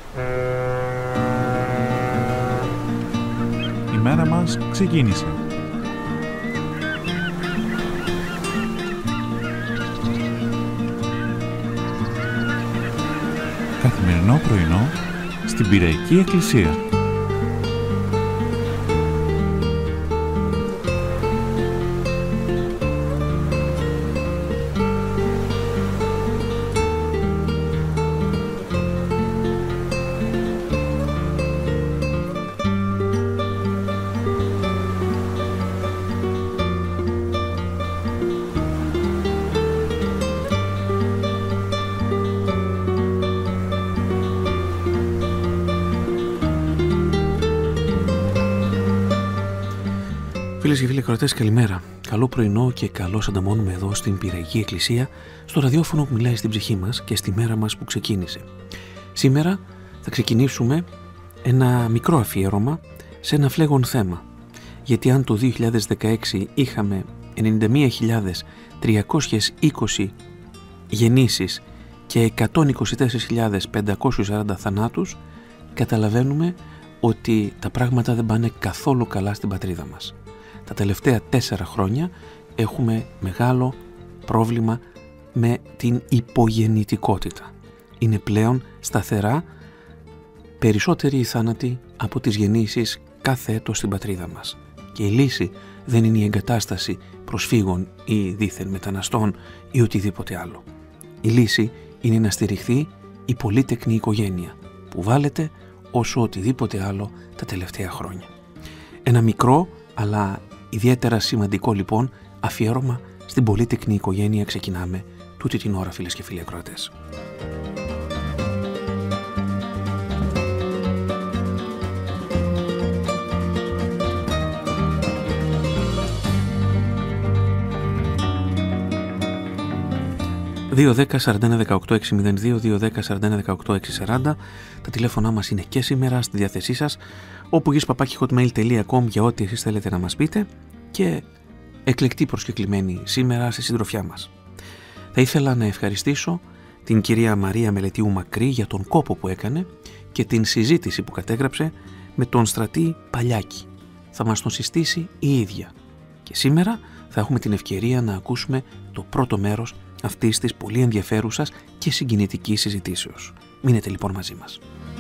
Η μέρα μας ξεκίνησε. Καθημερινό πρωινό στην Πειραϊκή Εκκλησία. Φίλες και φίλοι ακροατές, καλημέρα. Καλό πρωινό και καλώς ανταμώνουμε εδώ στην Πειραϊκή Εκκλησία, στο ραδιόφωνο που μιλάει στην ψυχή μας και στη μέρα μας που ξεκίνησε. Σήμερα θα ξεκινήσουμε ένα μικρό αφιέρωμα σε ένα φλέγον θέμα. Γιατί αν το 2016 είχαμε 91.320 γεννήσεις και 124.540 θανάτους, καταλαβαίνουμε ότι τα πράγματα δεν πάνε καθόλου καλά στην πατρίδα μας. Τα τελευταία 4 χρόνια έχουμε μεγάλο πρόβλημα με την υπογεννητικότητα. Είναι πλέον σταθερά περισσότεροι οι θάνατοι από τις γεννήσεις κάθε έτος στην πατρίδα μας. Και η λύση δεν είναι η εγκατάσταση προσφύγων ή δίθεν μεταναστών ή οτιδήποτε άλλο. Η λύση είναι να στηριχθεί η πολύτεκνη οικογένεια που βάλετε όσο οτιδήποτε άλλο τα τελευταία χρόνια. Ένα μικρό αλλά ιδιαίτερα σημαντικό λοιπόν αφιέρωμα στην πολύτεκνη οικογένεια ξεκινάμε τούτη την ώρα, φίλες και φίλοι ακροατές. ...210-41-18-602, 210-41-18-640. Τα τηλέφωνά μας είναι και σήμερα στη διάθεσή σας, όπου gis@hotmail.com για ό,τι εσείς θέλετε να μας πείτε, και εκλεκτή προσκεκλημένη σήμερα στη συντροφιά μας. Θα ήθελα να ευχαριστήσω την κυρία Μαρία Μελετίου Μακρύ για τον κόπο που έκανε και την συζήτηση που κατέγραψε με τον Στρατή Παλιάκη. Θα μας τον συστήσει η ίδια. Και σήμερα θα έχουμε την ευκαιρία να ακούσουμε το πρώτο μέρος αυτής της πολύ ενδιαφέρουσας και συγκινητικής συζητήσεως. Μείνετε λοιπόν μαζί μας.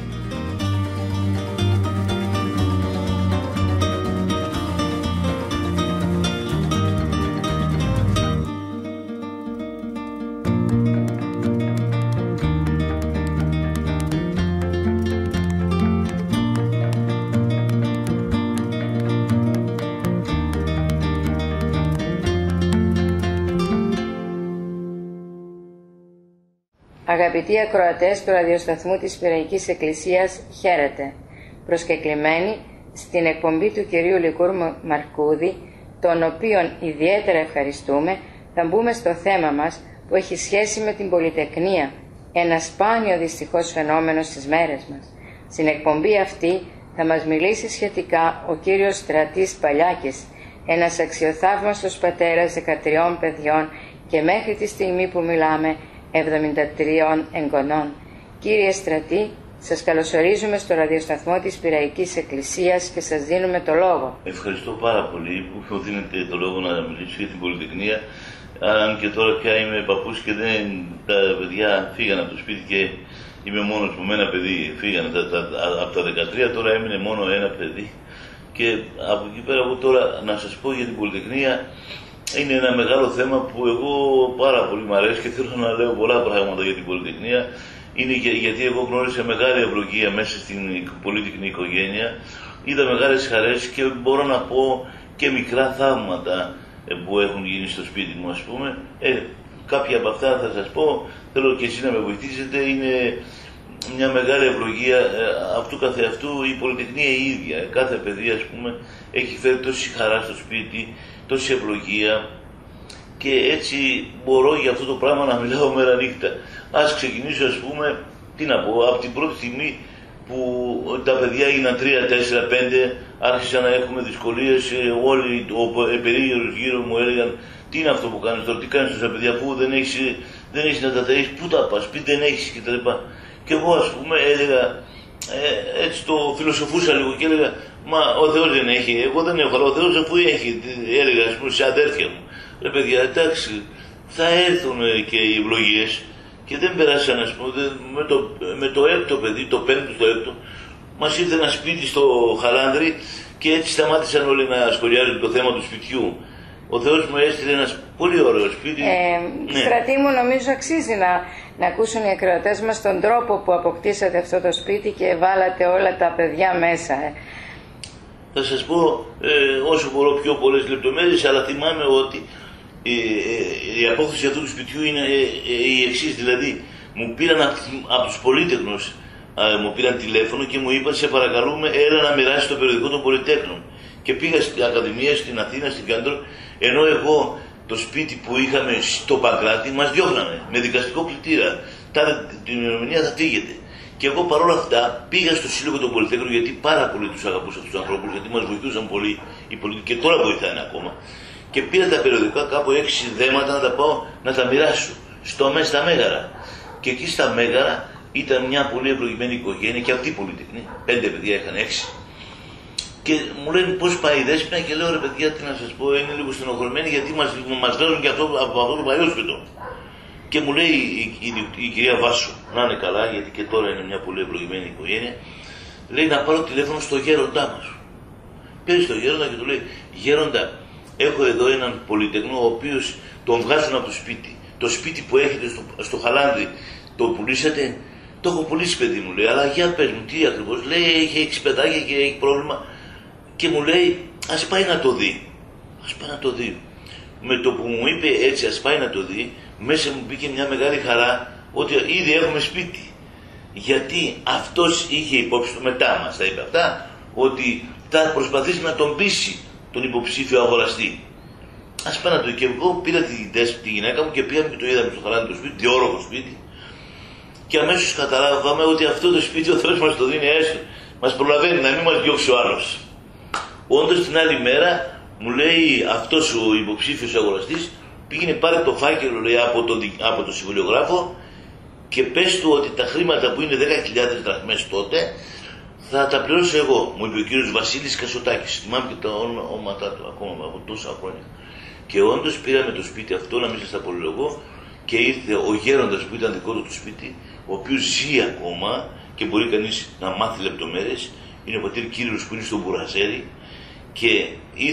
Αγαπητοί ακροατές του ραδιοσταθμού της Πειραϊκής Εκκλησίας, χαίρετε. Προσκεκλημένοι στην εκπομπή του κυρίου Λικούρ Μαρκούδη, τον οποίον ιδιαίτερα ευχαριστούμε, θα μπούμε στο θέμα μας που έχει σχέση με την πολυτεκνία, ένα σπάνιο δυστυχώς φαινόμενο στις μέρες μας. Στην εκπομπή αυτή θα μας μιλήσει σχετικά ο κύριος Στρατής Παλιάκης, ένας αξιοθαύμαστος πατέρας 13 παιδιών και μέχρι τη στιγμή που μιλάμε 73 εγγονών. Κύριε Στρατή, σας καλωσορίζουμε στο ραδιοσταθμό της Πειραϊκής Εκκλησίας και σας δίνουμε το λόγο. Ευχαριστώ πάρα πολύ που μου δίνετε το λόγο να μιλήσω για την πολυτεκνία. Αν και τώρα πια είμαι παππούς και τα παιδιά φύγαν από το σπίτι και είμαι μόνος μου με ένα παιδί. Φύγανε από τα 13, τώρα έμεινε μόνο ένα παιδί. Και από εκεί πέρα εγώ τώρα να σας πω για την πολυτεκνία. Είναι ένα μεγάλο θέμα που εγώ πάρα πολύ μου αρέσει και θέλω να λέω πολλά πράγματα για την πολυτεκνία. Είναι γιατί εγώ γνώρισα μεγάλη ευλογία μέσα στην πολύτεκνη οικογένεια. Είδα μεγάλες χαρές και μπορώ να πω και μικρά θαύματα που έχουν γίνει στο σπίτι μου, ας πούμε. Κάποια από αυτά θα σας πω, θέλω και εσείς να με βοηθήσετε. Είναι μια μεγάλη ευλογία αυτού καθεαυτού η πολυτεκνία η ίδια. Κάθε παιδί, ας πούμε, έχει φέρει τόση χαρά στο σπίτι, τόση ευλογία, και έτσι μπορώ για αυτό το πράγμα να μιλάω μέρα νύχτα. Ας ξεκινήσω, ας πούμε, τι να πω, από την πρώτη στιγμή που τα παιδιά έγιναν 3, 4, 5, άρχισαν να έχουμε δυσκολίες. Όλοι οι περίγυρους γύρω μου έλεγαν τι είναι αυτό που κάνεις τώρα, τι κάνεις τόσα παιδιά, που δεν έχεις να τα ταΐσεις, πού τα πας, πού δεν έχεις κτλ. Και εγώ, ας πούμε, έλεγα έτσι το φιλοσοφούσα λίγο και έλεγα, μα ο Θεός δεν έχει, εγώ δεν έχω, αλλά ο Θεός αφού έχει, έλεγα ας πούμε σε αδέρφια μου, ρε παιδιά, εντάξει, θα έρθουν και οι ευλογίες και δεν περάσαν, ας πούμε, με το έκτο παιδί, το πέμπτο στο έκτο, μας ήρθε ένα σπίτι στο Χαλάνδρι και έτσι σταμάτησαν όλοι να σχολιάζουν το θέμα του σπιτιού. Ο Θεός μου έστειλε ένα πολύ ωραίο σπίτι. Ναι. Στρατή μου, νομίζω αξίζει να ακούσουν οι ακροατές μας τον τρόπο που αποκτήσατε αυτό το σπίτι και βάλατε όλα τα παιδιά μέσα. Θα σας πω όσο μπορώ πιο πολλές λεπτομέρειες, αλλά θυμάμαι ότι η απόκτηση αυτού του σπιτιού είναι η εξής, δηλαδή μου πήραν από τους πολύτεχνους, μου πήραν τηλέφωνο και μου είπαν, σε παρακαλούμε έλα να μοιράσει το περιοδικό των Πολυτέχνων. Και πήγα στην Ακαδημία, στην Αθήνα, στην Κέντρο, ενώ εγώ το σπίτι που είχαμε στο Παγκράτη μας διώχναμε με δικαστικό κλητήρα. Την ημερομηνία θα φύγετε. Και εγώ παρόλα αυτά πήγα στο Σύλλογο των Πολυτέχνων, γιατί πάρα πολύ τους αγαπούσα αυτούς τους ανθρώπους, γιατί μας βοηθούσαν πολύ οι πολιτικοί και τώρα βοηθάνε ακόμα. Και πήρα τα περιοδικά, κάπου 6 δέματα να τα πάω να τα μοιράσω στα Μέγαρα. Και εκεί στα Μέγαρα ήταν μια πολύ ευλογημένη οικογένεια και αυτοί πολυτεχνοί. 5 παιδιά είχαν, 6. Και μου λένε πώς πάει η Δέσποινα και λέω, ρε παιδιά, τι να σας πω, είναι λίγο στενοχωρημένοι γιατί μας βγάζουν και από αυτό το παλιό σπιτό. Και μου λέει η κυρία Βάσο, να είναι καλά, γιατί και τώρα είναι μια πολύ ευλογημένη οικογένεια, λέει να πάρω τηλέφωνο στο γέροντά μας. Παίρνει στο γέροντα και του λέει, γέροντα, έχω εδώ έναν πολυτεχνό ο οποίος τον βγάζουν από το σπίτι. Το σπίτι που έχετε στο Χαλάνδρι το πουλήσατε? Το έχω πουλήσει, παιδί μου, λέει, αλλά για πες μου τι ακριβώς. Λέει, έχει 6 παιδάκια και έχει πρόβλημα. Και μου λέει, ας πάει να το δει. Ας πάει να το δει. Με το που μου είπε έτσι, ας πάει να το δει, μέσα μου μπήκε μια μεγάλη χαρά ότι ήδη έχουμε σπίτι. Γιατί αυτός είχε υπόψη του, μετά μας τα είπε αυτά, ότι θα προσπαθήσει να τον πείσει τον υποψήφιο αγοραστή. Ας πάει να το δει. Και εγώ πήρα τη γυναίκα μου και πήγαμε και το είδαμε στο Χαλάνδρι το σπίτι, διόρροφο σπίτι. Και αμέσως καταλάβαμε ότι αυτό το σπίτι ο Θεός μας το δίνει έστω. Μας προλαβαίνει να μην μας διώξει ο άλλος. Όντως την άλλη μέρα μου λέει αυτός ο υποψήφιος αγοραστής, πήγαινε πάρε το φάκελο, λέει, από το συμβολιογράφο και πες του ότι τα χρήματα που είναι 10.000 δραχμές τότε θα τα πληρώσω εγώ. Μου είπε ο κύριος Βασίλης Κασοτάκης. Θυμάμαι και τα ονόματά του ακόμα από τόσα χρόνια. Και όντως πήραμε το σπίτι αυτό, να μην σας τα πολυλογώ, και ήρθε ο γέροντας που ήταν δικό του το σπίτι, ο οποίος ζει ακόμα και μπορεί κανείς να μάθει λεπτομέρειες. Είναι ο πατήρ Κύριος που είναι στο Μπουραζέρι και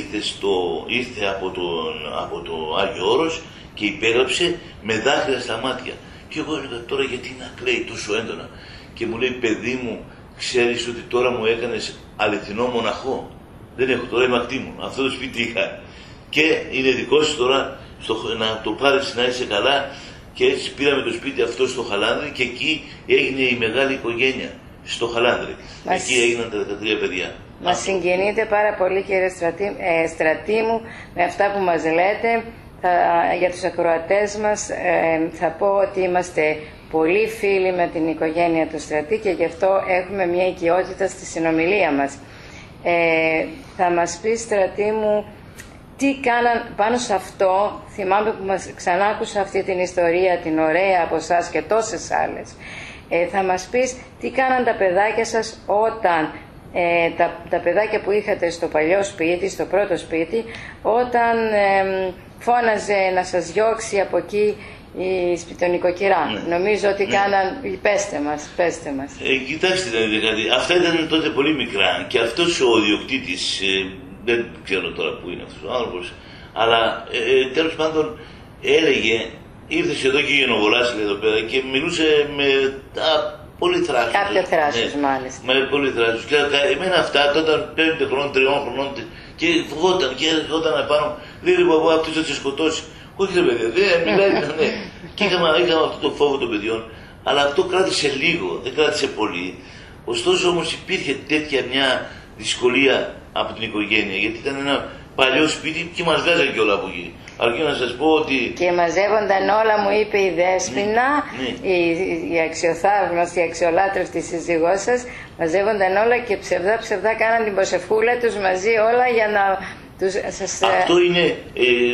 ήρθε από το Άγιο Όρος και υπέγραψε με δάκρυα στα μάτια. Και εγώ έλεγα, τώρα γιατί να κλαίει τόσο έντονα? Και μου λέει, παιδί μου, ξέρεις ότι τώρα μου έκανες αληθινό μοναχό? Δεν έχω, τώρα είμαι ακτή μου, αυτό το σπίτι είχα. Και είναι δικό σου τώρα να το πάρεις να είσαι καλά. Και έτσι πήραμε το σπίτι αυτό στο Χαλάνδρι και εκεί έγινε η μεγάλη οικογένεια. Στο Χαλάνδρι. Εκεί έγιναν τα 13 παιδιά. Μας συγκινείτε πάρα πολύ, κύριε Στρατή μου, με αυτά που μας λέτε. Για τους ακροατές μας θα πω ότι είμαστε πολύ φίλοι με την οικογένεια του Στρατή και γι' αυτό έχουμε μια οικειότητα στη συνομιλία μας. Θα μας πει, Στρατή μου, τι κάναν πάνω σε αυτό? Θυμάμαι που ξανά άκουσα αυτή την ιστορία, την ωραία από εσάς και τόσες άλλες. Θα μας πεις τι κάναν τα παιδάκια σας όταν, τα παιδάκια που είχατε στο παλιό σπίτι, στο πρώτο σπίτι, όταν φώναζε να σας διώξει από εκεί η σπιτονικοκυρά. Ναι. Νομίζω ότι κάναν... Πέστε μας. Κοιτάξτε, αυτά ήταν τότε πολύ μικρά και αυτός ο ιδιοκτήτης, δεν ξέρω τώρα που είναι αυτός ο άνθρωπος, αλλά τέλος πάντων έλεγε, ήρθε εδώ και γενοβολάς εδώ πέρα και μιλούσε με πολύ θράσος. Κάποιο θράσος, ναι, μάλιστα. Με πολύ θράσος. Και εμένα αυτά όταν 5 χρόνων, 3 χρόνων και φοβόταν και έρχονταν επάνω, λέει ρε παπά, αυτός θα σε σκοτώσει. Όχι ρε παιδιά, δεν μιλάει, ναι. Και είχαμε αυτό το φόβο των παιδιών, αλλά αυτό κράτησε λίγο, δεν κράτησε πολύ. Ωστόσο όμως υπήρχε τέτοια μια δυσκολία από την οικογένεια, γιατί ήταν ένα παλιό σπίτι και μας βγάζανε και όλα από εκεί. Αρκεί να σας πω ότι... Και μαζεύονταν όλα, μου είπε η Δέσποινα, η αξιοθαύμαστη, η αξιολάτρευτη σύζυγός σας, μαζεύονταν όλα και ψευδά κάναν την προσευχούλα τους μαζί όλα για να τους... Αυτό είναι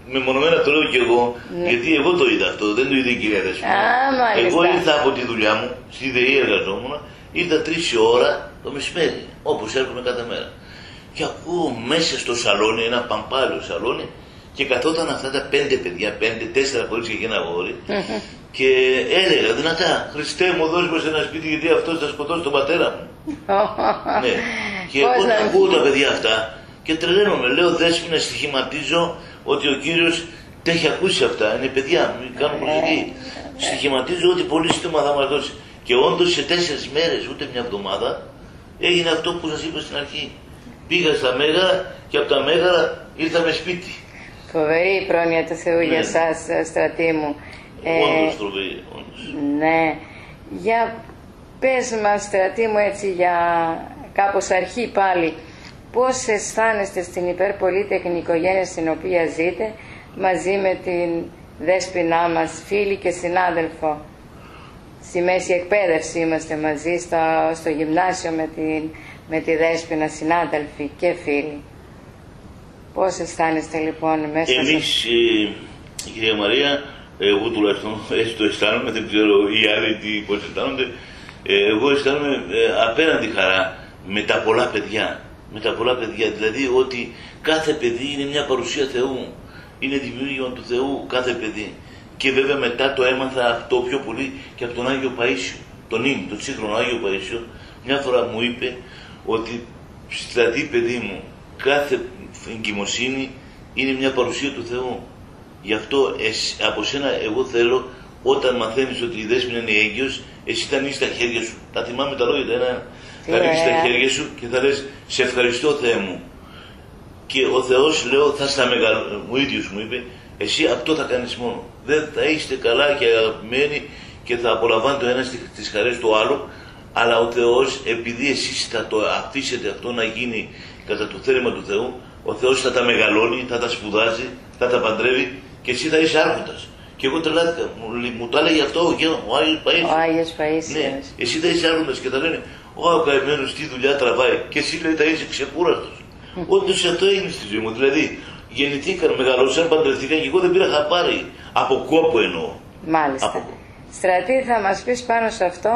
μεμονωμένα το λέω και εγώ, γιατί εγώ το είδα αυτό, δεν το είδε η κυρία Δέσποινα. Εγώ ήρθα από τη δουλειά μου, στη ΔΕΗ εργαζόμουν, ήρθα 3 η ώρα το μεσημέρι, όπως έρχομαι κάθε μέρα. Και ακούω μέσα στο σαλόνι, ένα παμπάλιο σαλόνι, και καθόταν αυτά τα 5 παιδιά, 5-4 κορίτσια και ένα αγόρι, και έλεγα δυνατά, Χριστέ μου, δώσ' μας ένα σπίτι, γιατί αυτός θα σκοτώσει τον πατέρα μου. Ναι. Και εγώ τα ακούω τα παιδιά αυτά και τρελαίνομαι. Λέω, Δέσποινα, στοιχηματίζω ότι ο Κύριος τα έχει ακούσει αυτά. Είναι παιδιά, μην κάνω προσοχή. Στοιχηματίζω ότι πολύ σύντομα θα μας δώσει. Και όντως σε 4 μέρες, ούτε μια εβδομάδα, έγινε αυτό που σας είπα στην αρχή. Πήγα στα Μέγαρα και από τα Μέγαρα ήρθαμε σπίτι. Φοβερή η πρόνοια του Θεού για σας, Στρατή μου. Όντως φοβερή, όντως. Ναι. Για πες μας, Στρατή μου, έτσι για κάπως αρχή πάλι, πώς αισθάνεστε στην υπερπολίτεχνη οικογένεια στην οποία ζείτε, μαζί με την Δέσποινά μας, φίλη και συνάδελφο. Στη μέση εκπαίδευση είμαστε μαζί, στο γυμνάσιο με τη Δέσποινα, συνάδελφοι και φίλοι. Πώς αισθάνεστε λοιπόν μέσα εμείς, κυρία Μαρία, εγώ τουλάχιστον έτσι το αισθάνομαι, δεν ξέρω οι άλλοι πώς αισθάνονται, εγώ αισθάνομαι απέναντι χαρά με τα πολλά παιδιά. Με τα πολλά παιδιά, δηλαδή ότι κάθε παιδί είναι μια παρουσία Θεού, είναι δημιούργημα του Θεού κάθε παιδί. Και βέβαια μετά το έμαθα αυτό πιο πολύ και από τον Άγιο Παΐσιο, τον σύγχρονο Άγιο Παΐσιο. Μια φορά μου είπε ότι Στρατή, παιδί μου, κάθε εγκυμοσύνη είναι μια παρουσία του Θεού. Γι' αυτό από σένα εγώ θέλω, όταν μαθαίνεις ότι η Δέσποινα είναι έγκυος, εσύ θα ανοίξεις τα χέρια σου. Τα θυμάμαι τα λόγια, θα ανοίξεις τα χέρια σου και θα λες, σε ευχαριστώ Θεέ μου. Και ο Θεός, λέω, θα στα ο ίδιος μου είπε, εσύ αυτό θα κάνεις μόνο. Δεν θα είστε καλά και αγαπημένοι και θα απολαμβάνει το ένα τις χαρές του άλλου, αλλά ο Θεός, επειδή εσείς θα το αφήσετε αυτό να γίνει κατά το θέλημα του Θεού, ο Θεός θα τα μεγαλώνει, θα τα σπουδάζει, θα τα παντρεύει και εσύ θα είσαι άρχοντας. Και εγώ τρελάθηκα, μου το έλεγε αυτό ο Άγιος Παΐσιος. Ο Άγιος Παΐσιος. Ναι, εσύ θα είσαι άρχοντας και θα λένε, ο καημένος τι δουλειά τραβάει, και εσύ λέει θα είσαι ξεκούραστος. Όντως αυτό έγινε στη ζωή μου, δηλαδή γεννηθήκαν, μεγαλώσαν, παντρευτήκαν και εγώ δεν πήρα χαπάρι, από κόπο εννοώ. Μάλιστα. Στρατή, θα μας πεις πάνω σε αυτό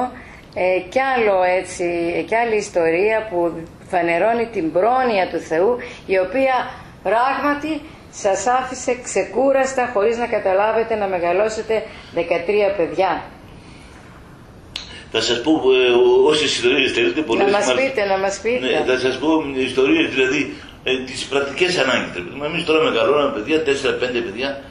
κι άλλη ιστορία που φανερώνει την πρόνοια του Θεού, η οποία πράγματι σας άφησε ξεκούραστα, χωρίς να καταλάβετε, να μεγαλώσετε 13 παιδιά. Θα σας πω όσες ιστορίες θέλετε, πολλές. Να μας πείτε. Ναι, θα σας πω ιστορίες, δηλαδή τις πρακτικές ανάγκες. Εμείς τώρα μεγαλώναμε παιδιά, 4-5 παιδιά,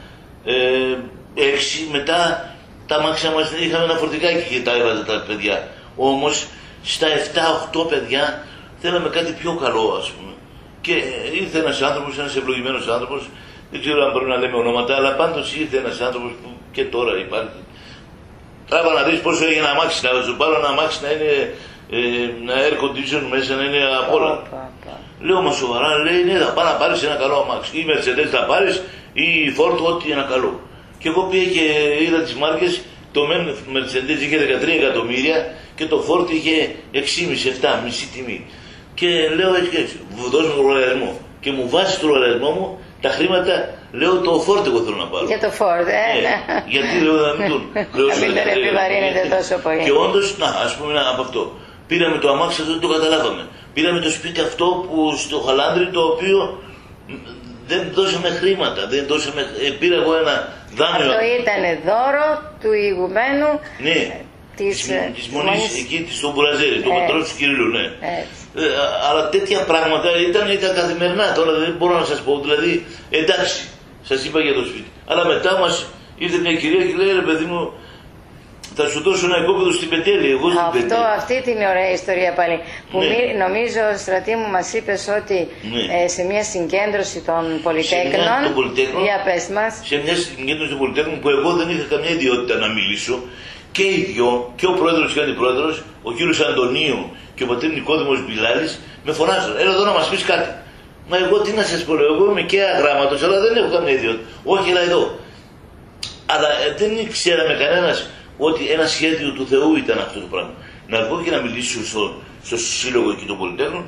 6, μετά τα αμάξια μας είχαμε ένα φορτηγάκι και τα έβαζα τα παιδιά. Όμως στα 7-8 παιδιά θέλαμε κάτι πιο καλό, ας πούμε. Και ήρθε ένας άνθρωπος, ένας ευλογημένος άνθρωπος, δεν ξέρω αν πρέπει να λέμε ονόματα, αλλά πάντως ήρθε ένας άνθρωπος που και τώρα υπάρχει. Τράβα να δεις πόσο έγινε αμάξι, να σου πάρω ένα αμάξι να είναι ένα air condition μέσα, να είναι απ' όλα. Λέω, μα σοβαρά, λέει, ναι, θα πάω να πάρεις ένα καλό αμάξι. Ή Mercedes θα πάρεις, ή Ford, ό,τι ένα καλό. Και εγώ πήγα και είδα τις μάρκες, το Mercedes είχε 13 εκατομμύρια και το Ford είχε 6,5-7, μισή τιμή. Και λέω έτσι και έτσι, δώσ' μου το λογαριασμό. Και μου βάζει το λογαριασμό μου τα χρήματα, λέω το Ford εγώ θέλω να πάρω. Για το Ford, γιατί λέω να μην τον επιβαρύνετε τόσο πολύ. Και όντως, να, ας πούμε από αυτό. Πήραμε το αμάξι αυτό, δεν το καταλάβαμε. Πήραμε το σπίτι αυτό που στο Χαλάνδρι, το οποίο δεν δώσαμε χρήματα. Δεν δώσαμε, πήρα εγώ ένα δάνειο. Αυτό ήταν δώρο του ηγουμένου. Ναι. Της μονής εκεί, στον Μπουραζέρη, το πατρός του Κυρίλου, ναι. Αλλά τέτοια πράγματα ήταν καθημερινά, τώρα δεν μπορώ να σας πω, δηλαδή εντάξει, σας είπα για το σπίτι. Αλλά μετά μας ήρθε μια κυρία και λέει, ρε παιδί μου, θα σου δώσω ένα οικόπεδο στην Πετέλη, εγώ στην Πετέλη. Αυτή την ωραία ιστορία πάλι, που νομίζω, Στρατή μου, μας είπες ότι σε μια συγκέντρωση των Πολυτέχνων, για πες μας. Σε μια συγκέντρωση των Πολυτέχνων που εγώ δεν είχα καμιά ιδιότητα να μιλήσω, και οι δυο, και ο πρόεδρος και ο αντιπρόεδρος, ο κύριος Αντωνίου και ο πατήρ Νικόδημος Μπιλάλης, με φωνάζουν, έλα εδώ να μας πεις κάτι. Μα εγώ τι να σας πω, εγώ είμαι και αγράμματος, αλλά δεν έχω καμία ιδιότητα. Όχι, έλα εδώ. Αλλά δεν ξέραμε κανένας ότι ένα σχέδιο του Θεού ήταν αυτό το πράγμα. Να βγω και να μιλήσω στο σύλλογο εκεί των Πολυτέχνων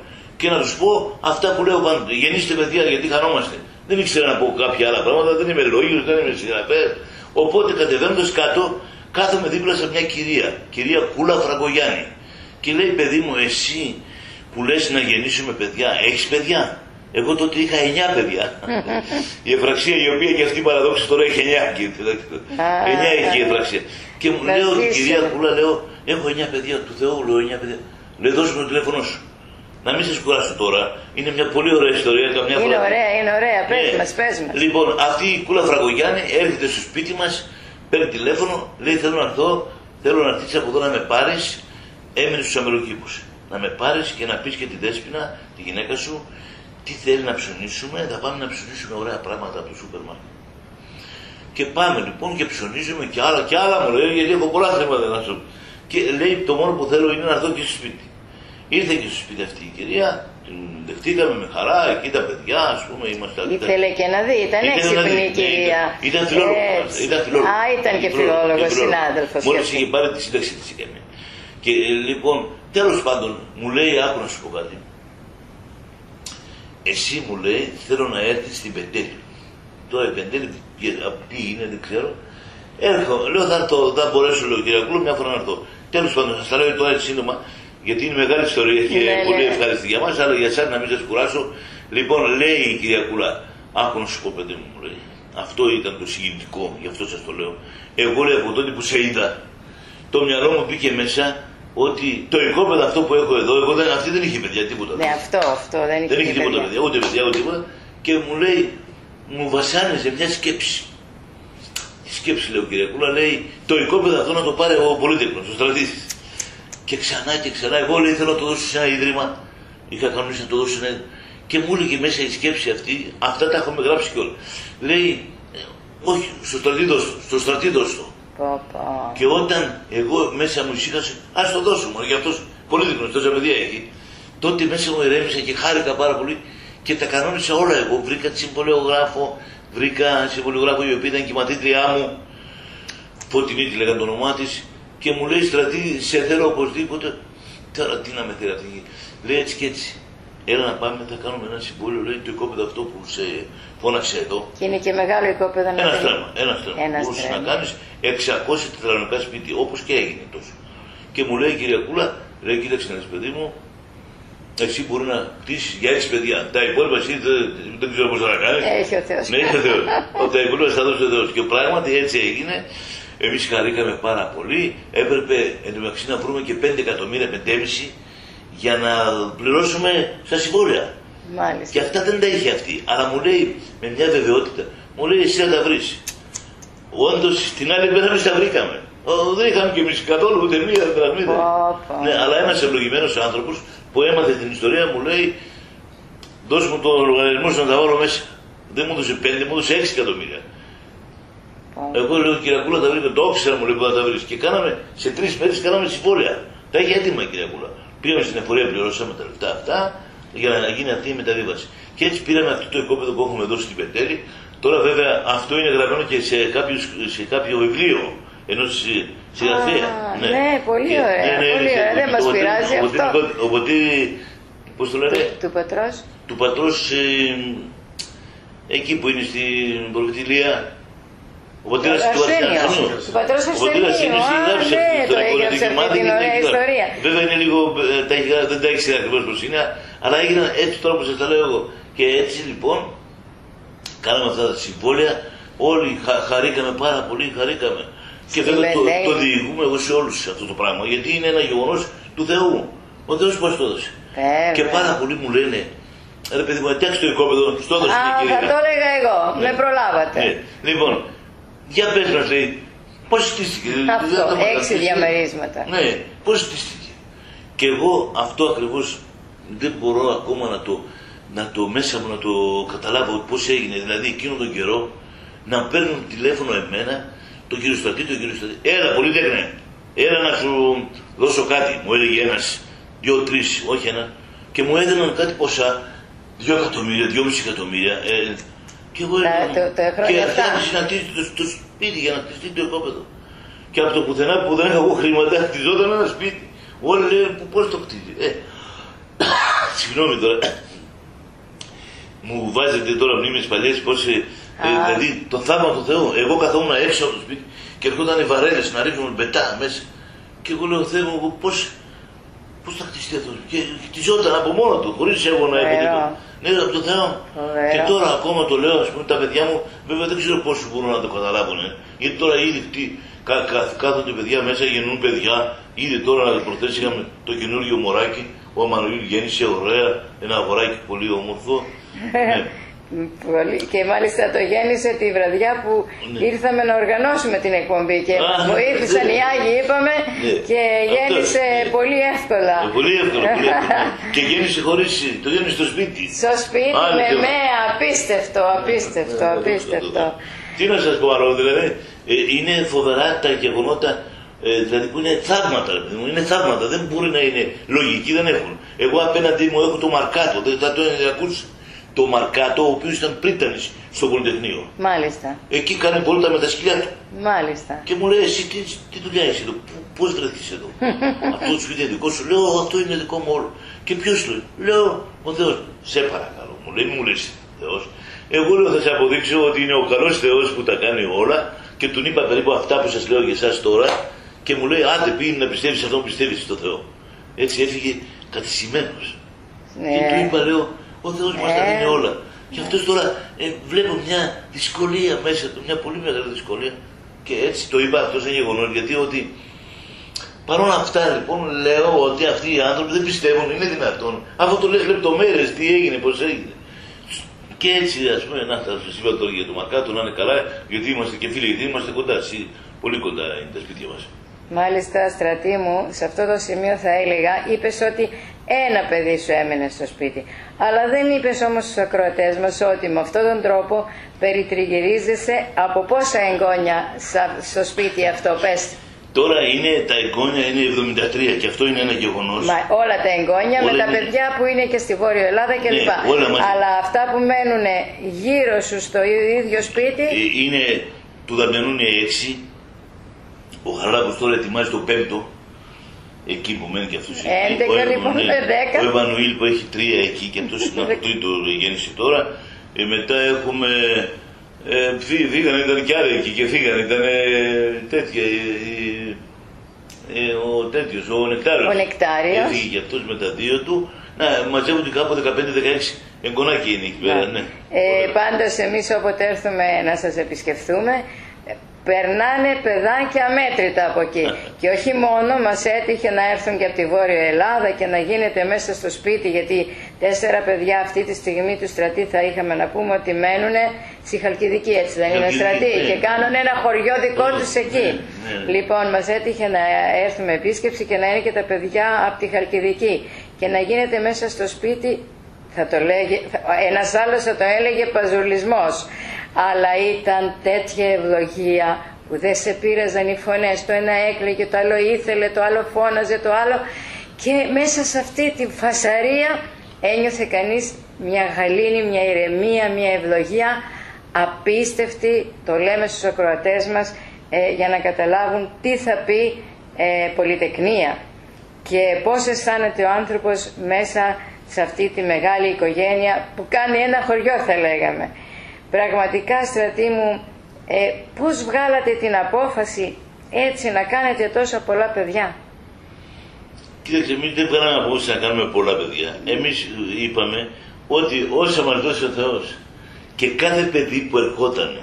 και να τους πω αυτά που λέω πάντοτε. Γεννήστε παιδιά, γιατί χανόμαστε. Δεν ήξερα να πω κάποια άλλα πράγματα, δεν είμαι λόγιος, δεν είμαι συγγραφέας. Οπότε κατεβαίνοντας κάτω, κάθομαι δίπλα σε μια κυρία Κούλα Φραγκογιάννη. Και λέει, παιδί μου, εσύ που λες να γεννήσουμε παιδιά, έχεις παιδιά? Εγώ τότε είχα 9 παιδιά. Η Εφραξία, η οποία και αυτή παραδόξη τώρα έχει 9. 9 έχει η Εφραξία. Και μου λέω, κυρία Κούλα, λέω, έχω 9 παιδιά του Θεού, λέω 9 παιδιά. Λέει, δώσ' μου το τηλέφωνο σου. Να μην σας κουράσω τώρα. Είναι μια πολύ ωραία ιστορία. Είναι ωραία. Πες μας. Λοιπόν, αυτή η Κούλα Φραγκογιάννη έρχεται στο σπίτι μας, παίρνει τηλέφωνο, λέει, θέλω να έρθω, θέλω να έρθεις από εδώ να με πάρεις. Έμεινε στους Αμεροκήπους. Να με πάρεις και να πεις και τη Δέσποινα, τη γυναίκα σου, τι θέλει να ψωνίσουμε. Θα πάμε να ψωνίσουμε ωραία πράγματα από το σούπερ μάρκετ. Και πάμε λοιπόν και ψωνίζουμε και άλλα μου λέει, γιατί έχω πολλά θέματα να σου. Και λέει, το μόνο που θέλω είναι να έρθω και στο σπίτι. Ήρθε και στο σπίτι αυτή η κυρία, την δεχτήκαμε με χαρά, εκεί τα παιδιά, ας πούμε, ήμασταν. Ήθελε και να δει, ήταν έξυπνη η κυρία. Ήταν φιλόλογος. Ήταν και φιλόλογος συνάδελφος. Μόλις είχε πάρει τη σύνταξη της έκανε. Και λοιπόν, τέλος πάντων, μου λέει, άκου να σου πω κάτι. Εσύ μου λέει, θέλω να έρθεις στην Πεντέλη. Τώρα η Πεντέλη, τι είναι, δεν ξέρω. Έρχομαι, λέω, θα μπορέσω, λέω, κυρία Κούλα, μια φορά να έρθω. Τέλος πάντων, σας τα λέω τώρα έτσι σύντομα. Γιατί είναι μεγάλη ιστορία και πολύ ευχαριστή για μας, αλλά για εσάς να μην σας κουράσω. Λοιπόν, λέει η κυρία Κούλα, άκου να σου πω, παιδί μου, λέει, αυτό ήταν το συγκινητικό, γι' αυτό σας το λέω. Εγώ λέει από τότε που σε είδα, το μυαλό μου μπήκε μέσα ότι το οικόπεδο αυτό που έχω εδώ, αυτή δεν είχε παιδιά τίποτα. Ναι, αυτό δεν είχε τίποτα παιδιά, ούτε τίποτα. Και μου λέει, μου βασάνιζε μια σκέψη. Η σκέψη, λέω, κυρία Κούλα, λέει, το οικόπεδο αυτό να το πάρει ο Πολύτεχνος, ο Στρατής. Και ξανά, εγώ λέει θέλω να το δώσω σε ένα ίδρυμα. Είχα κανονίσει να το δώσω σε ένα ίδρυμα. Και μου έλεγε μέσα η σκέψη αυτή, αυτά τα έχουμε γράψει κιόλα. Λέει, όχι, στο Στρατή δώσ' το. Και όταν εγώ μέσα μου ησύχασε, ας το δώσω μόνο, γιατί αυτός Πολύτεχνος, τόσα παιδιά έχει. Τότε μέσα μου ηρέμησα και χάρηκα πάρα πολύ και τα κανόνισα όλα εγώ. Βρήκα τη συμβολιογράφο, η οποία ήταν και η μαθήτριά μου, Φωτεινή τη λέγανε το όνομά της. Και μου λέει, Στρατή, σε θέλω οπωσδήποτε. Τώρα τι να με θέλει αυτή. Λέει έτσι και έτσι. Έλα να πάμε, θα κάνουμε ένα συμβόλαιο. Λέει το οικόπεδο αυτό που σε φώναξε εδώ. Και είναι και μεγάλο οικόπεδο να κάνει. Ένα στρέμμα. Μπορούσε να κάνει 600 τετραγωνικά σπίτι, όπως και έγινε τόσο. Και μου λέει η κυρία Κούλα, λέει, κοίταξε να δεις, παιδί μου, εσύ μπορεί να χτίσει για 6 παιδιά. Τα υπόλοιπα εσύ δεν ξέρω πώς θα τα κάνει. Έχει ο Θεός. Ναι, έχει ο Θεός. Τα υπόλοιπα θα δώσει ο Θεός. Και πράγματι έτσι έγινε. Εμείς χαρήκαμε πάρα πολύ. Έπρεπε εντωμεταξύ να βρούμε και 5 εκατομμύρια, 5,5 για να πληρώσουμε στα συμβόλαια. Μάλιστα. Και αυτά δεν τα είχε αυτή. Αλλά μου λέει με μια βεβαιότητα, μου λέει εσύ θα τα βρεις. Όντως την άλλη μέρα εμείς τα βρήκαμε. Δεν είχαμε και εμείς καθόλου ούτε μία δραχμίδα. Ναι, αλλά ένας ευλογημένος άνθρωπος που έμαθε την ιστορία μου λέει, δώσ' μου τον λογαριασμό σου να τα βάλω μέσα. Δεν μου έδωσε 5, μου έδωσε 6 εκατομμύρια. Εγώ λέω, κυρία Κούλα, τα βρήκα, το ήξερα μου λέει που θα τα βρεις. Και κάναμε, σε 3 μέρες κάναμε συμβόλαια. Τα είχε έτοιμα η κυρία Κούλα. Πήγαμε στην εφορία, πληρώσαμε τα λεφτά αυτά για να γίνει αυτή η μεταβίβαση. Και έτσι πήραμε αυτό το οικόπεδο που έχουμε εδώ στην Πεντέλη. Τώρα βέβαια αυτό είναι γραμμένο και σε κάποιο βιβλίο ενός συγγραφέα. Ναι, πολύ ωραία. Πολύ ωραία. Δεν μας πειράζει αυτό. Οπότε, πώς το λένε, του πατρός εκεί που είναι στην προφητηλία. Ο πατέρας του Αρσενίου. Ο πατέρας Αρσενίου. Το έγραψε αυτή την ωραία ιστορία. Βέβαια είναι λίγο, δεν τα έχει ακριβώς πώς είναι, αλλά έγιναν έτσι τώρα που σας τα λέω εγώ. Και έτσι λοιπόν, κάναμε αυτά τα συμβόλαια, όλοι χαρήκαμε πάρα πολύ, χαρήκαμε. Και βέβαια το διηγούμε εγώ σε όλους αυτό το πράγμα, γιατί είναι ένα γεγονός του Θεού. Ο Θεός πώς το έδωσε. Και πάρα πολλοί μου λένε, ρε παιδί μου, εντάξει το οικόπεδο, στο έδωσε η κυρία. Θα το έλεγα εγώ, με προλάβατε. Λοιπόν, για πες μας, λέει, πώς στήστηκε. Αυτό, 6 διαμερίσματα. Ναι, πώς στήστηκε. Και εγώ αυτό ακριβώς δεν μπορώ ακόμα να το μέσα μου να το καταλάβω πώς έγινε. Δηλαδή εκείνον τον καιρό να παίρνουν τηλέφωνο εμένα, τον κύριο Στρατή, έλα Πολύτεχνε, έλα να σου δώσω κάτι. Μου έλεγε ένας, 2-3, όχι ένα, και μου έδιναν κάτι ποσά, 2 εκατομμύρια, 2,5 εκατομμύρια. Και εγώ άρχισε να χτίσει το σπίτι για να χτιστεί το οικόπεδο. Και από το πουθενά που δεν είχα εγώ χρήματα, χτιζόταν ένα σπίτι. Όλοι λένε πώς το χτίζει. Συγγνώμη τώρα. Μου βάζετε τώρα μνήμες παλιές πως. Δηλαδή το θαύμα του Θεού. Εγώ καθόμουν έξω από το σπίτι και έρχονταν οι βαρέλες να ρίχνουν πετά μέσα. Και εγώ λέω, Θεέ μου, πώς θα χτιστεί αυτό. Και χτιζόταν από μόνο του, χωρίς εγώ να έχω τίποτα. Ναι, από τον Θεό. Και τώρα ακόμα το λέω, ας πούμε, τα παιδιά μου, βέβαια δεν ξέρω πόσους μπορούν να το καταλάβουν. Γιατί τώρα ήδη κάθονται παιδιά μέσα, γεννούν παιδιά. Ήδη τώρα προχθές είχαμε το καινούργιο μωράκι. Ο Αμανουήλ γέννησε ωραία, ένα αγοράκι πολύ όμορφο. Ναι. Και μάλιστα το γέννησε τη βραδιά που ήρθαμε να οργανώσουμε την εκπομπή και μας βοήθησαν οι Άγιοι, είπαμε, και γέννησε πολύ εύκολα. Πολύ εύκολα. Και γέννησε χωρίς, το γέννησε στο σπίτι. Στο σπίτι με απίστευτο. Τι να σας πω άλλο, δηλαδή, είναι φοβερά τα γεγονότα, δηλαδή που είναι θαύματα, είναι θαύματα, δεν μπορεί να είναι λογική, δεν έχουν. Εγώ απέναντι μου έχω το Μαρκάτο, δεν θα το ακούσει. Το Μαρκάτο, ο οποίος ήταν πρίτανης στο Πολυτεχνείο. Μάλιστα. Εκεί κάνει βόλτα με τα σκυλιά του. Μάλιστα. Και μου λέει, εσύ τι δουλειά είσαι εδώ, πώς βρέθηκες εδώ. Αυτό το σπίτι είναι δικό σου. Λέω, αυτό είναι δικό μου όλο. Και ποιος το λέω, ο Θεός. Σε παρακαλώ, μου λέει, μου λες Θεός. Εγώ λέω, θα σε αποδείξω ότι είναι ο καλός Θεός που τα κάνει όλα. Και του είπα περίπου αυτά που σας λέω για εσάς τώρα. Και μου λέει, άντε πήγαινε να πιστεύεις αυτό που πιστεύεις στο Θεό. Έτσι έφυγε κατησημένος. Και του είπα, λέω, ο Θεός μας τα δίνει όλα. Και αυτός τώρα βλέπω μια δυσκολία μέσα του, μια πολύ μεγάλη δυσκολία. Και έτσι το είπα αυτό σαν γεγονός, γιατί ότι παρόλα αυτά λοιπόν λέω ότι αυτοί οι άνθρωποι δεν πιστεύουν, είναι δυνατόν. Αυτό το λες λεπτομέρειες, τι έγινε, πώς έγινε. Και έτσι ας πούμε, να σας είπα τώρα για το Μαρκάτο, να είναι καλά, γιατί είμαστε και φίλοι, γιατί είμαστε κοντά, πολύ κοντά είναι τα σπίτια μας. Μάλιστα, Στρατή μου, σε αυτό το σημείο θα έλεγα, είπες ότι ένα παιδί σου έμενε στο σπίτι. Αλλά δεν είπες όμως στους ακροατές μας ότι με αυτόν τον τρόπο περιτριγυρίζεσαι από πόσα εγγόνια στο σπίτι αυτό, πες. Τώρα είναι, τα εγγόνια είναι 73 και αυτό είναι ένα γεγονός. Όλα τα εγγόνια όλα με τα παιδιά που είναι και στη Βόρειο Ελλάδα κλπ. Αλλά αυτά που μένουν γύρω σου στο ίδιο σπίτι. Του Δαμιανού είναι 6. Ο Χαράλαμπος τώρα ετοιμάζει το 5ο. Εκεί που μένει και αυτός. 11 λοιπόν, 10. Ο Εμμανουήλ που έχει 3 εκεί και αυτός είναι το τρίτο γέννησε τώρα. Μετά έχουμε. Φύγανε, ήταν κι άλλοι εκεί και φύγανε. Ήταν τέτοια. Ο τέτοιος, ο Νεκτάριος. Ο Νεκτάριος. Έφυγε και αυτός με τα 2 του. Να μαζεύονται κάπου 15-16 εγγονάκι είναι εκεί πέρα. Ναι. Πάντως εμείς όποτε έρθουμε να σας επισκεφθούμε, περνάνε παιδάκια αμέτρητα από εκεί. Και όχι μόνο, μας έτυχε να έρθουν και από τη Βόρεια Ελλάδα και να γίνεται μέσα στο σπίτι, γιατί 4 παιδιά αυτή τη στιγμή του Στρατή θα είχαμε να πούμε ότι μένουν στη Χαλκιδική, έτσι δεν είναι, Στρατή, και κάνουν ένα χωριό δικό τους εκεί. Λοιπόν, μας έτυχε να έρθουμε επίσκεψη και να είναι και τα παιδιά από τη Χαλκιδική και να γίνεται μέσα στο σπίτι, θα το λέγε, ένας άλλος θα το έλεγε παζουλισμός. Αλλά ήταν τέτοια ευλογία που δεν σε πείραζαν οι φωνές. Το ένα έκλαιγε, το άλλο ήθελε, το άλλο φώναζε, το άλλο. Και μέσα σε αυτή τη φασαρία ένιωθε κανείς μια γαλήνη, μια ηρεμία, μια ευλογία απίστευτη. Το λέμε στους ακροατές μας για να καταλάβουν τι θα πει πολυτεκνία και πώς αισθάνεται ο άνθρωπος μέσα σε αυτή τη μεγάλη οικογένεια που κάνει ένα χωριό, θα λέγαμε. Πραγματικά, Στρατή μου, πώς βγάλατε την απόφαση έτσι να κάνετε τόσα πολλά παιδιά? Κοίταξε, εμείς δεν βγάλαμε απόφαση να κάνουμε πολλά παιδιά. Εμείς είπαμε ότι όσα μας δώσει ο Θεός και κάθε παιδί που ερχόταν,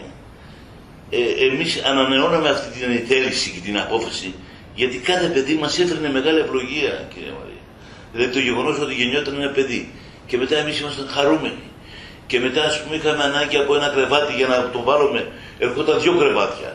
εμείς ανανεώναμε αυτή την θέληση και την απόφαση, γιατί κάθε παιδί μας έφερνε μεγάλη ευλογία, κυρία Μαρία. Δηλαδή το γεγονός ότι γεννιόταν ένα παιδί και μετά εμείς ήμασταν χαρούμενοι. Και μετά, ας πούμε, είχαμε ανάγκη από ένα κρεβάτι για να το βάλουμε. Ερχόταν 2 κρεβάτια.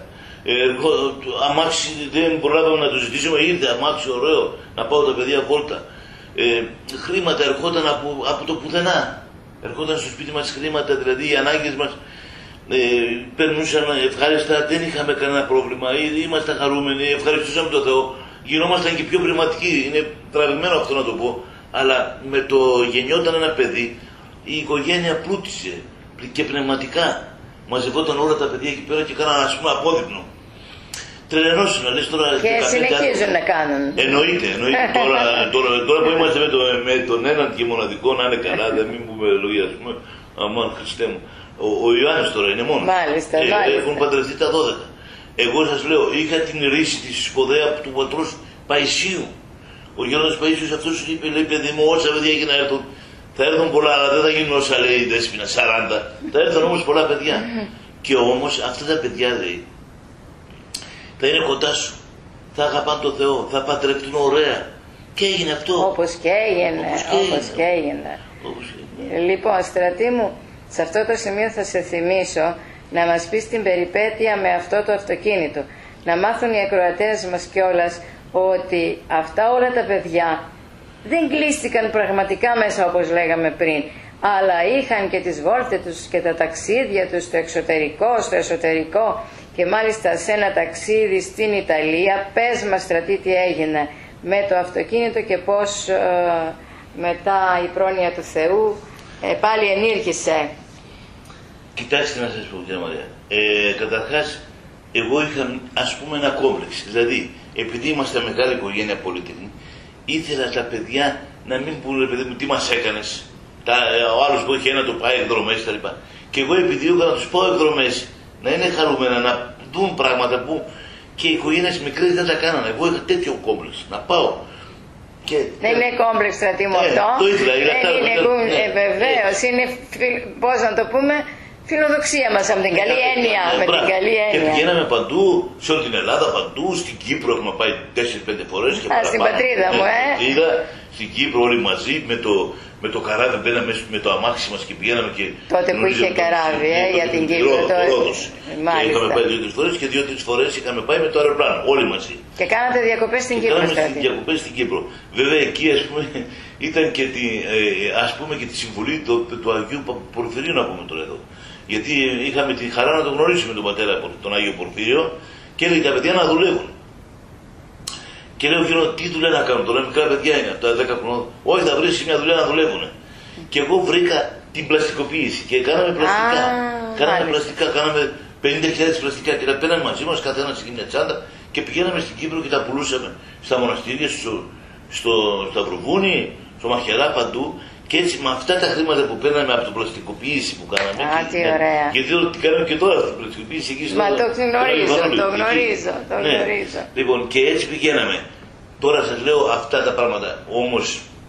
Αμάξι δεν προλάβαμε να το ζητήσουμε, ήρθε αμάξι ωραίο να πάω τα παιδιά βόλτα. Χρήματα ερχόταν από το πουθενά. Ερχόταν στο σπίτι μας χρήματα, δηλαδή οι ανάγκες μας περνούσαν ευχάριστα, δεν είχαμε κανένα πρόβλημα. Ήμασταν χαρούμενοι, ευχαριστούσαμε τον Θεό. Γινόμασταν και πιο πνευματικοί. Είναι τραβημένο αυτό να το πω. Αλλά με το γεννιόταν ένα παιδί, η οικογένεια πλούτησε και πνευματικά. Μαζευόταν όλα τα παιδιά εκεί πέρα και κάναν, ας πούμε, απόδειπνο. Τρελανώσουν, λες τώρα. Και συνεχίζουν να κάνουν. Εννοείται. Τώρα που είμαστε με τον έναν και μοναδικό να είναι καλά, δεν μην πούμε λόγια, ας πούμε, αμάν Χριστέ μου. Ο Ιωάννης τώρα είναι μόνος. Μάλιστα. Έχουν παντρευτεί τα 12. Εγώ σας λέω, είχα την ρίση της σπουδαία του πατρός Παϊσίου. Ο Γέροντας Παΐσιος αυτός είπε, λέει, παιδί μου, όσα παιδιά έχει να έρθουν, θα έρθουν πολλά, αλλά δεν θα γίνουν όσα λέει η Δέσποινα, 40. Θα έρθουν όμως πολλά παιδιά. Και όμως αυτά τα παιδιά, λέει, θα είναι κοντά σου, θα αγαπάνε τον Θεό, θα παντρευτούν ωραία. Και έγινε αυτό. Όπως και έγινε. Λοιπόν, Στρατή μου, σε αυτό το σημείο θα σε θυμίσω να μας πεις την περιπέτεια με αυτό το αυτοκίνητο. Να μάθουν οι ακροατές μας κιόλας ότι αυτά όλα τα παιδιά δεν κλείστηκαν πραγματικά μέσα όπως λέγαμε πριν, αλλά είχαν και τις βόλτες τους και τα ταξίδια τους στο εξωτερικό, στο εσωτερικό, και μάλιστα σε ένα ταξίδι στην Ιταλία. Πες μας, Στρατή, τι έγινε με το αυτοκίνητο και πώς μετά η πρόνοια του Θεού πάλι ενήρχισε. Κοιτάξτε να σας πω, κυρία Μαρία. Καταρχάς, εγώ είχα, ας πούμε, ένα κόμπλεξ. Δηλαδή, επειδή είμαστε μεγάλη οικογένεια πολύτιμη, ήθελα τα παιδιά να μην πούνε, παιδί μου, τι μας έκανες. Ο άλλος που είχε ένα το πάει εκδρομές κτλ. Και εγώ επιδίωκα να τους πάω εκδρομές, να είναι χαρούμενα, να δουν πράγματα που και οι οικογένειες μικρές δεν τα κάνανε. Εγώ είχα τέτοιο κόμπλεξ. Να πάω. Δεν είναι κόμπλεξ, Στρατή μου, αυτό. Το ήθελα, βεβαίως, είναι, πώς να το πούμε, φιλοδοξία μας από την καλή έννοια. Και πηγαίναμε παντού, σε όλη την Ελλάδα, παντού, στην Κύπρο έχουμε πάει 4-5 φορές. Στην πατρίδα μου, στην Κύπρο όλοι μαζί, με το καράβι μπαίναμε με το αμάξι μας και πηγαίναμε και... Τότε που είχε καράβι, για την Κύπρο. Μάλιστα. Είχαμε πάει 2-3 φορές και 2-3 φορές είχαμε πάει με το αεροπλάνο, όλοι μαζί. Και κάνατε διακοπές στην Κύπρο. Κάναμε διακοπές στην Κύπρο. Βέβαια εκεί, ας πούμε, ήταν και τη συμβουλή του Αγίου Πορφυρίου, να πούμε τώρα εδώ. Γιατί είχαμε τη χαρά να τον γνωρίσουμε τον πατέρα, τον Άγιο Πορφύριο, και έλεγε τα παιδιά να δουλεύουν. Και λέω, γύρω, τι δουλειά να κάνουν, τώρα μικρά παιδιά είναι, από τα 10 χρονών. Όχι, θα βρεις μια δουλειά να δουλεύουν. Και εγώ βρήκα την πλαστικοποίηση και κάναμε πλαστικά. Κάναμε 50.000 πλαστικά και τα πέραμε μαζί μας, κάθε ένας μια τσάντα, και πηγαίναμε στην Κύπρο και τα πουλούσαμε στα μοναστήρια, στο Σταυροβούνι, στο Μαχαιρά, παντού. Και έτσι με αυτά τα χρήματα που παίρναμε από την πλαστικοποίηση που κάναμε. Τι ωραία. Γιατί τι κάνουμε και τώρα αυτή την πλαστικοποίηση εκεί στο. Μα το γνωρίζω. Λοιπόν, και έτσι πηγαίναμε. Τώρα σας λέω αυτά τα πράγματα. Όμως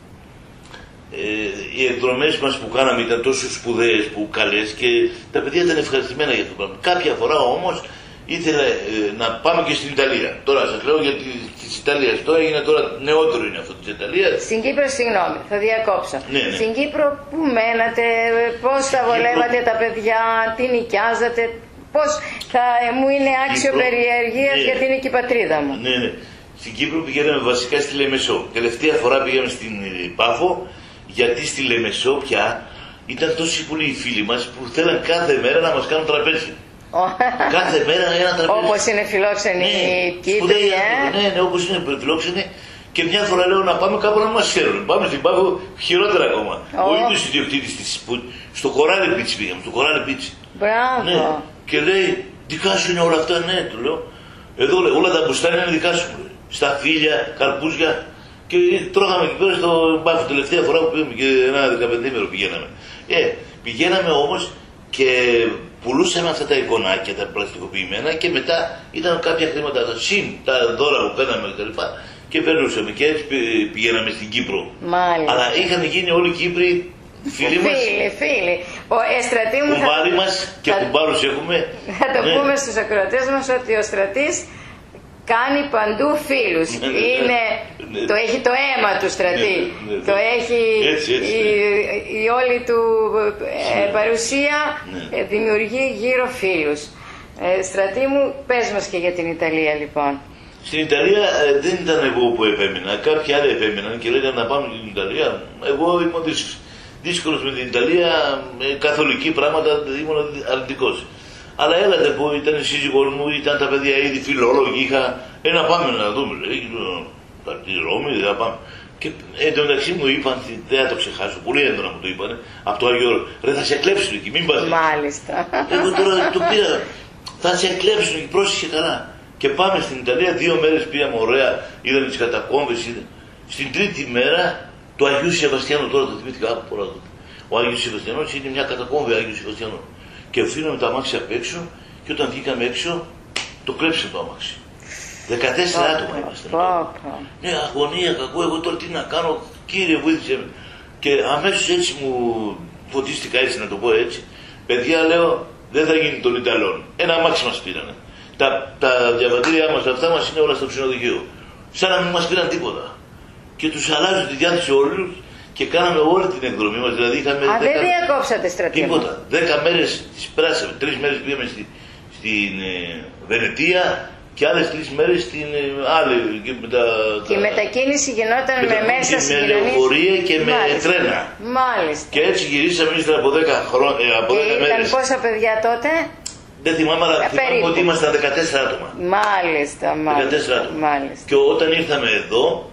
οι εκδρομές μας που κάναμε ήταν τόσο σπουδαίες, που καλές, και τα παιδιά ήταν ευχαριστημένα για αυτό το πράγμα. Κάποια φορά όμως ήθελα να πάμε και στην Ιταλία. Τώρα σας λέω γιατί της Ιταλίας τώρα έγινε, τώρα νεότερο είναι αυτό της Ιταλίας. Στην Κύπρο, συγγνώμη, θα διακόψω. Ναι. Στην Κύπρο που μένατε, πώς θα βολεύατε τα παιδιά, τι νοικιάζατε, πώς μου είναι άξιο περιεργίας, γιατί είναι και η πατρίδα μου. Ναι. Στην Κύπρο πηγαίναμε βασικά στη Λεμεσό. Τελευταία φορά πήγαμε στην Πάφο, γιατί στη Λεμεσό πια ήταν τόσοι πολλοί οι φίλοι μας που θέλαν κάθε μέρα να μας κάνουν τραπέζι. Κάθε μέρα ένα τραπέζι. Όπως είναι φιλόξενοι οι Κύπροι, Ναι, όπως είναι φιλόξενοι. Και μια φορά λέω να πάμε κάπου να μας ξέρουν. Πάμε στην Πάφο, χειρότερα ακόμα. Ο ίδιος ιδιοκτήτης της, στο Κοράλι Beach πήγαμε, στο Κοράλι Beach. Μπράβο. Ναι. Και λέει, δικά σου είναι όλα αυτά, ναι, του λέω. Εδώ λέει, όλα τα μπουστάνια είναι δικά σου. Στα φύλλα, καρπούζια. Και τρώγαμε εκεί πέρα στο Πάφο, τελευταία φορά που πήγαμε, και ένα 15ημερο πηγαίναμε. Πηγαίναμε όμως και πουλούσαμε αυτά τα εικονάκια, τα πλαστικοποιημένα, και μετά ήταν κάποια χρήματα, τα δώρα που παίρναμε κτλ. Και περνούσαμε και έτσι πηγαίναμε στην Κύπρο. Μάλιστα. Αλλά είχαν γίνει όλοι οι Κύπροι φίλοι μας. Φίλοι. Στρατή μου, κουμπάροι μας και κουμπάρους έχουμε. Θα το πούμε στους ακροατές μας ότι ο Στρατής κάνει παντού φίλους. Το έχει το αίμα του Στρατή. Το έχει η όλη του παρουσία, δημιουργεί γύρω φίλους. Στρατή μου, πες μας και για την Ιταλία, λοιπόν. Στην Ιταλία δεν ήταν εγώ που επέμεινα. Κάποιοι άλλοι επέμειναν και λέγανε να πάμε στην Ιταλία. Εγώ ήμουν δύσκολος με την Ιταλία, καθολική πράγματα, ήμουν αρνητικός. Αλλά έλατε που ήταν η σύζυγός μου, ήταν τα παιδιά ήδη φιλόλογοι, είχα να πάμε να δούμε. Τη Ρώμη, δεν θα πάμε. Και εντωμεταξύ μου είπαν, δεν θα το ξεχάσω, πολύ έντονα μου το είπανε, από το Άγιο Όρος, ρε θα σε κλέψουν εκεί, μην πας. Μάλιστα. Εγώ τώρα το πήρα, θα σε κλέψουν εκεί, πρόσεχε καλά. Και πάμε στην Ιταλία, 2 μέρες πήγαμε ωραία, είδαμε τις κατακόμβες. Στην τρίτη μέρα το Αγίου Σεβαστιανού, τώρα το θυμήθηκα από πολλά τότε. Ο Άγιος Σεβαστιανός είναι μια κατακόμβη Άγιου Σεβαστιανού. Και αφήνουμε τα αμάξια απ' έξω και όταν βγήκαμε έξω το κλέψε το αμάξι. 14 άτομα είμαστε. Ναι, αγωνία, κακό, εγώ τώρα τι να κάνω, κύριε βοήθησε με. Και αμέσως έτσι μου φωτίστηκα έτσι να το πω έτσι. Παιδιά λέω δεν θα γίνει των Ιταλών. Ένα αμάξι μας πήρανε. Τα διαβατήριά μας αυτά μας είναι όλα στο ξενοδοχείο. Σαν να μην μας πήραν τίποτα. Και τους αλλάζουν τη διάθεση όλους και κάναμε όλη την εκδρομή μας. Δηλαδή είχαμε. Δεν διακόψατε στρατιώνα. Τίποτα. 10 μέρες τις περάσαμε. 3 μέρες πήγαμε στην Βενετία και άλλες 3 μέρες στην άλλη. Και η μετακίνηση γινόταν με μέσα συγκοινωνίες. Με λεωφορεία και με τρένα. Μάλιστα. Και έτσι γυρίσαμε ύστερα από 10 χρόνια. Ήταν πόσα παιδιά τότε? Δεν θυμάμαι, αλλά θυμάμαι ότι ήμασταν 14 άτομα. Μάλιστα, 14 άτομα. Και όταν ήρθαμε εδώ,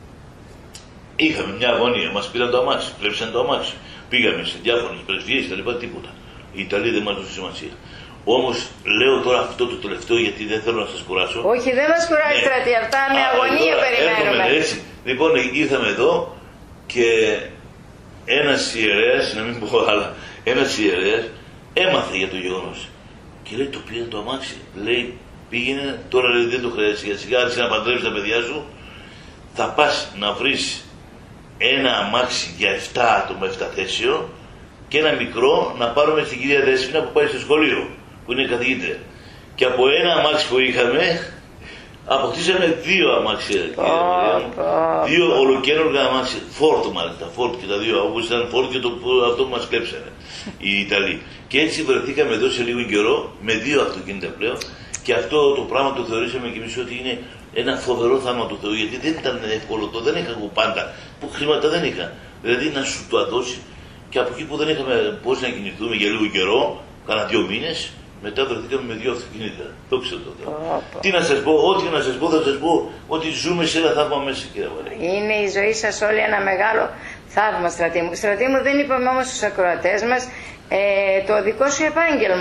είχαμε μια αγωνία. Μας πήραν το αμάξι, κλέψαν το αμάξι. Πήγαμε σε διάφορες πρεσβείες και λοιπά, τίποτα. Η Ιταλία δεν μας δώσει σημασία. Όμως λέω τώρα αυτό το τελευταίο γιατί δεν θέλω να σας κουράσω. Όχι, δεν μας κουράζει στρατή, αυτά με αγωνία περιμένουμε. Έτσι. Λοιπόν, ήρθαμε εδώ και ένας ιερέας, να μην πω άλλα, ένας ιερέας έμαθε για το γεγονός. Και λέει το πήρε το αμάξι. Λέει πήγαινε, τώρα λέει, δεν το χρειάζεται σιγά σιγά, άρχισε να παντρεύεις τα παιδιά σου. Θα πας να βρεις ένα αμάξι για 7 άτομα, 7 θέσεων και ένα μικρό να πάρουμε στην κυρία Δέσποινα που πάει στο σχολείο, που είναι καθηγήτρια. Και από ένα αμάξι που είχαμε αποκτήσαμε 2 αμάξια. 2 ολοκαίνουργα αμάξια. Φόρτ μάλιστα. Φόρτ και τα 2. Όπως ήταν φόρτ και αυτό που μας κλέψανε οι Ιταλοί. Και έτσι βρεθήκαμε εδώ σε λίγο καιρό με 2 αυτοκίνητα πλέον. Και αυτό το πράγμα το θεωρήσαμε κι εμείς ότι είναι ένα φοβερό θαύμα του Θεού. Γιατί δεν ήταν εύκολο, δεν είχα εγώ πάντα. Που χρήματα δεν είχα. Δηλαδή να σου το αδώσει. Και από εκεί που δεν είχαμε πώς να κινηθούμε για λίγο καιρό, κάνα 2 μήνες, μετά βρεθήκαμε με 2 αυτοκίνητα. Δόξα τω Θεώ. Τι να σας πω, ό,τι να σας πω, θα σας πω ότι ζούμε σε ένα θαύμα μέσα, κύριε Βαρέλη. Είναι η ζωή σας όλη ένα μεγάλο θαύμα, στρατή μου. Στρατή μου, δεν είπαμε όμως στους ακροατές μας το δικό σου επάγγελμα.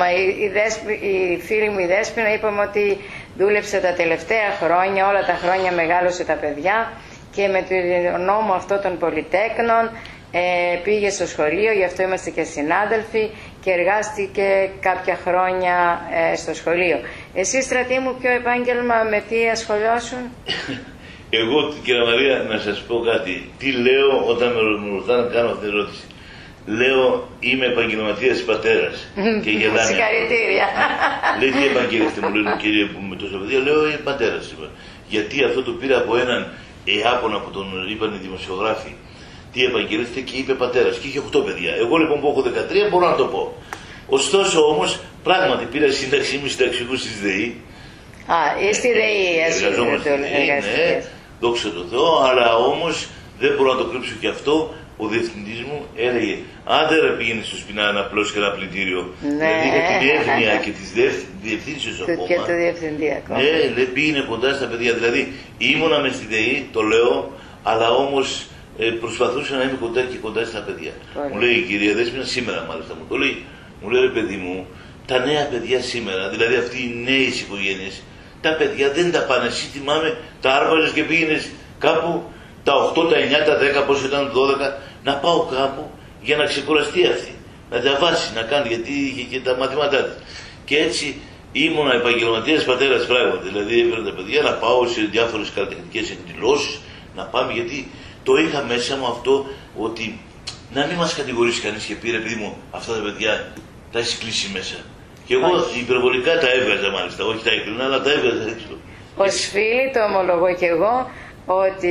Η φίλη μου η Δέσποινα, είπαμε ότι δούλεψε τα τελευταία χρόνια, όλα τα χρόνια μεγάλωσε τα παιδιά και με τον νόμο αυτό των πολυτέκνων πήγε στο σχολείο, γι' αυτό είμαστε και συνάδελφοι και εργάστηκε κάποια χρόνια στο σχολείο. Εσύ, στρατή μου, ποιο επάγγελμα, με τι ασχολιώσουν? Εγώ, κύριε Μαρία, να σας πω κάτι. Τι λέω όταν με ρωτάνε να κάνω αυτή την ερώτηση? Λέω είμαι επαγγελματίας πατέρας. Και γελάνε. Συγχαρητήρια. Λέει τι επαγγελματία μου λένε, κύριε, που με τόσα παιδιά? Λέω πατέρας είμαι. Γιατί αυτό το πήρα από έναν Ιάπωνα που τον είπαν οι δημοσιογράφοι. Τι επαγγελίστηκε και είπε πατέρας και είχε 8 παιδιά. Εγώ λοιπόν που έχω 13 μπορώ να το πω. Ωστόσο όμως πράγματι πήρα σύνταξη, είμαι συνταξιούχος της ΔΕΗ. Στη ΔΕΗ εργαζόμαστε. Ναι, δόξα τω Θεώ, αλλά όμως δεν μπορώ να το κρύψω και αυτό. Ο διευθυντής μου έλεγε άντε ρε πήγαινε στο Σπινά να απλώσει και ένα πλυντήριο. Δηλαδή είχα την έννοια και τις διευθύνσεις ακόμα. Και το διευθυντή ακόμα. Ναι, λέει πήγαινε κοντά στα παιδιά. Δηλαδή ήμουνα μες στη ΔΕΗ, το λέω, αλλά όμως προσπαθούσα να είμαι κοντά και κοντά στα παιδιά. Μου λέει η κυρία Δέσποινα, σήμερα μάλιστα μου το λέει, μου λέει ρε παιδί μου, τα νέα παιδιά σήμερα, δηλαδή αυτοί οι νέες οικογένειες, τα παιδιά δεν τα πάνε. Εσύ θυμάμαι, τα άρβαζες και πήγαινες κάπου τα 8, τα 9, τα 10, πόσο ήταν 12, να πάω κάπου για να ξεκουραστεί αυτή. Να διαβάσει, να κάνει, γιατί είχε και τα μαθήματά της. Και έτσι ήμουνα επαγγελματίας πατέρας πράγματι. Δηλαδή έπαιρνα τα παιδιά να πάω σε διάφορες καλλιτεχνικές εκδηλώσεις, να πάμε, γιατί το είχα μέσα μου αυτό ότι να μην μας κατηγορήσει κανείς και πει ρε παιδί μου, αυτά τα παιδιά τα έχει κλείσει μέσα. Και εγώ υπερβολικά τα έβγαζα μάλιστα, όχι τα έκλεινα, αλλά τα έβγαζα έξω. Ως φίλη το ομολογώ και εγώ ότι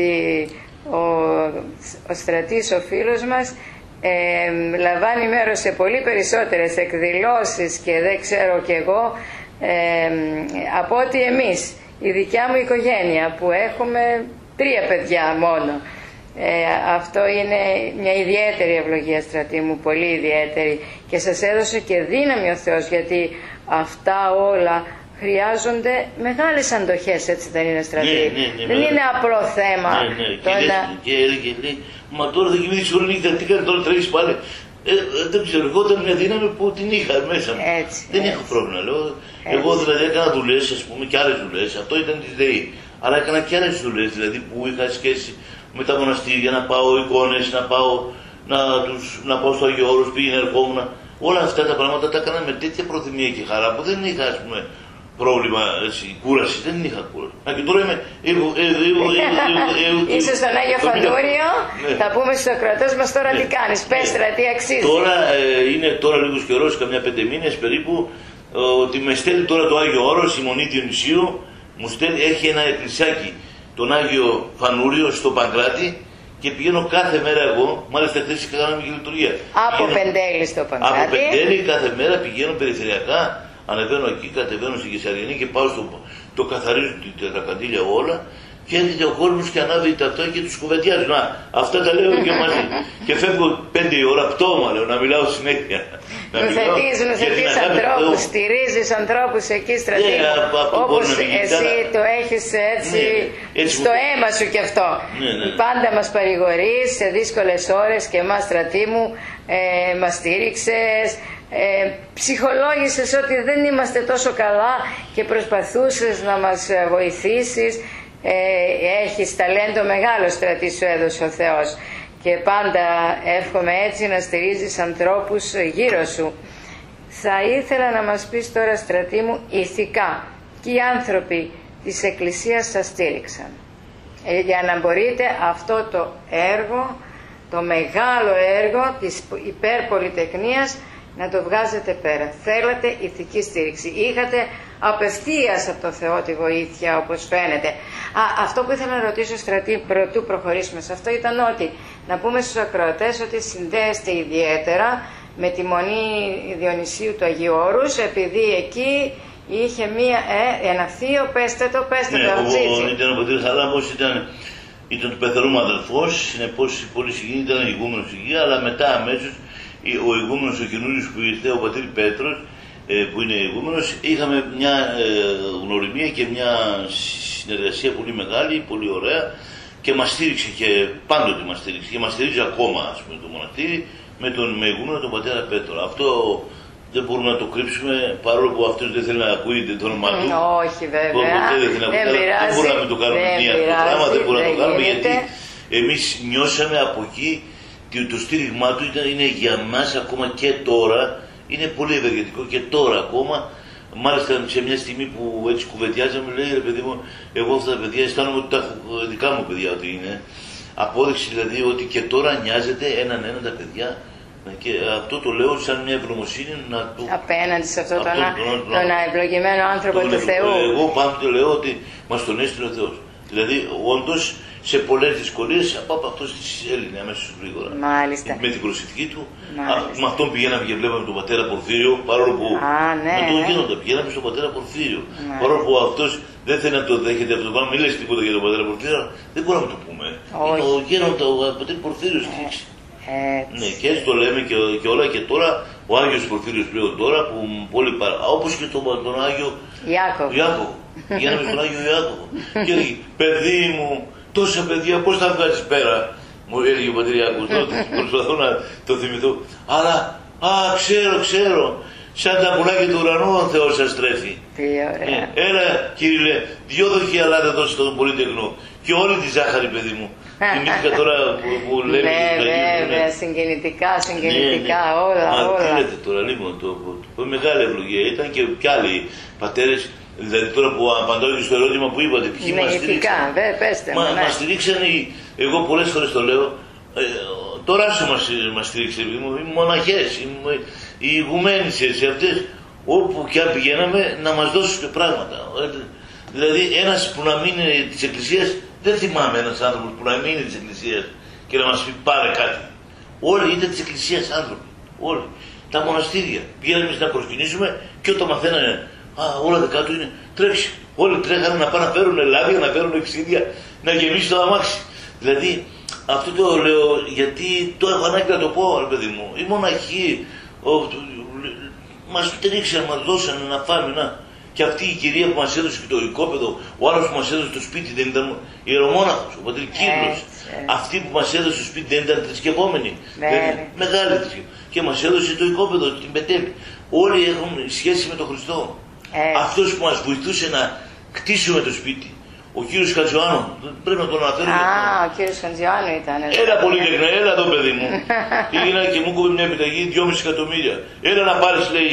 ο Στρατής, ο φίλος μας, λαμβάνει μέρος σε πολύ περισσότερες εκδηλώσεις και δεν ξέρω κι εγώ από ότι εμείς, η δικιά μου οικογένεια που έχουμε 3 παιδιά μόνο. Αυτό είναι μια ιδιαίτερη ευλογία, Στρατή μου, πολύ ιδιαίτερη, και σας έδωσε και δύναμη ο Θεός, γιατί αυτά όλα χρειάζονται μεγάλες αντοχές, έτσι δεν είναι, Στρατή? Ναι, δεν είναι απλό θέμα. Και έλεγε, μα τώρα θα κοιμήθεις όλη νύχτα, τι κάνει τώρα, τρέχεις πάλι? Δεν ξέρω, εγώ ήταν μια δύναμη που την είχα μέσα μου. Δεν έχω πρόβλημα, λέω. Εγώ δηλαδή έκανα δουλειές, ας πούμε, και άλλες δουλειές. Αυτό ήταν της ΔΕΗ. Αλλά έκανα και άλλες δουλειές, δηλαδή που είχα σχέση με τα μοναστήρια, να πάω εικόνες, να πάω στο Άγιο Όρος, πήγαινα, ερχόμουν. Όλα αυτά τα πράγματα τα έκανα με τέτοια προθυμία και χαρά που δεν είχα, ας πούμε, πρόβλημα, κούραση, δεν είχα κούραση. Και τώρα είμαι. Είσαι στον Άγιο Φαντούριο, θα πούμε στους ακροατές μας τώρα τι κάνεις, πες τώρα τι αξίζει. Τώρα είναι τώρα λίγους καιρός, καμιά 5 μήνες περίπου, ότι με στέλνει τώρα το Άγιο Όρος, η Μονή Διονυσίου, μου στέλνει, έχει ένα εκκλησιάκι, τον Άγιο Φανούριο στο Παγκράτη και πηγαίνω κάθε μέρα εγώ, μάλιστα χθες κάναμε και λειτουργία. Από Πεντέλη στο Παγκράτη. Από Πεντέλη κάθε μέρα πηγαίνω περιφερειακά. Ανεβαίνω εκεί, κατεβαίνω στην Κεσαριανή και πάω το καθαρίζω τα καντήλια όλα και έρχεται ο κόσμος και ανάβει τα αυτά και τους κουβεντιάζουν. Αυτά τα λέω και μαζί. Και φεύγω 5 η ώρα πτώμα, λέω, να μιλάω συνέχεια. Νουθετείς ανθρώπους, στηρίζεις ανθρώπους εκεί στρατή, όπως εσύ το έχεις έτσι στο αίμα σου κι αυτό. Πάντα μας παρηγορείς σε δύσκολες ώρες και εμάς στρατή μου μας στήριξες. Ψυχολόγησες ότι δεν είμαστε τόσο καλά και προσπαθούσες να μας βοηθήσεις. Έχεις ταλέντο μεγάλο στρατή, σου έδωσε ο Θεός και πάντα εύχομαι έτσι να στηρίζεις ανθρώπους γύρω σου. Θα ήθελα να μας πεις τώρα, στρατή μου, ηθικά και οι άνθρωποι της Εκκλησίας σας στήριξαν για να μπορείτε αυτό το έργο, το μεγάλο έργο της υπερπολιτεχνίας να το βγάζετε πέρα. Θέλατε ηθική στήριξη. Είχατε απευθείας από το Θεό τη βοήθεια, όπως φαίνεται. Αυτό που ήθελα να ρωτήσω, στρατή, πρωτού προχωρήσουμε σε αυτό, ήταν ότι να πούμε στους ακροατές ότι συνδέεστε ιδιαίτερα με τη Μονή Διονυσίου του Αγίου Όρους, επειδή εκεί είχε ένα θείο, πέστε το, ήταν ο πατήρ Χαράμπος, ήταν του πεθερού μου αδελφός, συνεπώς πολύ συγκίνη, ήταν ηγούμενος εκεί, αλλά μετά αμέσως ο ηγούμενος, ο καινούριος που ήρθε, ο πατήρ Πέτρος, που είναι ηγούμενος, είχαμε μια γνωριμία και μια συνεργασία πολύ μεγάλη, πολύ ωραία και μας στήριξε και πάντοτε μας στήριξε και μας στηρίζει ακόμα, ας πούμε, το μοναστήρι με τον ηγούμενο τον πατέρα Πέτρο. Αυτό δεν μπορούμε να το κρύψουμε, παρόλο που αυτός δεν θέλει να ακούει το όνομα του. Όχι βέβαια, δεν μπορούμε να το κάνουμε δεν μπορούμε να το κάνουμε γιατί εμείς νιώσαμε από εκεί το στήριγμά του είναι για μας ακόμα και τώρα, είναι πολύ ευεργετικό και τώρα ακόμα. Μάλιστα σε μια στιγμή που έτσι κουβεντιάζαμε, λέει, ρε παιδί μου, εγώ αυτά τα παιδιά αισθάνομαι ότι τα έχω δικά μου παιδιά ότι είναι. Απόδειξη δηλαδή ότι και τώρα νοιάζεται έναν τα παιδιά. Και αυτό το λέω σαν μια ευγνωμοσύνη να του... Απέναντι σε αυτόν τον ευλογημένο άνθρωπο του Θεού. Εγώ πάντοτε λέω ότι μας τον έστειλε ο Θεός. Δηλαδή όντως σε πολλές δυσκολίες από αυτός τις έλυνε αμέσως γρήγορα. Μάλιστα. Με την προσευχή του. Με αυτόν πηγαίναμε και βλέπαμε τον πατέρα Πορφύριο, παρόλο που με τον γίνοντα πηγαίναμε στον πατέρα Πορφύριο. Παρόλο που αυτός δεν θέλει να το δέχεται αυτό το πράγμα, μην λες τίποτα για τον πατέρα Πορφύριο, δεν μπορούμε να το πούμε. Ο γίνοντα, ο πατέρα Πορφύριο στήριξε. Ναι, και έτσι το λέμε και όλα και τώρα ο Άγιος Πορφύριος πλέον τώρα που πολύ όπως και τον Άγιο Ιάκωβο. Πηγαίναμε στον Άγιο Ιάκωβο και έλεγε, παιδί μου, τόσα παιδιά πώς θα βγάζεις πέρα, μου έλεγε ο πατήρ Ιάκωβος, προσπαθώ να το θυμηθώ, αλλά ξέρω, σαν τα πουλάκια του ουρανού ο Θεός σας τρέφει. Τι ωραία. Έλα κύριε, 2 δοχεία λάδια δώσε στον πολυτεχνό και όλη τη ζάχαρη, παιδί μου. Θυμήθηκα τώρα που λέμε. Βέβαια, συγκινητικά, όλα. Τι λέτε τώρα, λοιπόν, το μεγάλη ευλογία ήταν και άλλοι πατέρες, δηλαδή τώρα που απαντάω στο ερώτημα που είπατε, ποιοι μας στηρίξαν. Μας στηρίξαν, εγώ πολλές φορές το λέω, τώρα μας στηρίξε, οι μοναχές, οι ηγουμένισσες, αυτές, όπου και αν πηγαίναμε να μας δώσουν πράγματα. Δηλαδή ένας που να μείνει της Εκκλησίας, δεν θυμάμαι ένας άνθρωπος που να μείνει της Εκκλησίας και να μας πει πάρε κάτι. Όλοι ήταν της Εκκλησίας άνθρωποι. Όλοι. Τα μοναστήρια. Πήγαμε να προσκυνήσουμε και όταν μαθαίνανε όλα τα κάτω είναι τρέξει. Όλοι τρέχανε να πάνε να φέρουν λάδια, να φέρουν εξίδια, να γεμίσει το αμάξι. Δηλαδή αυτό το λέω γιατί το έχω ανάγκη να το πω, ρε παιδί μου. Οι μοναχοί μας στηρίξαν, μας δώσανε να φάμε, Και αυτή η κυρία που μας έδωσε και το οικόπεδο, ο άλλος που μας έδωσε το σπίτι δεν ήταν ιερομόναχος, ο πατήρ Κύριος. Αυτή που μας έδωσε το σπίτι δεν ήταν θρησκευόμενη. Μεγάλη θρησκευόμενη. Και μας έδωσε το οικόπεδο, την Πετέλη. Όλοι έχουν σχέση με τον Χριστό. Αυτός που μας βοηθούσε να κτίσουμε το σπίτι, ο κύριος Χατζιωάννου, πρέπει να τον αναφέρουμε. Ο κύριος Χατζιωάννου ήταν. Έλα πολύ ειλικρινά, έλα εδώ παιδί μου. Πήγαινα και μου κόβε μια επιταγή 2,5 εκατομμύρια. Έλα να πάρεις, λέει,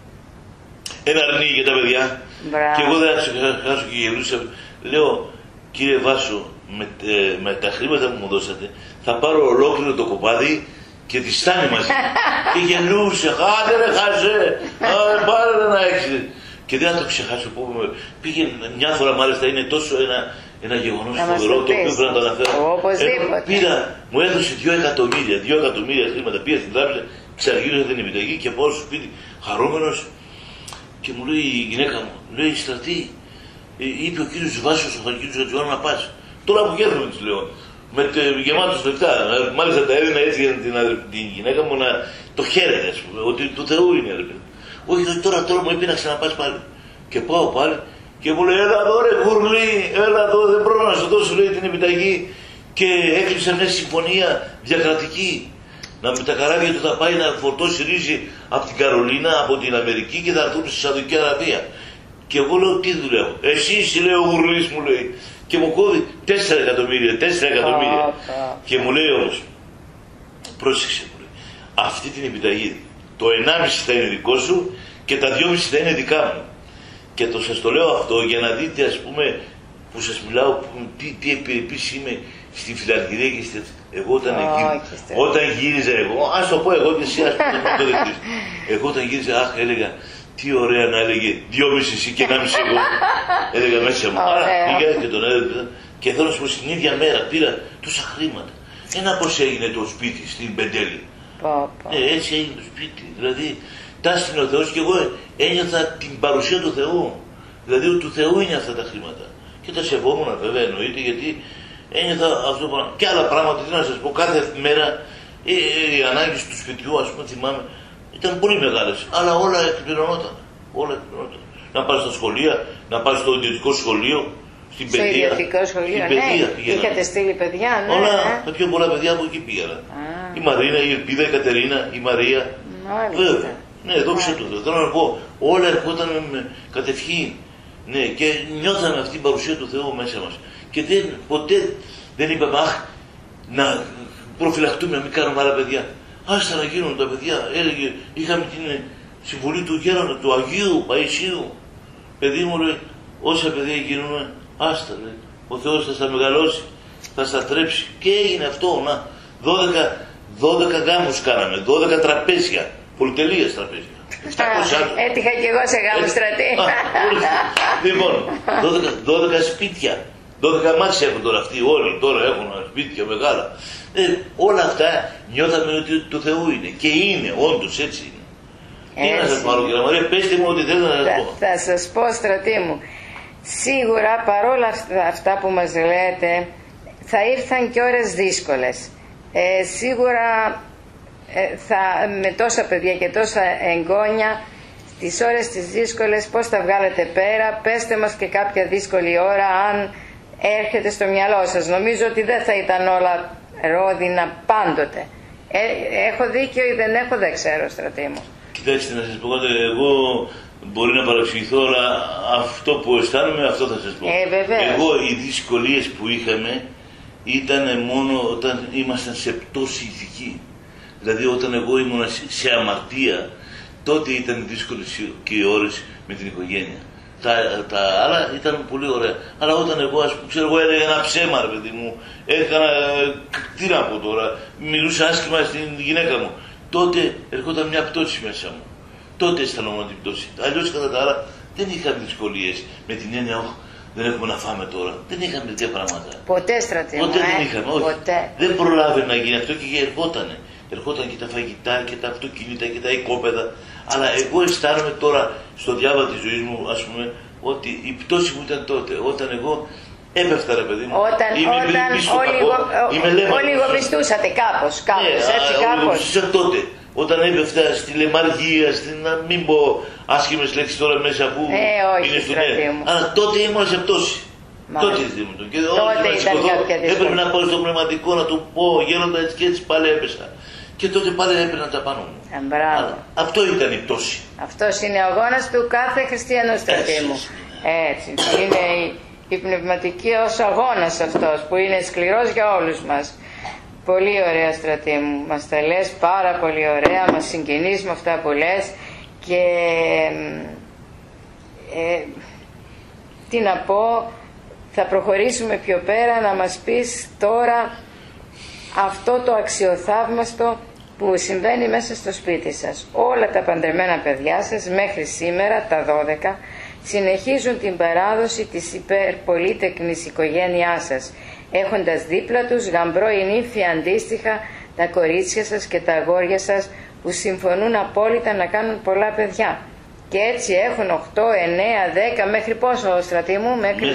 ένα αρνί για τα παιδιά. Και εγώ δεν ξεχάσω και γελούσα. Λέω, κύριε Βάσο, με τα χρήματα που μου δώσατε, θα πάρω ολόκληρο το κοπάδι και τη στάνει μαζί. Και γελούσε, χάτε ρε χάζε, πάρε ένα έξι. Και δεν θα το ξεχάσω που πήγε μια φορά, μάλιστα είναι τόσο ένα γεγονός φοβερό, το οποίο πρέπει να το αναφέρω. Πήρα, μου έδωσε 2 εκατομμύρια χρήματα, πήγα στην τράπεζα, ξαργύρωσα την επιταγή και πάω στο σπίτι χαρούμενος και μου λέει η γυναίκα μου, λέει Στρατή, είπε ο κύριος Βάσος, ο κύριος Χατζιωάννου να πας. Τώρα που γέρνουμε της λέω, με γεμάτος λεφτά, μάλιστα τα έδινα έτσι για την γυναίκα μου να το χαίρεται, ας πούμε, ότι του Θεού είναι ρε παιδί. Όχι, τώρα μου είπε να ξαναπάς πάλι. Και πάω πάλι και μου λέει, έλα εδώ ρε γουρλί, έλα εδώ, δεν μπορώ να σου δώσω, λέει, την επιταγή. Και έκλεισα μια συμφωνία διακρατική. Με τα καράβια του θα πάει να φορτώσει ρύζι από την Καρολίνα, από την Αμερική και θα έρθουν στη Σαουδική Αραβία. Και εγώ λέω, τι δουλεύω. Εσύ, λέει ο γουρλής, μου λέει. Και μου κόβει 4 εκατομμύρια. Και μου λέει όμως, πρόσεξε, μου λέει, αυτή την επιταγή. Το 1,5 θα είναι δικό σου και τα 2,5 θα είναι δικά μου. Και σας το λέω αυτό για να δείτε, ας πούμε, που σας μιλάω, τι επιρρεπής είμαι στη φιλαρχηρία και εγώ όταν γύριζα εγώ, ας το πω εγώ και εσύ, ας πούμε, το δεχτείς. Εγώ όταν γύριζα, έλεγα, τι ωραία να έλεγε 2,5 εσύ και 1,5 εγώ. Έλεγα μέσα μου. Άρα πήγα και τον έδωσα και θέλω να σου πω, στην ίδια μέρα πήρα τόσα χρήματα. Ένα πώς έγινε το σπίτι στην Πεντέλη. Έτσι έγινε το σπίτι, δηλαδή τα έστειλε ο Θεός και εγώ ένιωθα την παρουσία του Θεού, δηλαδή του Θεού είναι αυτά τα χρήματα και τα σεβόμουν βέβαια εννοείται, γιατί ένιωθα αυτό το πράγμα και άλλα πράγματα. Τι να σας πω, κάθε μέρα οι ανάγκες του σπιτιού, ας πούμε, θυμάμαι, ήταν πολύ μεγάλες, αλλά όλα εκπληρωνόταν, να πας στα σχολεία, να πας στο ιδιωτικό σχολείο, στην παιδεία. Στο ιδιωτικό σχολείο, ναι. Είχατε στείλει παιδιά, ναι. Όλα τα πιο πολλά παιδιά από εκεί πήγαιναν. Η Μαρίνα, η Ελπίδα, η Κατερίνα, η Μαρία. Βέβαια. Ναι, δόξα τω Θεώ. Θέλω να πω, όλα ερχόταν κατευχήν. Ναι, και νιώθαμε αυτή την παρουσία του Θεού μέσα μας. Και ποτέ δεν είπαμε, αχ, να προφυλαχτούμε, να μην κάνουμε άλλα παιδιά. Άστα να γίνουν τα παιδιά. Έλεγε, είχαμε την συμβουλή του γέροντα, του Αγίου Παϊσίου. Παιδί μου, λέει, όσα παιδιά γίνουμε, άστα, λέει. Ο Θεός θα στα μεγαλώσει, θα στα τρέψει. Και έγινε αυτό, να. 12 γάμους κάναμε, 12 τραπέζια, πολυτελείας τραπέζια. Έτυχα κι εγώ σε γάμου, Στρατή. Λοιπόν, 12 σπίτια, 12 μάτια έχουν τώρα αυτοί όλοι, τώρα έχουν σπίτια μεγάλα. Όλα αυτά νιώθαμε ότι του Θεού είναι και είναι, όντως έτσι είναι. Τι να σας πάρω, κύριε Μαρία, πέστε μου ότι δεν θα σας πω. Θα σας πω, Στρατή μου, σίγουρα παρόλα αυτά που μας λέτε, θα ήρθαν και ώρες δύσκολες. Σίγουρα με τόσα παιδιά και τόσα εγγόνια, τις ώρες τις δύσκολες πώς θα βγάλετε πέρα, πέστε μας και κάποια δύσκολη ώρα αν έρχεται στο μυαλό σας. Νομίζω ότι δεν θα ήταν όλα ρόδινα πάντοτε. Έχω δίκιο ή δεν έχω, δεν ξέρω, Στρατή μου. Κοιτάξτε, να σας πω κάτι, εγώ μπορεί να παραξηγηθώ, αλλά αυτό που αισθάνομαι, αυτό θα σας πω. Εγώ οι δυσκολίες που είχαμε ήταν μόνο όταν ήμασταν σε πτώση ηθική. Δηλαδή όταν εγώ ήμουν σε αμαρτία, τότε ήταν δύσκολες και οι ώρες με την οικογένεια. Τα άλλα ήταν πολύ ωραία. Αλλά όταν εγώ, ας πούμε, ξέρω, εγώ έλεγα ένα ψέμα, ρε παιδί μου, έκανα, τι να πω τώρα, μιλούσα άσχημα στην γυναίκα μου, τότε ερχόταν μια πτώση μέσα μου. Τότε αισθανόμουν την πτώση. Αλλιώς κατά τα άλλα δεν είχαμε δυσκολίες με την έννοια, δεν έχουμε να φάμε τώρα. Δεν είχαμε τέτοια πράγματα. Ποτέ, Στρατή. Ποτέ δεν είχαμε, όχι. Ποτέ. Δεν προλάβαινε να γίνει αυτό και ερχότανε. Ερχόταν και τα φαγητά και τα αυτοκίνητα και τα οικόπεδα. Αλλά εγώ αισθάνομαι τώρα στο διάβα της ζωής μου, ας πούμε, ότι η πτώση μου ήταν τότε. Όταν εγώ έπεφτα, ρε παιδί μου. Όταν όλοι λιγοπιστούσατε κάπως, έτσι κάπως. Λιγοπιστούσα τότε. όταν έπεφτα στη λεμαργία, να μην πω άσχημες λέξεις τώρα μέσα που είναι στο νέο. Αλλά τότε ήμουν σε πτώση. Τότε ήμουν. Και τότε ήταν κάποια δυσκολία. Έπρεπε να πάω στο πνευματικό να του πω γέροντα έτσι και έτσι πάλι έπεσα. Και τότε πάλι έπαιρνα τα πάνω μου. Αυτό ήταν η πτώση. Αυτός είναι ο αγώνας του κάθε χριστιανού, στρατή μου. Έτσι. Είναι η πνευματική ως αγώνας αυτός που είναι σκληρός για όλους μας. Πολύ ωραία, στρατή μου. Μας τα λες πάρα πολύ ωραία, μας συγκινείς με αυτά που λες και τι να πω, θα προχωρήσουμε πιο πέρα να μας πεις τώρα αυτό το αξιοθαύμαστο που συμβαίνει μέσα στο σπίτι σας. Όλα τα παντρεμένα παιδιά σας μέχρι σήμερα, τα 12, συνεχίζουν την παράδοση της υπερπολίτεκνης οικογένειάς σας, έχοντας δίπλα τους γαμπρό ή νύφη αντίστοιχα τα κορίτσια σας και τα αγόρια σας που συμφωνούν απόλυτα να κάνουν πολλά παιδιά. Και έτσι έχουν 8, 9, 10, μέχρι πόσο, στρατή μου, μέχρι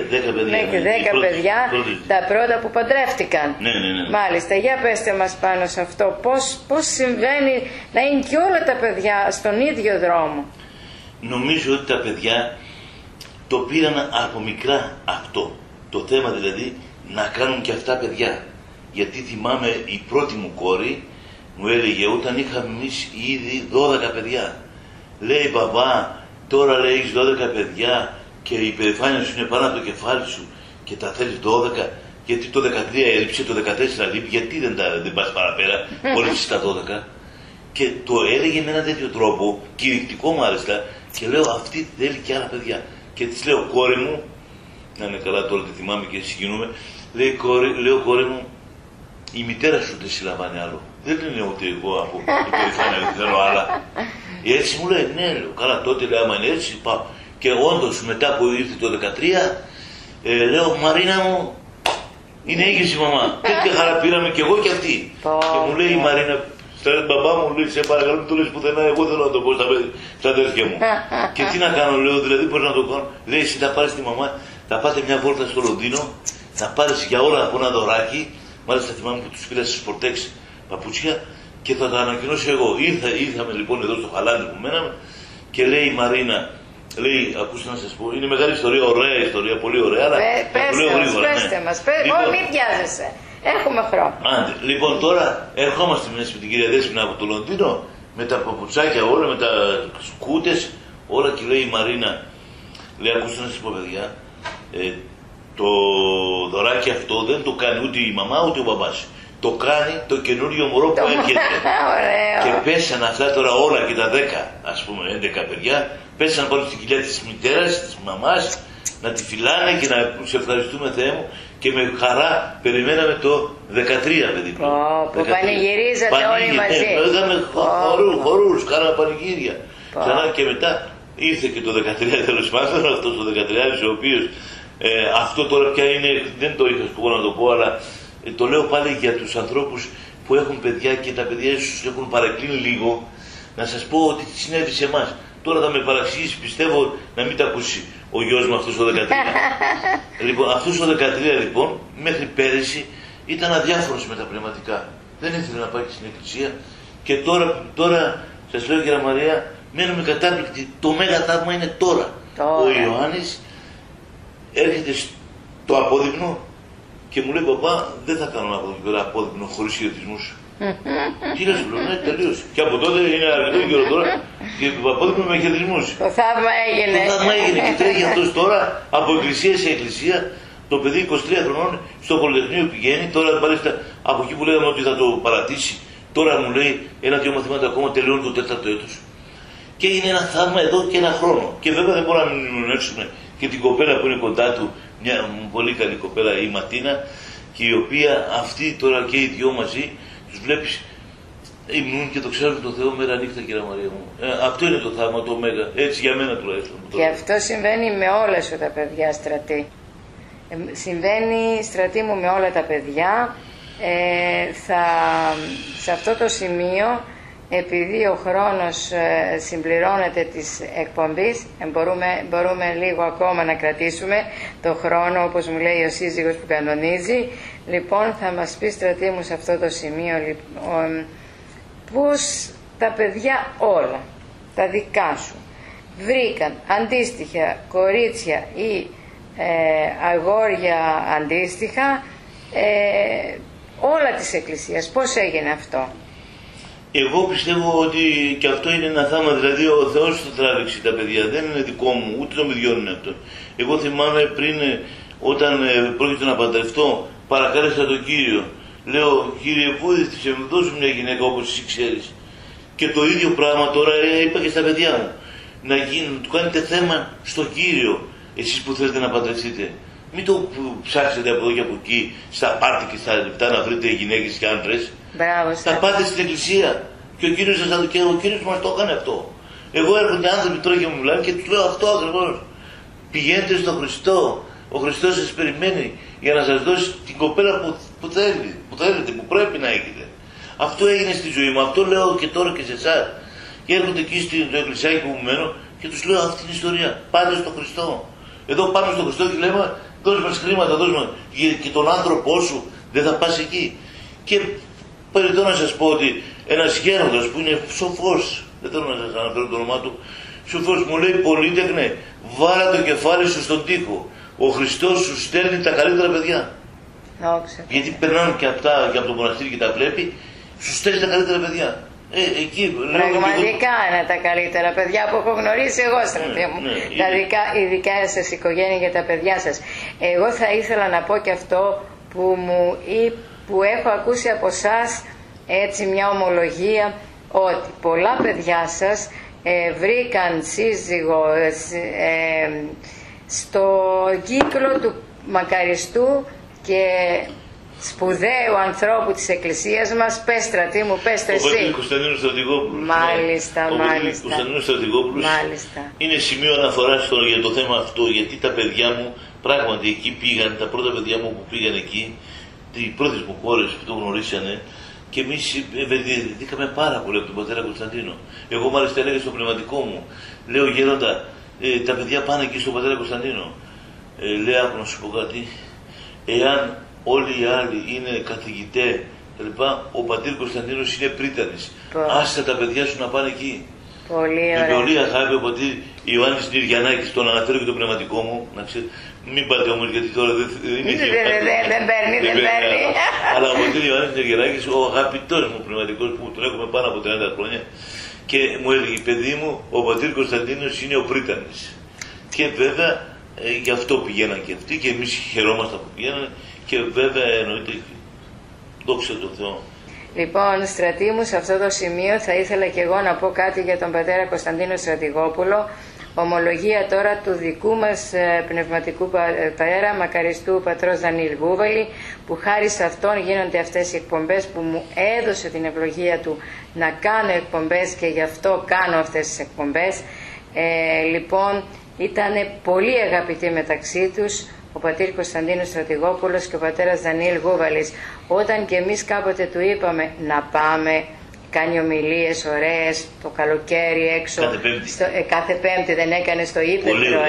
10 παιδιά, τα πρώτα που παντρεύτηκαν. Ναι. Μάλιστα, για πέστε μας πάνω σε αυτό, πώς συμβαίνει να είναι και όλα τα παιδιά στον ίδιο δρόμο. Νομίζω ότι τα παιδιά το πήραν από μικρά αυτό, το θέμα δηλαδή να κάνουν και αυτά παιδιά. Γιατί θυμάμαι η πρώτη μου κόρη μου έλεγε όταν είχαμε εμείς ήδη 12 παιδιά. Λέει μπαμπά, τώρα λέει έχεις 12 παιδιά και η υπερηφάνεια σου είναι πάνω από το κεφάλι σου και τα θέλεις 12, γιατί το 13 έλειψε, το 14 λείπει, γιατί δεν πας παραπέρα, όλες τα 12. Και το έλεγε με έναν τέτοιο τρόπο, κηρυκτικό μάλιστα, και λέω αυτή θέλει και άλλα παιδιά. Και της λέω κόρη μου, να είναι καλά τώρα τη θυμάμαι και συγκινούμε, λέω κόρη μου, η μητέρα σου δεν συλλαμβάνει άλλο. Δεν είναι ότι εγώ από υπερηφάνεια δεν θέλω άλλα. Έτσι μου λέει, ναι, λέω, καλά τότε λέω, άμα είναι έτσι, πάω. Και όντως μετά που ήρθε το 13, λέω, Μαρίνα μου, είναι έγκυση μαμά. Τέτοια χαρά πήραμε και εγώ και αυτή. Και μου λέει η Μαρίνα, μπαμπά μου, λέει, σε παρακαλώ, μην το λες πουθενά, εγώ θέλω να το πω στα αδέρφια μου. Και τι να κάνω, λέω, δηλαδή πώς να το κάνω. Λέει, εσύ θα πάρεις τη μαμά, θα πάτε μια βόλτα στο Λονδίνο, θα πάρεις για όλα από ένα δωράκι. Μάλιστα θυμάμαι που τους πήρα στις Σπορτέξ παπούτσια και θα τα ανακοινώσω εγώ. Ήρθαμε λοιπόν εδώ στο χαλάνι που μέναμε και λέει η Μαρίνα, λέει, ακούστε να σας πω, είναι μεγάλη ιστορία, ωραία ιστορία, πολύ ωραία, αλλά πέστε μας, μην βιάζεσαι, έχουμε χρόνο. Άντε, λοιπόν τώρα ερχόμαστε μέσα με την κυρία Δέσποινα από το Λονδίνο, με τα παπουτσάκια όλα, με τα σκούτες, όλα και λέει η Μαρίνα, λέει, ακούστε να σας πω παιδιά, το δωράκι αυτό δεν το κάνει ούτε η μαμά ούτε ο μπαμπάς. Το κάνει το καινούριο μωρό που έρχεται. Και πέσαν αυτά τώρα όλα και τα 10, ας πούμε, 11 παιδιά, πέσαν πάνω στην κοιλιά της μητέρας, της μαμάς, να τη φυλάνε και να σε ευχαριστούμε Θεέ μου και με χαρά περιμέναμε το 13 παιδί μου. Που πανηγυρίζατε όλοι μαζί. Είχαμε χορούς, κάναμε πανηγύρια. Ξανά και μετά ήρθε και το 13 τέλος πάντων, αυτός ο 13 ο οποίος αυτό τώρα πια είναι, δεν το είχα σκοπό να το πω, αλλά το λέω πάλι για τους ανθρώπους που έχουν παιδιά και τα παιδιά ίσως έχουν παρεκκλίνει λίγο, να σας πω ότι συνέβη σε εμάς. Τώρα θα με παραξηγήσει, πιστεύω να μην τα ακούσει ο γιος μου αυτός ο 13. Λοιπόν, αυτός ο 13 λοιπόν, μέχρι πέρυσι ήταν αδιάφορος με τα πνευματικά. Δεν ήθελε να πάει στην εκκλησία και τώρα σας λέω κύριε Μαρία, μένουμε κατάπληκτοι. Το μέγα θαύμα είναι τώρα. Ο Ιωάννης έρχεται στο απόδειμνο και μου λέει παπά, δεν θα κάνω απόδειμνο χωρίς χαιρετισμούς. Τι να σου λέω, ναι, τελείωσε. Και από τότε είναι αρκετό καιρό τώρα και το απόδειμνο με χαιρετισμούς. Το θαύμα έγινε. Το θαύμα έγινε και τρέχει αυτός τώρα από εκκλησία σε εκκλησία. Το παιδί 23 χρονών στο Πολυτεχνείο πηγαίνει, τώρα μάλιστα από εκεί που λέγαμε ότι θα το παρατήσει. Τώρα μου λέει ένα-δυο μαθήματα ακόμα, τελειώνει το 4ο έτος. Και έγινε ένα θαύμα εδώ και ένα χρόνο. Και βέβαια δεν μπορούμε να μην έξουμε και την κοπέλα που είναι κοντά του, μια πολύ καλή κοπέλα, η Ματίνα, και η οποία αυτοί τώρα και οι δυο μαζί τους βλέπεις ήμουν και το ξέρουν το Θεό μέρα νύχτα, κύριε Μαρία μου. Αυτό είναι το θαύμα, το μέγα. Έτσι για μένα τουλάχιστον. Και αυτό συμβαίνει με όλα σου τα παιδιά, στρατή. Συμβαίνει, στρατή μου, με όλα τα παιδιά. Σε αυτό το σημείο, επειδή ο χρόνος συμπληρώνεται της εκπομπής, μπορούμε λίγο ακόμα να κρατήσουμε το χρόνο, όπως μου λέει ο σύζυγος που κανονίζει. Λοιπόν, θα μας πει, στρατή μου, σε αυτό το σημείο πώς τα παιδιά όλα, τα δικά σου, βρήκαν αντίστοιχα κορίτσια ή αγόρια αντίστοιχα, όλα της Εκκλησίας. Πώς έγινε αυτό? Εγώ πιστεύω ότι και αυτό είναι ένα θαύμα, δηλαδή ο Θεός το τράβηξε τα παιδιά, δεν είναι δικό μου, ούτε των παιδιών είναι αυτό. Εγώ θυμάμαι πριν, όταν πρόκειται να παντρευτώ, παρακάλεσα τον Κύριο. Λέω, Κύριε, βοήθησε με, δώσου μια γυναίκα όπως εσύ ξέρεις. Και το ίδιο πράγμα τώρα είπα και στα παιδιά μου. Να του κάνετε θέμα στο Κύριο, εσείς που θέλετε να παντρευτείτε. Μην το ψάξετε από εδώ και από εκεί, στα πάρτι και στα λεπτά να βρείτε γυναίκες και άντρες. Τα πάτε στην Εκκλησία. Και ο Κύριος μας το έκανε αυτό. Εγώ έρχονται άνθρωποι τώρα και μου μιλάνε και τους λέω αυτό ακριβώς. Πηγαίνετε στον Χριστό. Ο Χριστός σας περιμένει για να σας δώσει την κοπέλα που θέλετε, που πρέπει να έχετε. Αυτό έγινε στη ζωή μου. Αυτό λέω και τώρα και σε εσάς. Και έρχονται εκεί στο εκκλησιάκι που μένω και τους λέω αυτή την ιστορία. Πάτε στον Χριστό. Εδώ πάνω στον Χριστό και λέμε δώσ' μας χρήματα, δώσ' μας. Και τον άνθρωπό σου δεν θα πας εκεί. Και περιττώ να σας πω ότι ένας γέροντας που είναι σοφός, δεν θέλω να σας αναφέρω το όνομά του, σοφός μου λέει, πολύτεκνε, βάλα το κεφάλι σου στον τοίχο. Ο Χριστός σου στέλνει τα καλύτερα παιδιά. Γιατί περνάνε και αυτά και από το μοναστήρι και τα βλέπει, σου στέλνει τα καλύτερα παιδιά. Εκεί, πραγματικά είναι τα καλύτερα παιδιά που έχω γνωρίσει εγώ, στρατή μου. Η δικά σας οικογένεια και τα παιδιά σας. Εγώ θα ήθελα να πω και αυτό που έχω ακούσει από εσάς, έτσι μια ομολογία, ότι πολλά παιδιά σας βρήκαν σύζυγο στο κύκλο του μακαριστού και σπουδαίου ανθρώπου της Εκκλησίας μας. Πες, στρατή μου, πες το εσύ. Ο Πατήρ Κωνσταντίνος Στρατηγόπουλος. Μάλιστα. Ο Πατήρ Κωνσταντίνος Στρατηγόπουλος είναι σημείο αναφοράς για το θέμα αυτό, γιατί τα παιδιά μου πράγματι εκεί πήγαν, τα πρώτα παιδιά μου που πήγαν εκεί, οι πρώτες μου κόρες που το γνωρίσανε, και εμείς δίκαμε πάρα πολύ από τον πατέρα Κωνσταντίνο. Εγώ μάλιστα έλεγα στο πνευματικό μου, λέω γέροντα, τα παιδιά πάνε εκεί στον πατέρα Κωνσταντίνο. Λέω, άκου να σου πω κάτι, εάν όλοι οι άλλοι είναι καθηγητές κλπ, ο πατήρ Κωνσταντίνος είναι πρίτανης. Άσε τα παιδιά σου να πάνε εκεί. Πολύ ωραία. Με πολύ αγάπη ο πατήρ Ιωάννης Νηριανάκης, τον αναφέρω και το πνευματικό μου, να ξέρετε. Μην πάτε όμως γιατί τώρα δεν παίρνει. Αλλά ο πατήρ Ιωάννης Νηριανάκης, ο αγαπητός μου πνευματικός που τον έχουμε πάνω από 30 χρόνια, και μου έλεγε, παιδί μου, ο πατήρ Κωνσταντίνος είναι ο πρίτανης. Και βέβαια γι' αυτό πηγαίναν και αυτοί και εμείς χαιρόμασταν που πηγαίνανε. Και βέβαια εννοείται, δόξα τω Θεώ. Λοιπόν, στρατή μου, σε αυτό το σημείο θα ήθελα και εγώ να πω κάτι για τον πατέρα Κωνσταντίνο Στρατηγόπουλο. Ομολογία τώρα του δικού μας πνευματικού πατέρα, μακαριστού πατρός Δανίλ Γούβαλη, που χάρη σε αυτόν γίνονται αυτές οι εκπομπές, που μου έδωσε την ευλογία του να κάνω εκπομπές και γι' αυτό κάνω αυτές τις εκπομπές. Λοιπόν, ήταν πολύ αγαπητοί μεταξύ τους ο πατήρ Κωνσταντίνος Στρατηγόπουλος και ο πατέρας Δανίλ Γούβαλης. Όταν και εμείς κάποτε του είπαμε να πάμε, κάνει ομιλίες ωραίες το καλοκαίρι έξω, κάθε Πέμπτη δεν έκανε στο Ήπεθρο,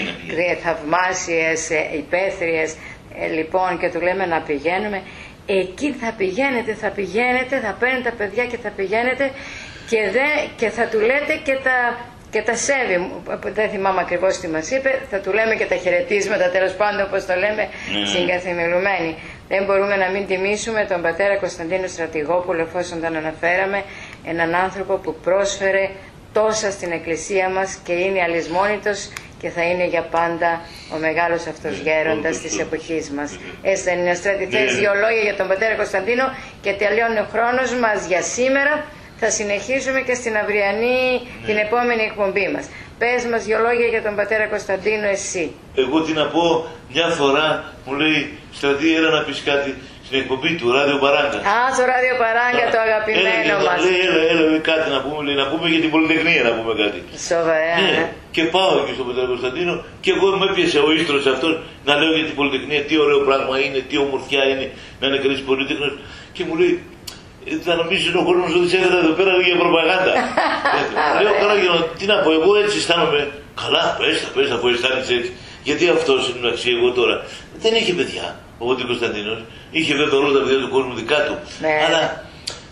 θαυμάσιες, υπαίθριες, λοιπόν, και του λέμε να πηγαίνουμε. Εκεί θα πηγαίνετε, θα παίρνετε τα παιδιά και θα πηγαίνετε και θα του λέτε και τα σέβη, δεν θυμάμαι ακριβώς τι μας είπε, θα του λέμε και τα χαιρετίσματα, τέλος πάντων, όπως το λέμε συγκαθημιλουμένοι. Δεν μπορούμε να μην τιμήσουμε τον πατέρα Κωνσταντίνο Στρατηγόπουλο, εφόσον τον αναφέραμε, έναν άνθρωπο που πρόσφερε τόσα στην Εκκλησία μας και είναι αλυσμόνητος και θα είναι για πάντα ο μεγάλος αυτός γέροντας της εποχής μας. Έτσι δεν είναι, Στράτη? Θες δύο λόγια για τον πατέρα Κωνσταντίνο και τελειώνει ο χρόνος μας για σήμερα. Θα συνεχίσουμε και στην αυριανή, την επόμενη εκπομπή μας. Πες μας δυο λόγια για τον πατέρα Κωνσταντίνο εσύ. Εγώ τι να πω, μια φορά μου λέει, Στρατή, έλα να πεις κάτι στην εκπομπή του Ράδιο Παράγκα. Στο Ράδιο Παράγκα, το αγαπημένο μας. Λέει, έλα κάτι να πούμε, λέει, να πούμε για την Πολυτεχνία, να πούμε κάτι. Σοβαρά. Και πάω εκεί στον πατέρα Κωνσταντίνο και εγώ με έπιασε ο ίστρος αυτός να λέω για την Πολυτεχνία, τι ωραίο πράγμα είναι, τι ομορφιά είναι να είναι κανείς πολύτεχνος, και μου λέει, θα νομίζεις ο κόσμος ότι σε έφερα εδώ πέρα για προπαγάνδα. Λέω, καλά, τι να πω, εγώ έτσι αισθάνομαι. Καλά, πες, αφού αισθάνεσαι έτσι. Γιατί αυτός, εντάξει, εγώ τώρα δεν είχε παιδιά, ο πατήρ Κωνσταντίνος. Είχε βέβαια όλα τα παιδιά του κόσμου δικά του. Αλλά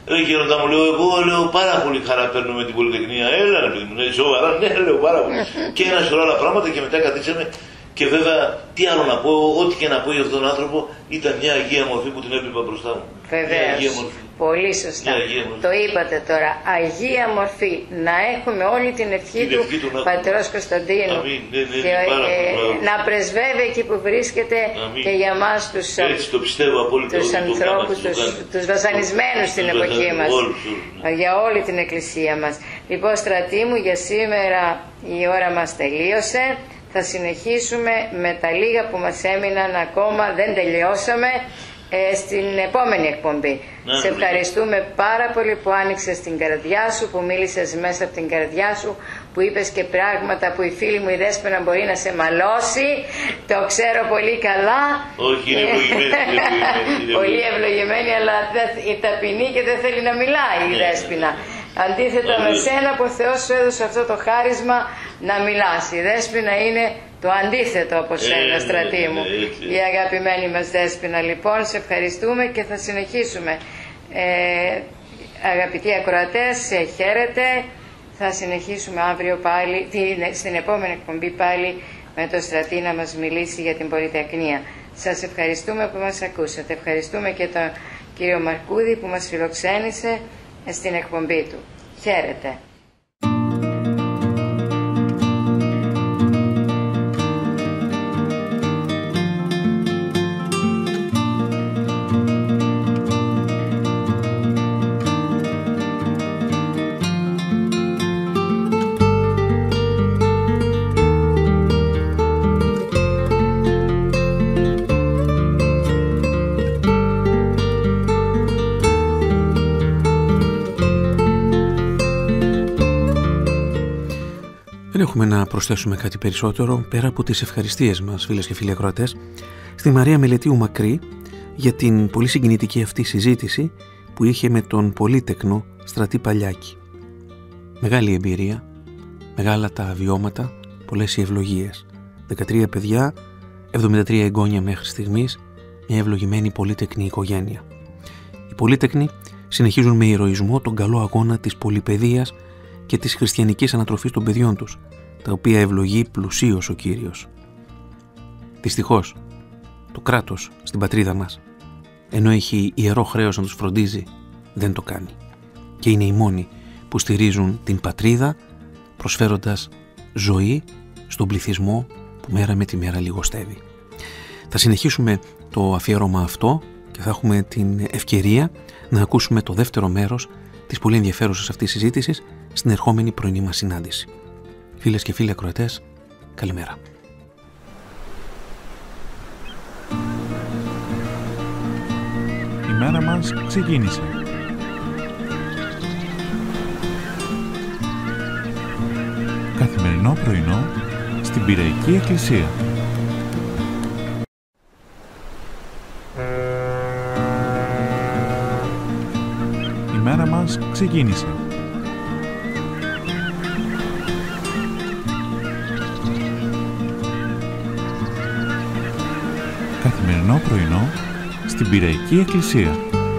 Ρε γέροντα μου, λέω, εγώ λέω πάρα πολύ χαρά παίρνω με την Πολυτεχνία. Έλα ρε παιδί μου, ναι, σοβαρά, ναι, λέω πάρα πολύ. Και ένα σωρό άλλα πράγματα και μετά καθίσαμε. Και βέβαια, τι άλλο να πω, ό,τι και να πω για αυτόν τον άνθρωπο, ήταν μια αγία μορφή που την έβλεπα μπροστά μου. Βεβαίως. Πολύ σωστά. Το είπατε τώρα. Αγία μορφή. Να έχουμε όλη την ευχή του Πατρός Κωνσταντίνου. Αμήν, ναι, και, να πρεσβεύει εκεί που βρίσκεται. Αμήν. Και για μας τους ανθρώπους, τους βασανισμένους στην εποχή μας. Για όλη την Εκκλησία μας. Λοιπόν, στρατή μου, για σήμερα η ώρα μας τελείωσε. Θα συνεχίσουμε με τα λίγα που μας έμειναν ακόμα, δεν τελειώσαμε, στην επόμενη εκπομπή. Σε ευχαριστούμε πάρα πολύ που άνοιξες την καρδιά σου, που μίλησες μέσα από την καρδιά σου, που είπες και πράγματα που η φίλη μου η Δέσποινα μπορεί να σε μαλώσει. Το ξέρω πολύ καλά. Όχι, είναι ευλογημένη. Πολύ ευλογημένη, αλλά η ταπεινή και δεν θέλει να μιλάει η Δέσποινα. Αντίθετα με σένα που ο Θεός σου έδωσε αυτό το χάρισμα να μιλάς. Η Δέσποινα είναι το αντίθετο από σένα, στρατή μου. Η αγαπημένη μας Δέσποινα. Λοιπόν, σε ευχαριστούμε και θα συνεχίσουμε. Αγαπητοί ακροατές, χαίρετε. Θα συνεχίσουμε αύριο πάλι, στην επόμενη εκπομπή πάλι, με το στρατή να μας μιλήσει για την Πολυτεχνία. Σας ευχαριστούμε που μας ακούσατε. Ευχαριστούμε και τον κύριο Μαρκούδη που μας φιλοξένησε στην εκπομπή του. Χαίρετε. Δεν έχουμε να προσθέσουμε κάτι περισσότερο πέρα από τις ευχαριστίες μας, φίλες και φίλοι ακροατές, στη Μαρία Μελετίου Μακρύ για την πολύ συγκινητική αυτή συζήτηση που είχε με τον πολύτεκνο Στρατή Παλιάκη. Μεγάλη εμπειρία, μεγάλα τα βιώματα, πολλές οι ευλογίες. 13 παιδιά, 73 εγγόνια μέχρι στιγμής, μια ευλογημένη πολύτεκνη οικογένεια. Οι πολύτεκνοι συνεχίζουν με ηρωισμό τον καλό αγώνα της πολυπαιδείας και της χριστιανικής ανατροφής των παιδιών τους, τα οποία ευλογεί πλουσίως ο Κύριος. Δυστυχώς, το κράτος στην πατρίδα μας, ενώ έχει ιερό χρέος να τους φροντίζει, δεν το κάνει. Και είναι οι μόνοι που στηρίζουν την πατρίδα, προσφέροντας ζωή στον πληθυσμό που μέρα με τη μέρα λιγοστεύει. Θα συνεχίσουμε το αφιέρωμα αυτό και θα έχουμε την ευκαιρία να ακούσουμε το δεύτερο μέρος της πολύ ενδιαφέρουσας αυτής συζήτησης στην ερχόμενη πρωινή μας συνάντηση. Φίλες και φίλοι ακροατές, καλημέρα. Η μέρα μας ξεκίνησε. Καθημερινό πρωινό στην Πειραϊκή Εκκλησία. Η μέρα μας ξεκίνησε. Καθημερινό πρωινό στην Πειραϊκή Εκκλησία.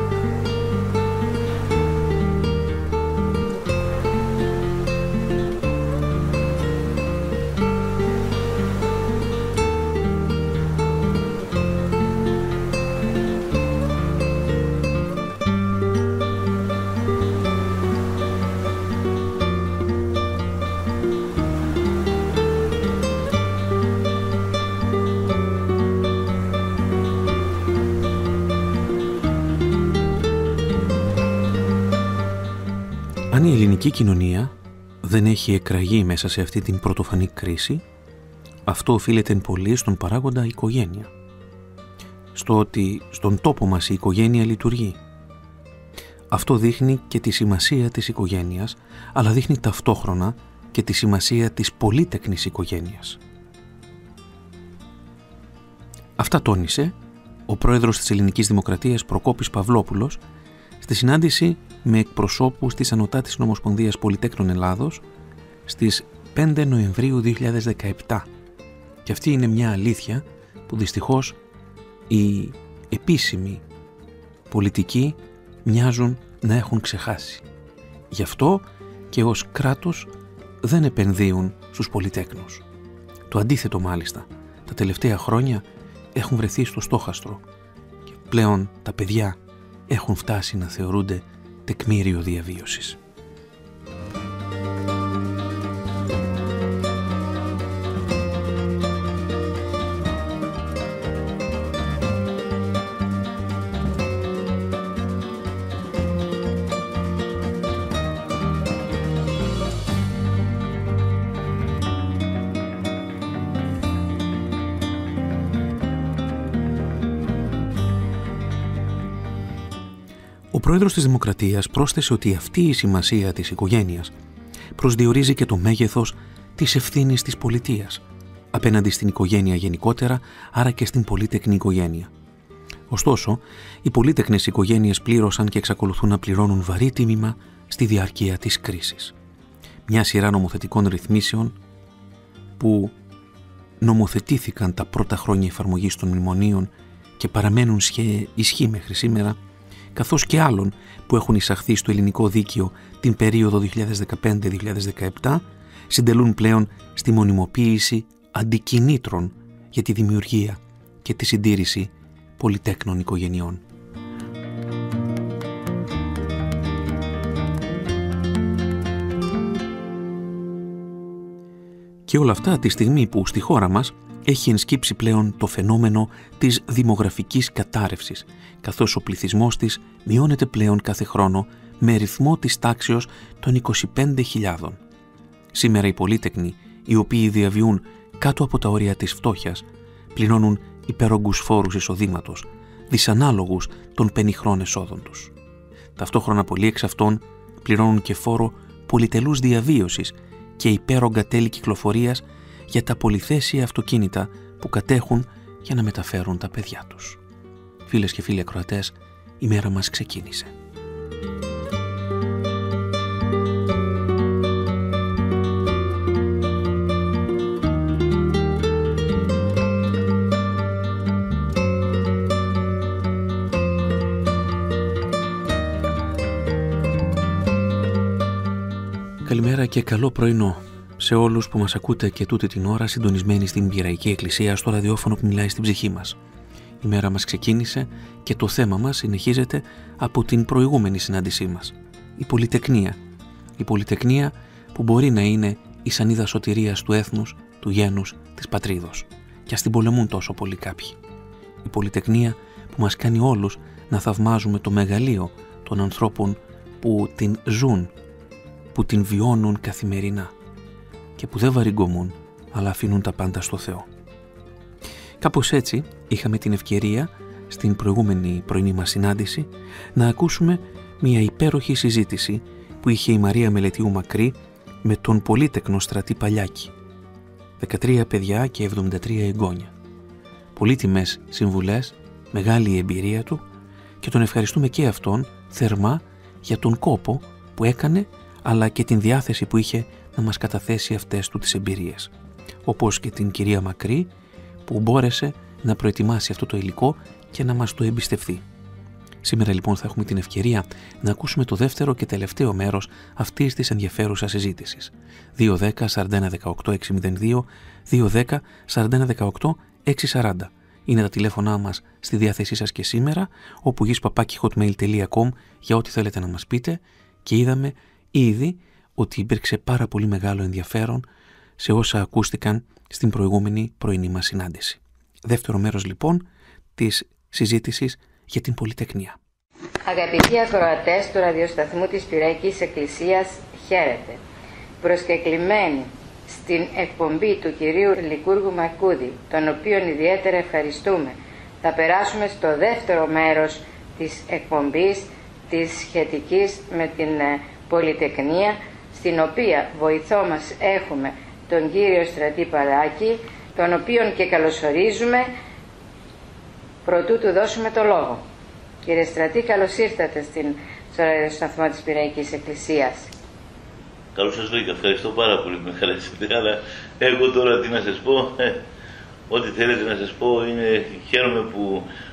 Αν η ελληνική κοινωνία δεν έχει εκραγεί μέσα σε αυτή την πρωτοφανή κρίση, αυτό οφείλεται εν πολύ στον παράγοντα οικογένεια. Στο ότι στον τόπο μας η οικογένεια λειτουργεί. Αυτό δείχνει και τη σημασία της οικογένειας, αλλά δείχνει ταυτόχρονα και τη σημασία της πολύτεκνης οικογένειας. Αυτά τόνισε ο πρόεδρος της Ελληνικής Δημοκρατίας Προκόπης Παυλόπουλος στη συνάντηση με εκπροσώπους της Ανωτάτης Νομοσπονδίας Πολυτέκνων Ελλάδος στις 5 Νοεμβρίου 2017. Και αυτή είναι μια αλήθεια που δυστυχώς οι επίσημοι πολιτικοί μοιάζουν να έχουν ξεχάσει. Γι' αυτό και ως κράτος δεν επενδύουν στους πολυτέκνους. Το αντίθετο μάλιστα, τα τελευταία χρόνια έχουν βρεθεί στο στόχαστρο και πλέον τα παιδιά έχουν φτάσει να θεωρούνται τεκμήριο διαβίωσης. Ο πρόεδρος της Δημοκρατίας πρόσθεσε ότι αυτή η σημασία της οικογένειας προσδιορίζει και το μέγεθος της ευθύνης της πολιτείας απέναντι στην οικογένεια γενικότερα, άρα και στην πολύτεκνη οικογένεια. Ωστόσο, οι πολύτεκνες οικογένειες πλήρωσαν και εξακολουθούν να πληρώνουν βαρύ τίμημα στη διάρκεια της κρίσης. Μια σειρά νομοθετικών ρυθμίσεων που νομοθετήθηκαν τα πρώτα χρόνια εφαρμογής των μνημονίων και παραμένουν ισχύ μέχρι σήμερα, καθώς και άλλων που έχουν εισαχθεί στο ελληνικό δίκαιο την περίοδο 2015-2017, συντελούν πλέον στη μονιμοποίηση αντικινήτρων για τη δημιουργία και τη συντήρηση πολυτέκνων οικογενειών. Και όλα αυτά τη στιγμή που στη χώρα μας έχει ενσκύψει πλέον το φαινόμενο της δημογραφικής κατάρρευσης, καθώς ο πληθυσμός της μειώνεται πλέον κάθε χρόνο με ρυθμό της τάξεως των 25.000. Σήμερα οι πολύτεκνοι, οι οποίοι διαβιούν κάτω από τα όρια της φτώχειας, πληρώνουν υπερόγκους φόρους εισοδήματος, δυσανάλογους των πενιχρών εσόδων τους. Ταυτόχρονα πολλοί εξ αυτών πληρώνουν και φόρο πολυτελούς διαβίωσης και υπέρογκα τέλη κυκλοφορίας για τα πολυθέσια αυτοκίνητα που κατέχουν για να μεταφέρουν τα παιδιά τους. Φίλες και φίλοι ακροατές, η μέρα μας ξεκίνησε. Καλημέρα και καλό πρωινό σε όλους που μας ακούτε και τούτη την ώρα συντονισμένοι στην Πειραϊκή Εκκλησία, στο ραδιόφωνο που μιλάει στην ψυχή μας. Η μέρα μας ξεκίνησε και το θέμα μας συνεχίζεται από την προηγούμενη συνάντησή μας. Η πολυτεκνία. Η πολυτεκνία που μπορεί να είναι η σανίδα σωτηρίας του έθνους, του γένους, της πατρίδος. Και ας την πολεμούν τόσο πολύ κάποιοι. Η πολυτεκνία που μας κάνει όλους να θαυμάζουμε το μεγαλείο των ανθρώπων που την ζουν, που την βιώνουν καθημερινά και που δεν βαριγκομούν, αλλά αφήνουν τα πάντα στο Θεό. Κάπως έτσι είχαμε την ευκαιρία στην προηγούμενη πρωινή μας συνάντηση να ακούσουμε μια υπέροχη συζήτηση που είχε η Μαρία Μελετίου Μακρύ με τον πολύτεκνο Στρατή Παλιάκη. 13 παιδιά και 73 εγγόνια. Πολύτιμες συμβουλές, μεγάλη η εμπειρία του και τον ευχαριστούμε και αυτόν θερμά για τον κόπο που έκανε, αλλά και την διάθεση που είχε να μας καταθέσει αυτές του τις εμπειρίες. Όπως και την κυρία Μακρύ που μπόρεσε να προετοιμάσει αυτό το υλικό και να μας το εμπιστευθεί. Σήμερα λοιπόν θα έχουμε την ευκαιρία να ακούσουμε το δεύτερο και τελευταίο μέρος αυτής της ενδιαφέρουσας συζήτησης. 210-4118-602, 210-4118-640. Είναι τα τηλέφωνά μας στη διάθεσή σας και σήμερα, όπου gis@hotmail.com για ό,τι θέλετε να μας πείτε, και είδαμε ήδη ότι υπήρξε πάρα πολύ μεγάλο ενδιαφέρον σε όσα ακούστηκαν στην προηγούμενη πρωινή μας συνάντηση. Δεύτερο μέρος λοιπόν της συζήτησης για την πολυτεκνία. Αγαπητοί ακροατές του ραδιοσταθμού της Πειραϊκής Εκκλησίας, χαίρετε. Προσκεκλημένοι στην εκπομπή του κυρίου Λικούργου Μαρκούδη, τον οποίον ιδιαίτερα ευχαριστούμε, θα περάσουμε στο δεύτερο μέρος της εκπομπής, της σχετικής με την πολυτεκνία, στην οποία βοηθό μας έχουμε τον κύριο Στρατή Παλιάκη, τον οποίον και καλωσορίζουμε προτού του δώσουμε το λόγο. Κύριε Στρατή, καλώς ήρθατε στο ραδιοσταθμό της Πειραϊκής Εκκλησίας. Καλώς σας βρήκα, ευχαριστώ πάρα πολύ που με καλέσετε, αλλά εγώ τώρα τι να σας πω, ό,τι θέλετε να σας πω, χαίρομαι που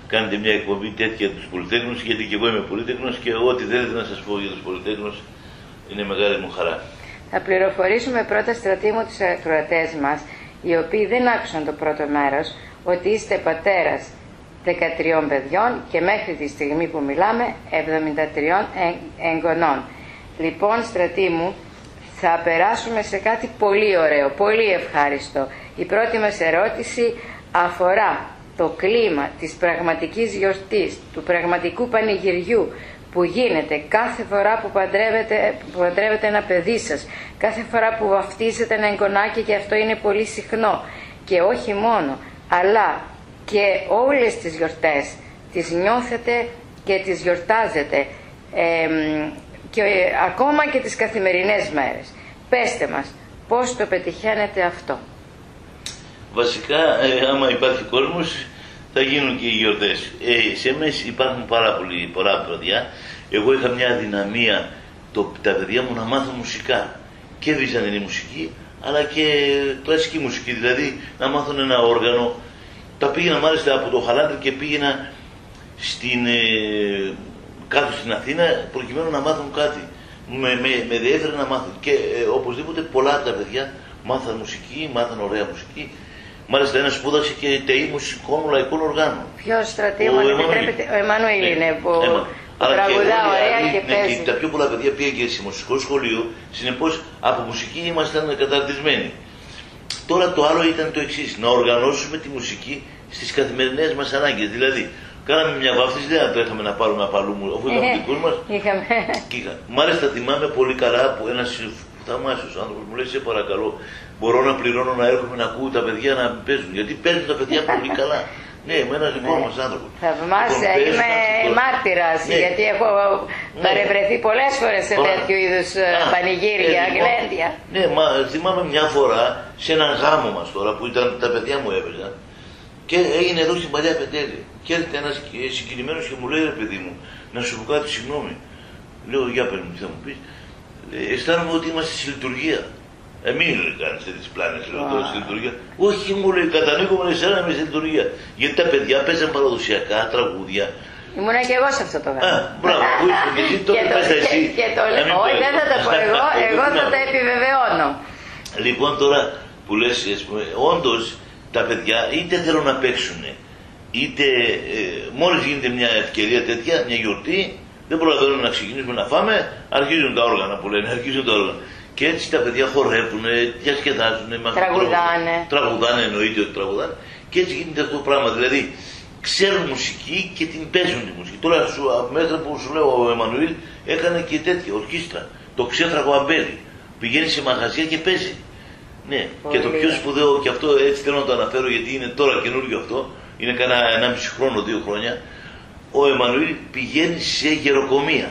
κάνετε μια εκπομπή τέτοια για τους πολυτέχνους, γιατί και εγώ είμαι πολύτεχνος και ό,τι θέλετε να σας πω για τους πολυτέχνους είναι μεγάλη μου χαρά. Θα πληροφορήσουμε πρώτα, Στρατή μου, τους ακροατές μας, οι οποίοι δεν άκουσαν το πρώτο μέρος, ότι είστε πατέρας 13 παιδιών και μέχρι τη στιγμή που μιλάμε 73 εγγονών. Λοιπόν, Στρατή μου, θα περάσουμε σε κάτι πολύ ωραίο, πολύ ευχάριστο. Η πρώτη μας ερώτηση αφορά το κλίμα της πραγματικής γιορτής, του πραγματικού πανηγυριού που γίνεται κάθε φορά που παντρεύετε ένα παιδί σας, κάθε φορά που βαφτίζετε ένα εγγονάκι, και αυτό είναι πολύ συχνό. Και όχι μόνο, αλλά και όλες τις γιορτές τις νιώθετε και τις γιορτάζετε, και ακόμα και τις καθημερινές μέρες. Πέστε μας, πώς το πετυχαίνετε αυτό? Βασικά, άμα υπάρχει κόσμος, θα γίνουν και οι γιορτές. Σε εμείς υπάρχουν πολλά παιδιά. Εγώ είχα μια αδυναμία τα παιδιά μου να μάθουν μουσικά. Και βυζαντινή μουσική, αλλά και κλασική μουσική. Δηλαδή να μάθουν ένα όργανο. Τα πήγαινα μάλιστα από το Χαλάνδρη και πήγαινα κάτω στην Αθήνα προκειμένου να μάθουν κάτι. Με διέφερε να μάθουν. Και οπωσδήποτε πολλά από τα παιδιά μάθαν μουσική, μάθαν ωραία μουσική. Μάλιστα ένας σπούδασε και ΤΕΗ μουσικών λαϊκών οργάνων. Ποιος, Στρατή μου, επιτρέπετε? Ο Εμμανουήλ είναι που τραγουδά ωραία και παίζει. Και τα πιο πολλά παιδιά πήγαν και σε μουσικό σχολείο, συνεπώς από μουσική ήμασταν καταρτισμένοι. Τώρα το άλλο ήταν το εξής, να οργανώσουμε τη μουσική στις καθημερινές μας ανάγκες. Δηλαδή, κάναμε μια βάφτιση, δεν τρέχαμε να πάρουμε απαλού μου, αφού είχαμε δικούς μας. Μάλιστα θυμάμαι πολύ καλά που ένας θαυμάσιος άνθρωπος μου λέει: σε παρακαλώ, μπορώ να πληρώνω να έρχομαι να ακούω τα παιδιά να παίζουν? Γιατί παίζουν τα παιδιά πολύ καλά. Ναι, με ένας δικό μας άνθρωπο. Θαυμάσια, είμαι μάρτυρας, γιατί έχω παρευρεθεί πολλές φορές σε τέτοιου είδους πανηγύρια, γλέντια. Ναι, μα θυμάμαι μια φορά σε έναν γάμο μας τώρα που ήταν τα παιδιά μου έπαιζαν και έγινε εδώ στην Παλιά Πετέλη. Και έρχεται ένας συγκινημένος και μου λέει: ρε παιδί μου, να σου πω κάτι, συγγνώμη. Λέω: για πες μου, τι θα μου πεις? Αισθάνομαι ότι είμαστε στη λειτουργία. Μην κάνεις τις πλάνες, λέω τώρα στη λειτουργία. Όχι, μου λέει, κατανίκομαι εσένα με στη λειτουργία. Γιατί τα παιδιά παίζαν παραδοσιακά τραγούδια. Ήμουνα και εγώ σε αυτό το γάμο. Μπράβο, που ήσουν και εσύ, τότε πες εσύ. Όχι, δεν θα τα πω εγώ θα τα επιβεβαιώνω. Λοιπόν, τώρα που λες, όντως τα παιδιά είτε θέλουν να παίξουν, είτε μόλις γίνεται μια ευκαιρία τέτοια, μια γιορτή, δεν προλαβαίνουν να ξεκινήσουμε να φάμε, αρχίζουν τα όργανα που λένε, αρχίζουν τα όργανα. Και έτσι τα παιδιά χορεύουν, διασκεδάζουν, τραγουδάνε, εννοείται ότι τραγουδάνε. Και έτσι γίνεται αυτό το πράγμα. Δηλαδή ξέρουν μουσική και την παίζουν τη μουσική. Τώρα μέχρι που σου λέω ο Εμμανουήλ έκανε και τέτοια ορχήστρα. Το Ξέφραγο Αμπέλι. Πηγαίνει σε μαγαζιά και παίζει. Ναι, και το πιο σπουδαίο, και αυτό έτσι θέλω να το αναφέρω γιατί είναι τώρα καινούργιο αυτό, είναι κανένα 1,5 χρόνο, 2 χρόνια. Ο Εμμανουήλ πηγαίνει σε γεροκομεία.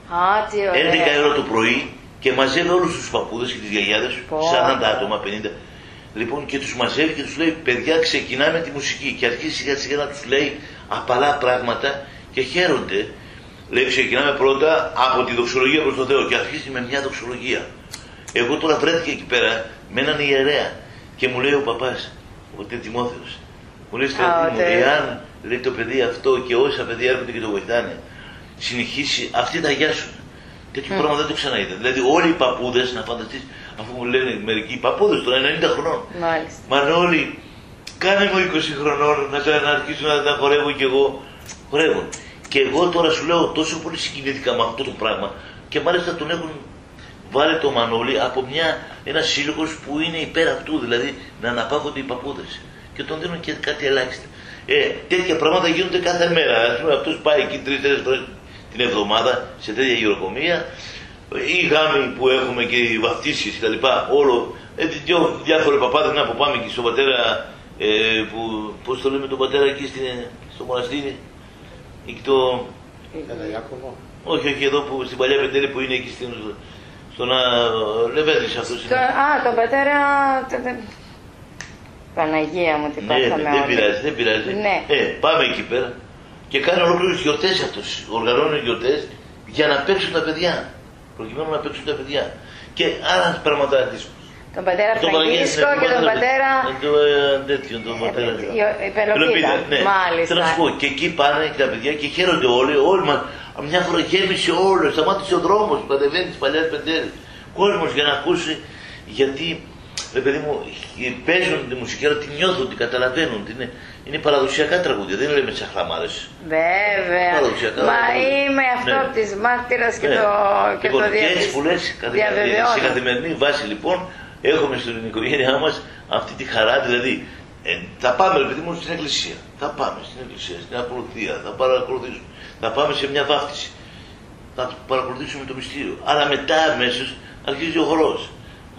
11 ώρα το πρωί. Και μαζεύει όλους τους παππούδες και τις γιαγιάδες, 40 άτομα, 50. Λοιπόν, και τους μαζεύει και τους λέει: παιδιά, ξεκινάμε τη μουσική. Και αρχίζει σιγά σιγά να τους λέει απαλά πράγματα και χαίρονται. Λέει: ξεκινάμε πρώτα από τη δοξολογία προς τον Θεό. Και αρχίζει με μια δοξολογία. Εγώ τώρα βρέθηκα εκεί πέρα με έναν ιερέα και μου λέει ο παπάς, ο Τιμόθεος, μου λέει: Στρατή μου, εάν λέει το παιδί αυτό και όσα παιδιά έρχονται και το βοηθάνε, συνεχίσει, αυτοί τα αγιάσουν. Τέτοιο πράγμα δεν το ξαναείδα. Δηλαδή, όλοι οι παππούδες, να φανταστείς, αφού μου λένε μερικοί παππούδες τώρα 90 χρονών. Μάλιστα. Μα όλοι, κάνε μου 20 χρονών να αρχίσω να τα χορεύω κι εγώ. Χορεύω. Και εγώ τώρα σου λέω τόσο πολύ συγκινήθηκα με αυτό το πράγμα. Και μάλιστα τον έχουν βάλει το Μανώλη από ένα σύλλογο που είναι υπέρ αυτού, δηλαδή να αναπαύονται οι παππούδες. Και τον δίνουν και κάτι ελάχιστα. Τέτοια πράγματα γίνονται κάθε μέρα. Ας πούμε, αυτός πάει εκεί 3-4 φορές την εβδομάδα σε τέτοια γεροκομεία, οι γάμοι που έχουμε και οι βαφτίσεις και τα λοιπά, όλο, διάφοροι παπάδες να που πάμε και στον πατέρα, πώς το λέμε τον πατέρα εκεί στο μοναστήρι, εκεί το... όχι εδώ που στην Παλιά Πετέλη που είναι εκεί στον Λεβέντης αυτός είναι. Τον πατέρα... Παναγία μου, τι πάθαμε όλοι. Δεν πειράζει. Ναι. Πάμε εκεί πέρα. Και κάνει ολόκληρες γιορτές αυτός, οργανώνει γιορτές για να παίξουν τα παιδιά. Προκειμένου να παίξουν τα παιδιά. Και άλλα πραγματάκια. τον πατέρα Φραγκίσκο και τον πατέρα Πελοπίδα. Ναι. Μάλιστα. Θέλω να σου πω, και εκεί πάνε και τα παιδιά και χαίρονται όλοι μας. Μια φορά γέμισε όλο, σταμάτησε ο δρόμος, κατεβαίνει τις παλιές πεντέρες. Κόσμος για να ακούσει, γιατί παιδί μου, παίζουν τη μουσική, αλλά τη νιώθουν, τη καταλαβαίνουν. Είναι παραδοσιακά τραγούδια, δεν λέμε τις αχλαμάρες. Βέβαια. Μα είμαι αυτό από της μάρτυρας και το διαβεβαιώνω. Σε καθημερινή βάση λοιπόν έχουμε στην οικογένειά μας αυτή τη χαρά, δηλαδή θα πάμε παιδί μου στην εκκλησία, θα πάμε στην εκκλησία, στην ακολουθία, θα παρακολουθήσουμε, θα πάμε σε μια βάφτιση, θα παρακολουθήσουμε το μυστήριο. Αλλά μετά αμέσως αρχίζει ο χορός.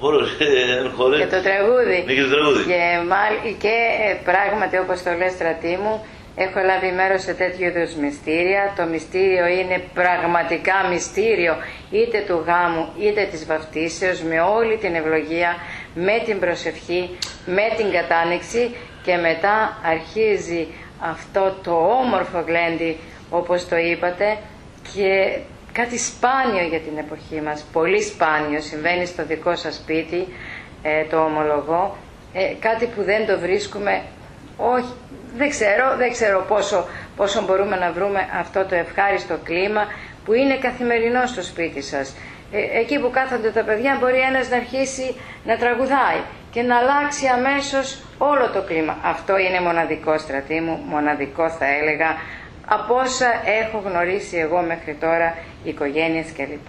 Και το τραγούδι. Ναι, και το τραγούδι. Και πράγματι, όπως το λες, Στρατή μου, έχω λάβει μέρος σε τέτοιου είδους μυστήρια. Το μυστήριο είναι πραγματικά μυστήριο, είτε του γάμου είτε της βαφτίσεως, με όλη την ευλογία, με την προσευχή, με την κατάνοιξη, και μετά αρχίζει αυτό το όμορφο γλέντι, όπως το είπατε, και κάτι σπάνιο για την εποχή μας, πολύ σπάνιο, συμβαίνει στο δικό σας σπίτι, το ομολογώ, κάτι που δεν το βρίσκουμε, όχι, δεν ξέρω πόσο μπορούμε να βρούμε αυτό το ευχάριστο κλίμα που είναι καθημερινό στο σπίτι σας. Εκεί που κάθονται τα παιδιά μπορεί ένας να αρχίσει να τραγουδάει και να αλλάξει αμέσως όλο το κλίμα. Αυτό είναι μοναδικό, Στρατή μου, μοναδικό θα έλεγα, από όσα έχω γνωρίσει εγώ μέχρι τώρα, οικογένειες κλπ.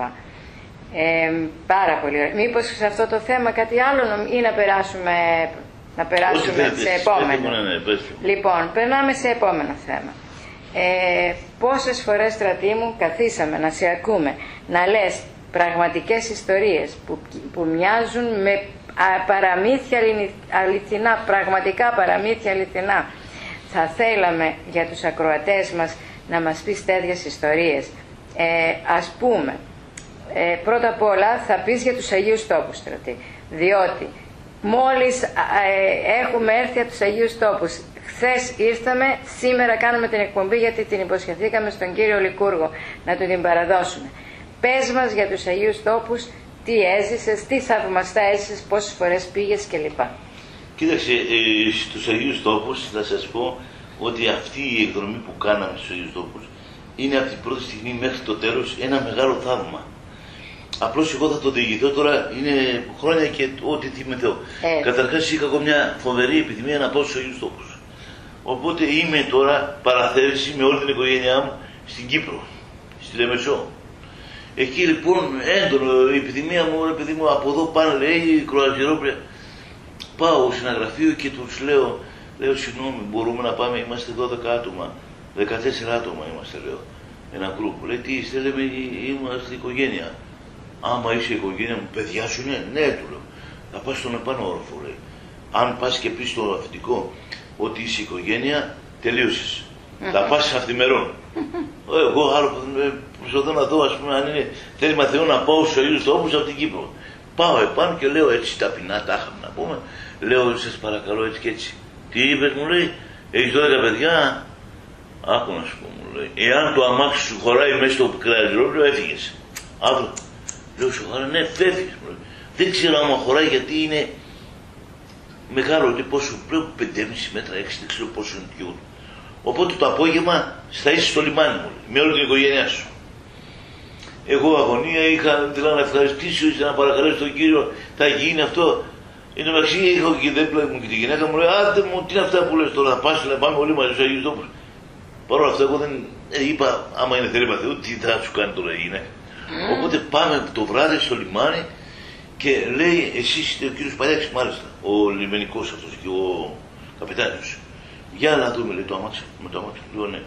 Πάρα πολύ ωραία. Μήπως σε αυτό το θέμα κάτι άλλο ή να περάσουμε σε επόμενο. Λοιπόν, περνάμε σε επόμενο θέμα. Πόσες φορές, Στρατή μου, καθίσαμε να σε ακούμε να λες πραγματικές ιστορίες που μοιάζουν με παραμύθια αληθινά, πραγματικά παραμύθια αληθινά. Θα θέλαμε για τους ακροατές μας να μας πεις τέτοιες ιστορίες. Ας πούμε, πρώτα απ' όλα θα πεις για τους Αγίους Τόπους, Στρατή, διότι μόλις έχουμε έρθει από τους Αγίους Τόπους, χθες ήρθαμε, σήμερα κάνουμε την εκπομπή γιατί την υποσχεθήκαμε στον κύριο Λικούργο να του την παραδώσουμε. Πες μας για τους Αγίους Τόπους, τι έζησες, τι θαυμαστά έζησες, πόσες φορές πήγες κλπ. Κοίταξε, στους Αγίους Τόπους θα σας πω ότι αυτή η εκδρομή που κάναμε στους Αγίους Τόπους είναι από την πρώτη στιγμή μέχρι το τέλος ένα μεγάλο θαύμα. Απλώς εγώ θα το διηγηθώ τώρα, είναι χρόνια και ό,τι θυμηθώ. Καταρχάς είχα εγώ μια φοβερή επιθυμία να πάω στους Αγίους Τόπους. Οπότε είμαι τώρα παραθέρηση με όλη την οικογένειά μου στην Κύπρο, στη Λεμεσό. Εκεί λοιπόν έντονο η επιθυμία μου, ρε παιδί μου, από εδώ πάνε, λέει, Κροατζηρόπλια. Πάω σε ένα γραφείο και τους λέω συγγνώμη, μπορούμε να πάμε, είμαστε 12 άτομα, 14 άτομα είμαστε, λέω, ένα γκρουπ. Λέει, τι είστε, λέμε, είμαστε οικογένεια. Άμα είσαι οικογένεια μου, παιδιά σου είναι, ναι, του λέω. Θα πας στον επάνω όροφο, λέει. Αν πας και πεις στο αφεντικό ότι είσαι οικογένεια, τελείωσες. Θα πας αυθημερών. Εγώ άλλο προσπαθώ να δω, ας πούμε, αν είναι θέλημα Θεού να πάω στους Αγίους Τόπους από την Κύπρο. Πάω επάνω και λέω έτσι ταπεινά, τα είχαμε να πούμε. Λέω, σας παρακαλώ έτσι και έτσι. Τι είπες, μου λέει, έχεις 12 παιδιά. Άκου να σου πω, μου λέει, εάν το αμάξι σου χωράει μέσα στο Κροατζηρόπλιο, έφυγες. Αύριο. Λέω, σου χωράει, ναι, φεύγεις, μου λέει. Δεν ξέρω άμα χωράει γιατί είναι μεγάλο, λέει, πόσο πρέπει 5,5 μέτρα, 6, δεν ξέρω πόσο είναι πιο. Οπότε το απόγευμα θα είσαι στο λιμάνι μου, με όλη την οικογένειά σου. Εγώ αγωνία είχα, ήθελα να ευχαριστήσω, ήθελα να παρακαλέσω τον Κύριο, θα γίνει αυτό. Εν τω μεταξύ είχα και δίπλα μου και τη γυναίκα μου, λέει, άντε μου, τι είναι αυτά που λες τώρα, θα πας να πάμε όλοι μαζί στους Αγίους Τόπους. Παρ' όλα αυτά, εγώ δεν είπα, άμα είναι θέλημα Θεού, τι θα σου κάνει τώρα η γυναίκα. Οπότε πάμε το βράδυ στο λιμάνι και λέει, εσείς είστε ο κύριος Παλιάκης, μάλιστα, ο λιμενικός αυτός και ο καπετάνιος. Για να δούμε, λέει, το αμάξι, με το αμάξι του λέω, ναι.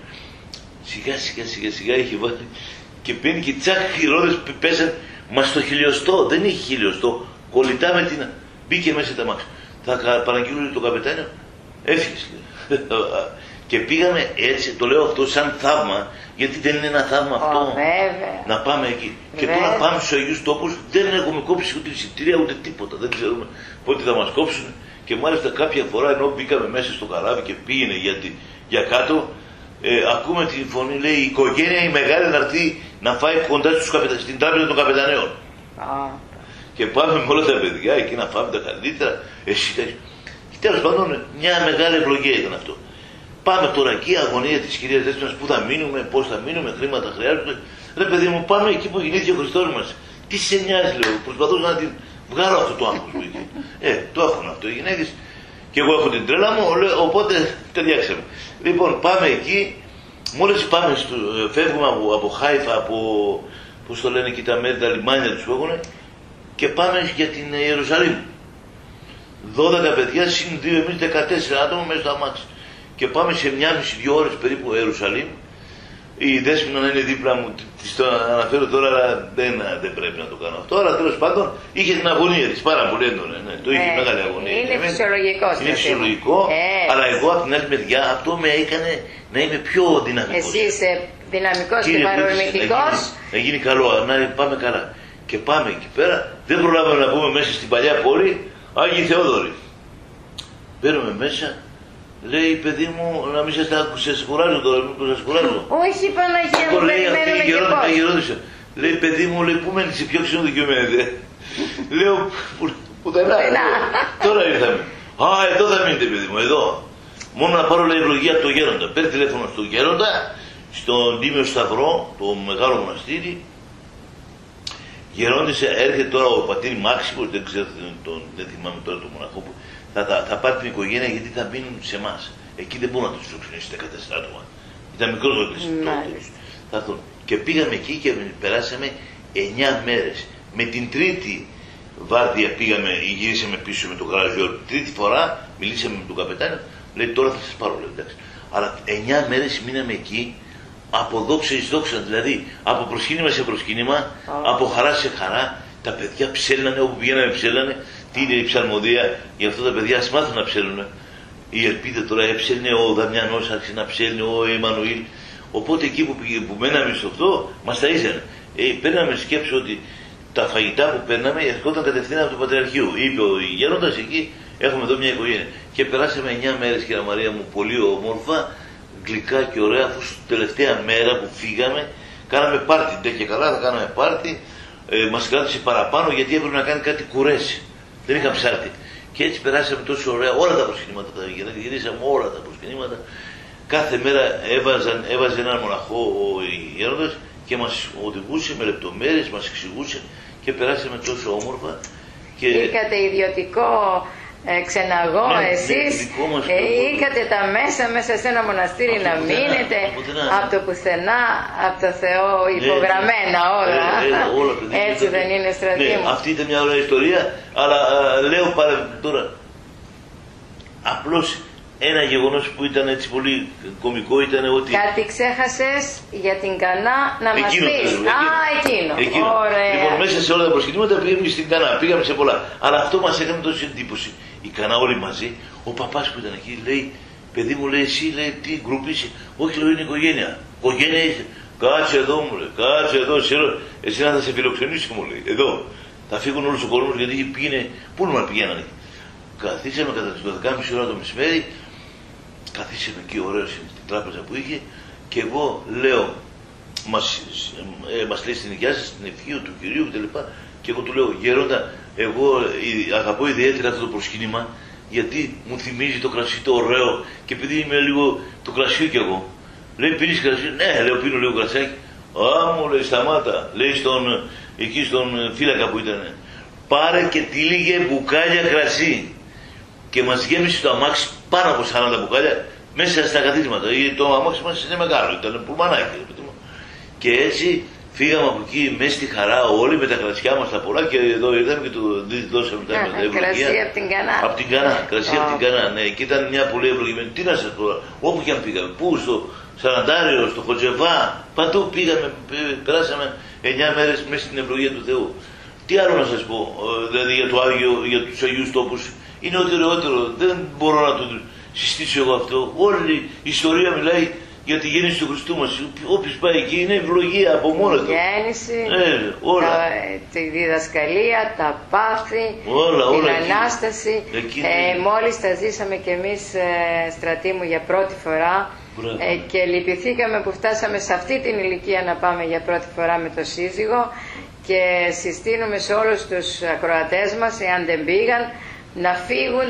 Σιγά είχε βάλει και παίρνει και τσάκ, οι ρόδες πέσαν, μα στο χιλιοστό, δεν είχε χιλιοστό, κολλητά με την. Μπήκε μέσα τα αμάξι. Θα παραγγείλουν τον καπετάνιο, έφυγες. Και πήγαμε έτσι, το λέω αυτό σαν θαύμα, γιατί δεν είναι ένα θαύμα αυτό. Να πάμε εκεί. Και τώρα πάμε στους Αγίους Τόπους, δεν έχουμε κόψει ούτε εισιτήρια ούτε τίποτα, δεν ξέρουμε πότε θα μας κόψουν. Και μάλιστα κάποια φορά ενώ μπήκαμε μέσα στο καράβι και πήγαινε για κάτω, ακούμε τη φωνή, λέει, η οικογένεια η μεγάλη να έρθει να φάει κοντά στην τράπεζα των καπεταναίων. και πάμε με όλα τα παιδιά εκεί να φάμε τα καλύτερα. Εσύ, τέλος πάντων, μια μεγάλη ευλογία ήταν αυτό. Πάμε τώρα εκεί, η αγωνία της κυρίας Δέσποινας, πού θα μείνουμε, πώς θα μείνουμε, χρήματα χρειάζονται. Ρε παιδί μου, πάμε εκεί που γεννήθηκε ο Χριστός μας. Τι σε νοιάζει, λέω, προσπαθούσα να την βγάλω αυτό το άγχος που είχε. Το έχουν αυτό οι γυναίκες. Και εγώ έχω την τρέλα μου, οπότε ταιριάξαμε. Λοιπόν, πάμε εκεί, μόλις πάμε, φεύγουμε από Χάιφα, από, πώς το λένε εκεί τα μέρη, τα λιμάνια τους που έχουν, και πάμε για την Ιερουσαλήμ. 12 παιδιά, συν 2 εμείς 14 άτομα μέσα στο αμάξι. Και πάμε σε 1,5-2 ώρες περίπου Ιερουσαλήμ. Η Δέσποινα να είναι δίπλα μου, της το αναφέρω τώρα, αλλά δεν πρέπει να το κάνω αυτό. Αλλά τέλος πάντων είχε την αγωνία της πάρα πολύ έντονα. Ναι, το είχε μεγάλη αγωνία. Είναι φυσιολογικό. Είναι φυσιολογικό, αλλά εγώ από την άλλη μεριά αυτό με έκανε να είμαι πιο δυναμικός. Εσύ είσαι δυναμικός και παρορμητικός. Να γίνει καλό, να πάμε καλά. Και πάμε εκεί πέρα, δεν προλάβαμε να μπούμε μέσα στην παλιά πόλη, Άγιοι Θεόδωροι. Μπαίνουμε μέσα. Λέει, παιδί μου, να μην σας κουράζω τώρα, μήπως σας κουράζω. Όχι, Παναγία μου, περιμένουμε και πώς. Λέει, παιδί μου, λέει, πού μένεις, σε ποιο ξένο δικαιωμένετε. Λέω, πουθενά. Τώρα ήρθαμε. Α, εδώ θα μείνετε, παιδί μου, εδώ. Μόνο να πάρω, λέει, ευλογία από το Γέροντα. Παίρνει τηλέφωνο στον Γέροντα, στον Τίμιο Σταυρό, το μεγάλο μοναστήρι. Γερόντες, έρχεται τώρα ο πατήρ Μάξιμος, δεν θυμάμαι τώρα τον μοναχό που. Θα πάρει την οικογένεια γιατί θα μείνουν σε εμάς. Εκεί δεν μπορούν να τους φιλοξενήσει 14 άτομα. Ήταν μικρός ο τότε. Και πήγαμε εκεί και περάσαμε 9 μέρες. Με την τρίτη βάρδια πήγαμε, γυρίσαμε πίσω με το γαραζιόρ. Τρίτη φορά μιλήσαμε με τον καπετάνιο. Λέει, τώρα θα σας πάρω, λέει, εντάξει. Αλλά 9 μέρες μείναμε εκεί, από δόξα εις δόξα, δηλαδή από προσκύνημα σε προσκύνημα, από χαρά σε χαρά. Τα παιδιά ψέλνανε, όπου πηγαίνανε ψέλνανε. Τι είναι η ψαλμοδία, γι' αυτό τα παιδιά ας μάθουν να ψέλνουν. Η Ελπίδα τώρα έψελνε, ο Δαμιανός άρχισε να ψέλνει, ο Εμμανουήλ. Οπότε εκεί που μέναμε στο αυτό, μας ταΐζανε. Παίρναμε σκέψη ότι τα φαγητά που παίρναμε ερχόταν κατευθείαν από το Πατριαρχείο. Είπε ο Γέροντας, εκεί έχουμε εδώ μια οικογένεια. Και περάσαμε 9 μέρες, κυρία Μαρία μου, πολύ όμορφα, γλυκά και ωραία, αφού στην τελευταία μέρα που φύγαμε, κάναμε πάρτι. Ντε και καλά, θα κάναμε πάρτι. Μας κράτησε παραπάνω γιατί έπρεπε να κάνει κάτι κουρέση. Δεν είχα ψάρτη. Και έτσι περάσαμε τόσο ωραία όλα τα προσκυνήματα. Γυρίσαμε όλα τα προσκυνήματα. Κάθε μέρα έβαζε έναν μοναχό ο Γέροντας και μας οδηγούσε με λεπτομέρειες, μας εξηγούσε και περάσαμε τόσο όμορφα. Και... Είχατε ιδιωτικό ξεναγό, εσείς είχατε τα μέσα σε ένα μοναστήρι να μείνετε από το πουθενά, από το Θεό υπογραμμένα όλα. Έτσι δεν είναι, Στρατή μου? Αυτή ήταν μια ωραία ιστορία, αλλά λέω τώρα απλώς ένα γεγονός που ήταν έτσι πολύ κωμικό ήταν ότι... Κάτι ξέχασες για την Κανά να μας πεις. Εκείνο. Ωραία. Λοιπόν, μέσα σε όλα τα προσκυνήματα πήγαμε στην Κανά, πήγαμε σε πολλά. Αλλά αυτό μας έκανε τόση εντύπωση. Η Κανά όλοι μαζί, ο παπάς που ήταν εκεί λέει, παιδί μου, λέει, εσύ, λέει, τι γκρουπ είσαι? Όχι, λέω, είναι οικογένεια. Οικογένεια είσαι? Κάτσε εδώ, μου λέει, κάτσε εδώ, εσύ να θα σε φιλοξενήσει, μου λέει, εδώ. Θα φύγουν όλους ο κόσμος γιατί πήγαινε, πού να πηγαίνανε. Καθίσαμε κατά τις 12.30 ώρα το μεσημέρι, καθίσαμε εκεί ωραίος στην τράπεζα που είχε και εγώ λέω, μας λέει στην υγειά σας, στην ευχή του Κυρίου κτλ. Και εγώ του λέω, Γέροντα, εγώ αγαπώ ιδιαίτερα αυτό το προσκύνημα γιατί μου θυμίζει το κρασί το ωραίο και επειδή είμαι λίγο το κρασί κι εγώ. Λέει, πίνεις κρασί? Ναι, λέω, πίνω λίγο κρασάκι. Α, μου λέει, σταμάτα. Λέει εκεί στον φύλακα που ήταν, πάρε και τυλίγε μπουκάλια κρασί. Και μας γέμισε το αμάξι πάνω από 40 μπουκάλια μέσα στα καθίσματα. Το αμάξι μας είναι μεγάλο, ήταν πουλμανάκι. Και έτσι φύγαμε από εκεί μέσα στη χαρά όλοι με τα κρασιά μας τα πολλά και εδώ ήρθαμε και το δώσαμε τα ευλογία. Κρασί από την Κανά. Από την Κανά, κρασί από την Κανά, ναι. Και ήταν μια πολύ ευλογημένη. Τι να σας πω, όπου και αν πήγαμε, πού, στο Σαραντάριο, στο Χοτζεβά, παντού πήγαμε, περάσαμε 9 μέρες μέσα στην ευλογία του Θεού. Τι άλλο να σας πω, δηλαδή για το Άγιο, για τους Αγίους τόπους, είναι ό,τι ωραιότερο, δεν μπορώ να το συστήσω εγώ αυτό. Όλη η ιστορία μιλάει για τη γέννηση του Χριστού μας. Όποιος πάει εκεί είναι ευλογία από μόνο του. Γέννηση, όλα. τη διδασκαλία, τα πάθη, την Ανάσταση. Μόλις τα ζήσαμε κι εμείς, Στρατή μου, για πρώτη φορά και λυπηθήκαμε που φτάσαμε σε αυτή την ηλικία να πάμε για πρώτη φορά με το σύζυγο και συστήνουμε σε όλους τους ακροατές μας, εάν δεν πήγαν, να φύγουν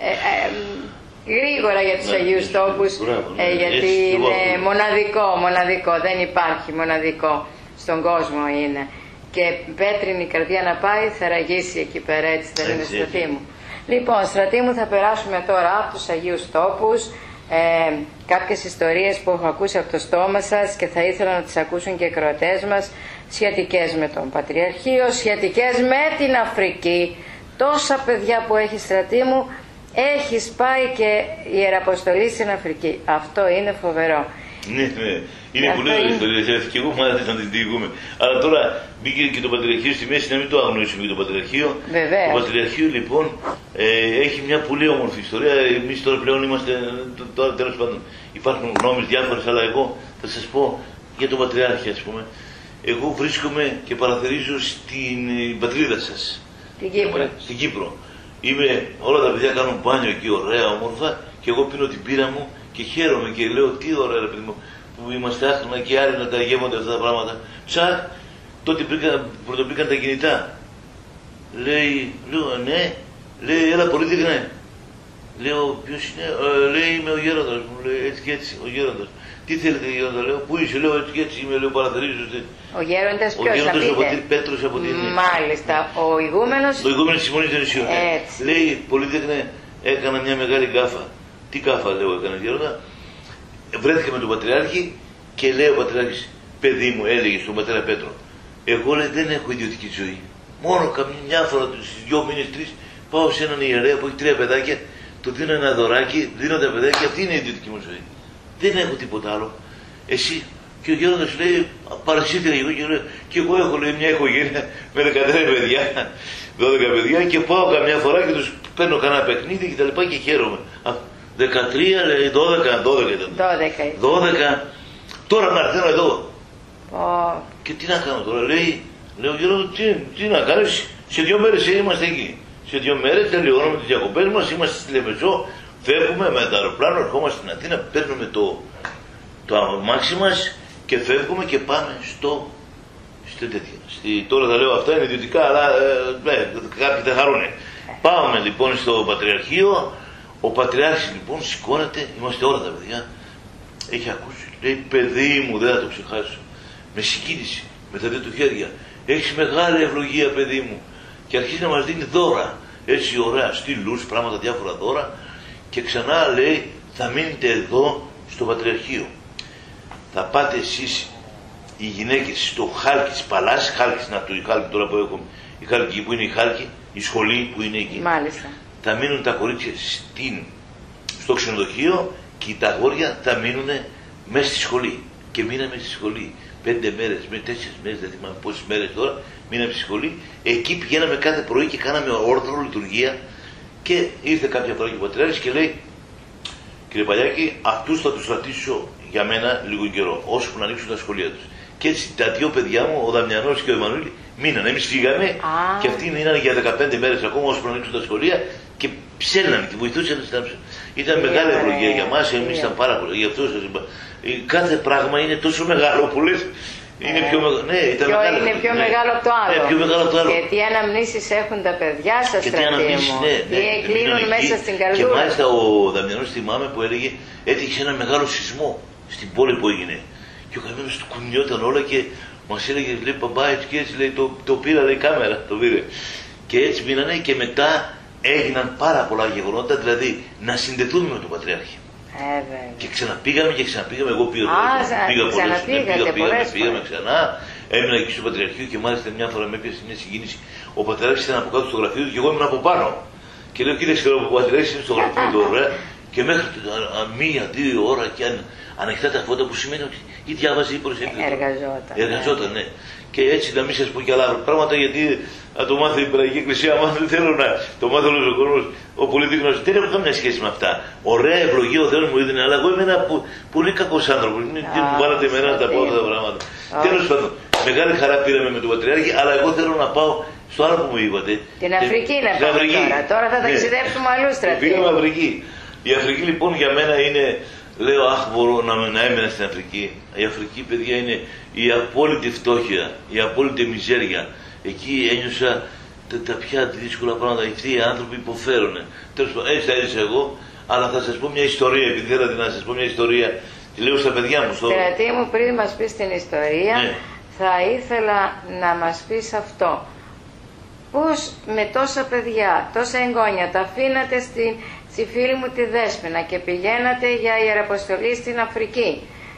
γρήγορα για τους Αγίους Τόπους, γιατί είναι μοναδικό, δεν υπάρχει μοναδικό στον κόσμο είναι. Και πέτρινη καρδιά να πάει, θα ραγίσει εκεί πέρα, έτσι δεν είναι, Στρατή μου? Λοιπόν, Στρατή μου, θα περάσουμε τώρα από τους Αγίους Τόπους, κάποιες ιστορίες που έχω ακούσει από το στόμα σας και θα ήθελα να τις ακούσουν και οι ακροατές μας, σχετικές με τον Πατριαρχείο, σχετικές με την Αφρική. Τόσα παιδιά που έχει, Στρατή μου, έχεις πάει και ιεραποστολή στην Αφρική. Αυτό είναι φοβερό. Ναι, είναι πολύ ωραία ιστορία. Και εγώ μου άρεσε να την διηγούμε. Αλλά τώρα μπήκε και το Πατριαρχείο στη μέση, να μην το αγνοήσουμε και το Πατριαρχείο. Βεβαίως. Το Πατριαρχείο λοιπόν έχει μια πολύ όμορφη ιστορία. Εμείς τώρα πλέον είμαστε, τώρα τέλος πάντων υπάρχουν γνώμες διάφορες, αλλά εγώ θα σας πω για τον Πατριάρχη, ας πούμε. Εγώ βρίσκομαι και παραθερίζω στην πατρίδα σας. Στην Κύπρο. Όλα τα παιδιά κάνουν μπάνιο εκεί, ωραία, όμορφα, και εγώ πίνω την πύρα μου και χαίρομαι και λέω τι ωραία, ρε παιδί μου, που είμαστε άχρονα και άλλοι να τα γεύονται αυτά τα πράγματα. Τσακ, τότε πρωτοπήκαν τα κινητά. Λέω, ναι, λέει, έλα πολύ δεικνέ. Λέω, ποιος είναι? Λέει, είμαι ο Γέροντας. Μου λέει, έτσι και έτσι, ο Γέροντας. Τι θέλετε, Γέροντα? Λέω, πού είσαι? Λέω, έτσι και έτσι είμαι, λέω, παραθερίζω. Ο Γέροντας ποιος? Ο Γέροντας ο πατήρ Πέτρος από την... Μάλιστα, ο ηγούμενος. Ο ηγούμενος της Μονής Διονυσίου. Λέει, πολύ δεικνέ, έκανα μια μεγάλη γκάφα. Τι γκάφα, λέω, έκανε, Γέροντα? Βρέθηκα με τον Πατριάρχη και λέει ο Πατριάρχης, παιδί μου, έλεγε στον πατέρα Πέτρο, εγώ, λέει, δεν έχω ιδιωτική ζωή. Μόνο καμιά φορά στους 2 μήνες, 3, πάω σε έναν ιερέα που έχει 3 παιδάκια, του δίνω ένα δωράκι, δίνω τα παιδάκια, αυτή είναι η ιδιωτική μου ζωή. Δεν έχω τίποτα άλλο. Εσύ? Και ο Γέροντας λέει, παρασύρθηκα και εγώ έχω, λέει, μια οικογένεια με 13 παιδιά, 12 παιδιά, και πάω καμιά φορά και τους παίρνω κανένα παιχνίδι και τα λοιπά και χαίρομαι. 13, λέει, 12 ήταν. 12. Τώρα να έρθω εδώ. Και τι να κάνω τώρα, λέει, λέω, Γέροντα, τι να κάνεις, σε 2 μέρες είμαστε εκεί. Σε 2 μέρες τελειώνουμε τις διακοπές μας, είμαστε στη Λεμεσό, φεύγουμε με το αεροπλάνο, ερχόμαστε στην Αθήνα, παίρνουμε το αμάξι μας και φεύγουμε και πάμε τώρα θα λέω αυτά είναι ιδιωτικά, αλλά κάποιοι θα χαρούνε. Πάμε λοιπόν στο Πατριαρχείο, ο Πατριάρχης λοιπόν σηκώνεται, είμαστε όλα τα παιδιά, έχει ακούσει, λέει, παιδί μου, δεν θα το ξεχάσω, με συγκίνηση, με τα 2 του χέρια, έχεις μεγάλη ευλογία, παιδί μου, και αρχίζει να μας δίνει δώρα, έτσι ωραία, στυλούς, πράγματα, διάφορα δώρα, και ξανά λέει, θα μείνετε εδώ στο Πατριαρχείο. Θα πάτε εσείς οι γυναίκες στο Χάλκι της Παλάς, Χάλκι, να το η Χάλκι τώρα που έχουμε, η Χάλκι που είναι η Χάλκι, η σχολή που είναι εκεί. Μάλιστα. Θα μείνουν τα κορίτσια στο ξενοδοχείο και τα αγόρια θα μείνουν μέσα στη σχολή. Και μείναμε στη σχολή 5 μέρες, με 4 μέρες, δεν θυμάμαι πόσες μέρες τώρα, μείναμε στη σχολή. Εκεί πηγαίναμε κάθε πρωί και κάναμε όρθρο λειτουργία. Και ήρθε κάποια φορά και ο Πατριάρχης και λέει, κύριε Παλιάκη, αυτούς θα τους κρατήσω για μένα λίγο καιρό, ώσπου να ανοίξουν τα σχολεία τους. Και έτσι τα 2 παιδιά μου, ο Δαμιανός και ο Εμμανουήλ, μείνανε. Εμείς φύγαμε και αυτοί μείνανε για 15 μέρες ακόμα, ώσπου να ανοίξουν τα σχολεία και ψέλνανε και βοηθούσαν. Ήταν μεγάλη ευλογία για μας, εμείς ήταν πάρα πολύ. Γι' αυτό σας είπα, κάθε πράγμα είναι τόσο μεγάλο που λες. Είναι πιο μεγάλο. Ναι, είναι πιο μεγάλο από το άλλο. Πιο μεγάλο από το άλλο. Γιατί αναμνήσεις έχουν τα παιδιά σας, Στρατή μου. Κλείνουν μέσα στην καρδούλα. Και μάλιστα ο Δαμιανός, θυμάμαι, που έλεγε, έτυχε ένα μεγάλο σεισμό στην πόλη που έγινε. Και ο καημένος του κουνιόταν όλα και μας έλεγε, λέει, παπά, έτσι και έτσι, λέει, το πήρα, λέει, κάμερα, το πήρε. Και έτσι μείνανε και μετά έγιναν πάρα πολλά γεγονότα, δηλαδή να συνδεθούμε με τον Πατριάρχη. Και ξαναπήγαμε, εγώ πήγαμε ξανά, έμεινα εκεί στο Πατριαρχείο και μάλιστα μια φορά με έπιασε μια συγκίνηση. Ο Πατριάρχης ήταν από κάτω στο γραφείο του και εγώ ήμουν από πάνω. Και λέω, κοίταξε, ο Πατριάρχης είναι στο γραφείο του, ωραία, και μέχρι 1-2 ώρα και ανοιχτά τα φώτα, που σημαίνει ότι ή διάβαζε ή προσέγγιζε. Εργαζόταν, ναι. Και έτσι να μην σας πω και άλλα πράγματα, γιατί να το μάθει η Αιβραϊκή Εκκλησία, άμα δεν θέλω να το μάθει όλος ο κόσμος, ο πολύτικνος, δεν έχω καμία σχέση με αυτά. Ωραία ευλογία ο Θεός μου έδινε, αλλά εγώ είμαι ένα πολύ κακός άνθρωπος. Τι μου βάλατε εμένα να τα πω αυτά τα πράγματα. Τέλος πάντων, μεγάλη χαρά πήραμε με τον Πατριάρχη, αλλά εγώ θέλω να πάω στο άλλο που μου είπατε. Την Αφρική να πάμε τώρα. Τώρα θα ταξιδέψουμε αλλού, Στρατή. Πήγαμε Αφρική. Η Αφρική λοιπόν για μένα είναι λέω αχ μπορώ να έμενα στην Αφρική. Η Αφρική, παιδιά, είναι η απόλυτη φτώχεια, η απόλυτη μιζέρια. Εκεί ένιωσα τα πιο δύσκολα πράγματα. Αυτοί οι άνθρωποι υποφέρουν. Τέλος πάντων, έτσι θα έζησα εγώ, αλλά θα σας πω μια ιστορία, επειδή θέλατε να σας πω μια ιστορία. Τη λέω στα παιδιά μου. Στρατή μου, πριν μας πεις την ιστορία, ναι, θα ήθελα να μας πεις αυτό. Πώς με τόσα παιδιά, τόσα εγγόνια, τα αφήνατε στη φίλη μου τη Δέσποινα και πηγαίνατε για ιεραποστολή στην Αφρική.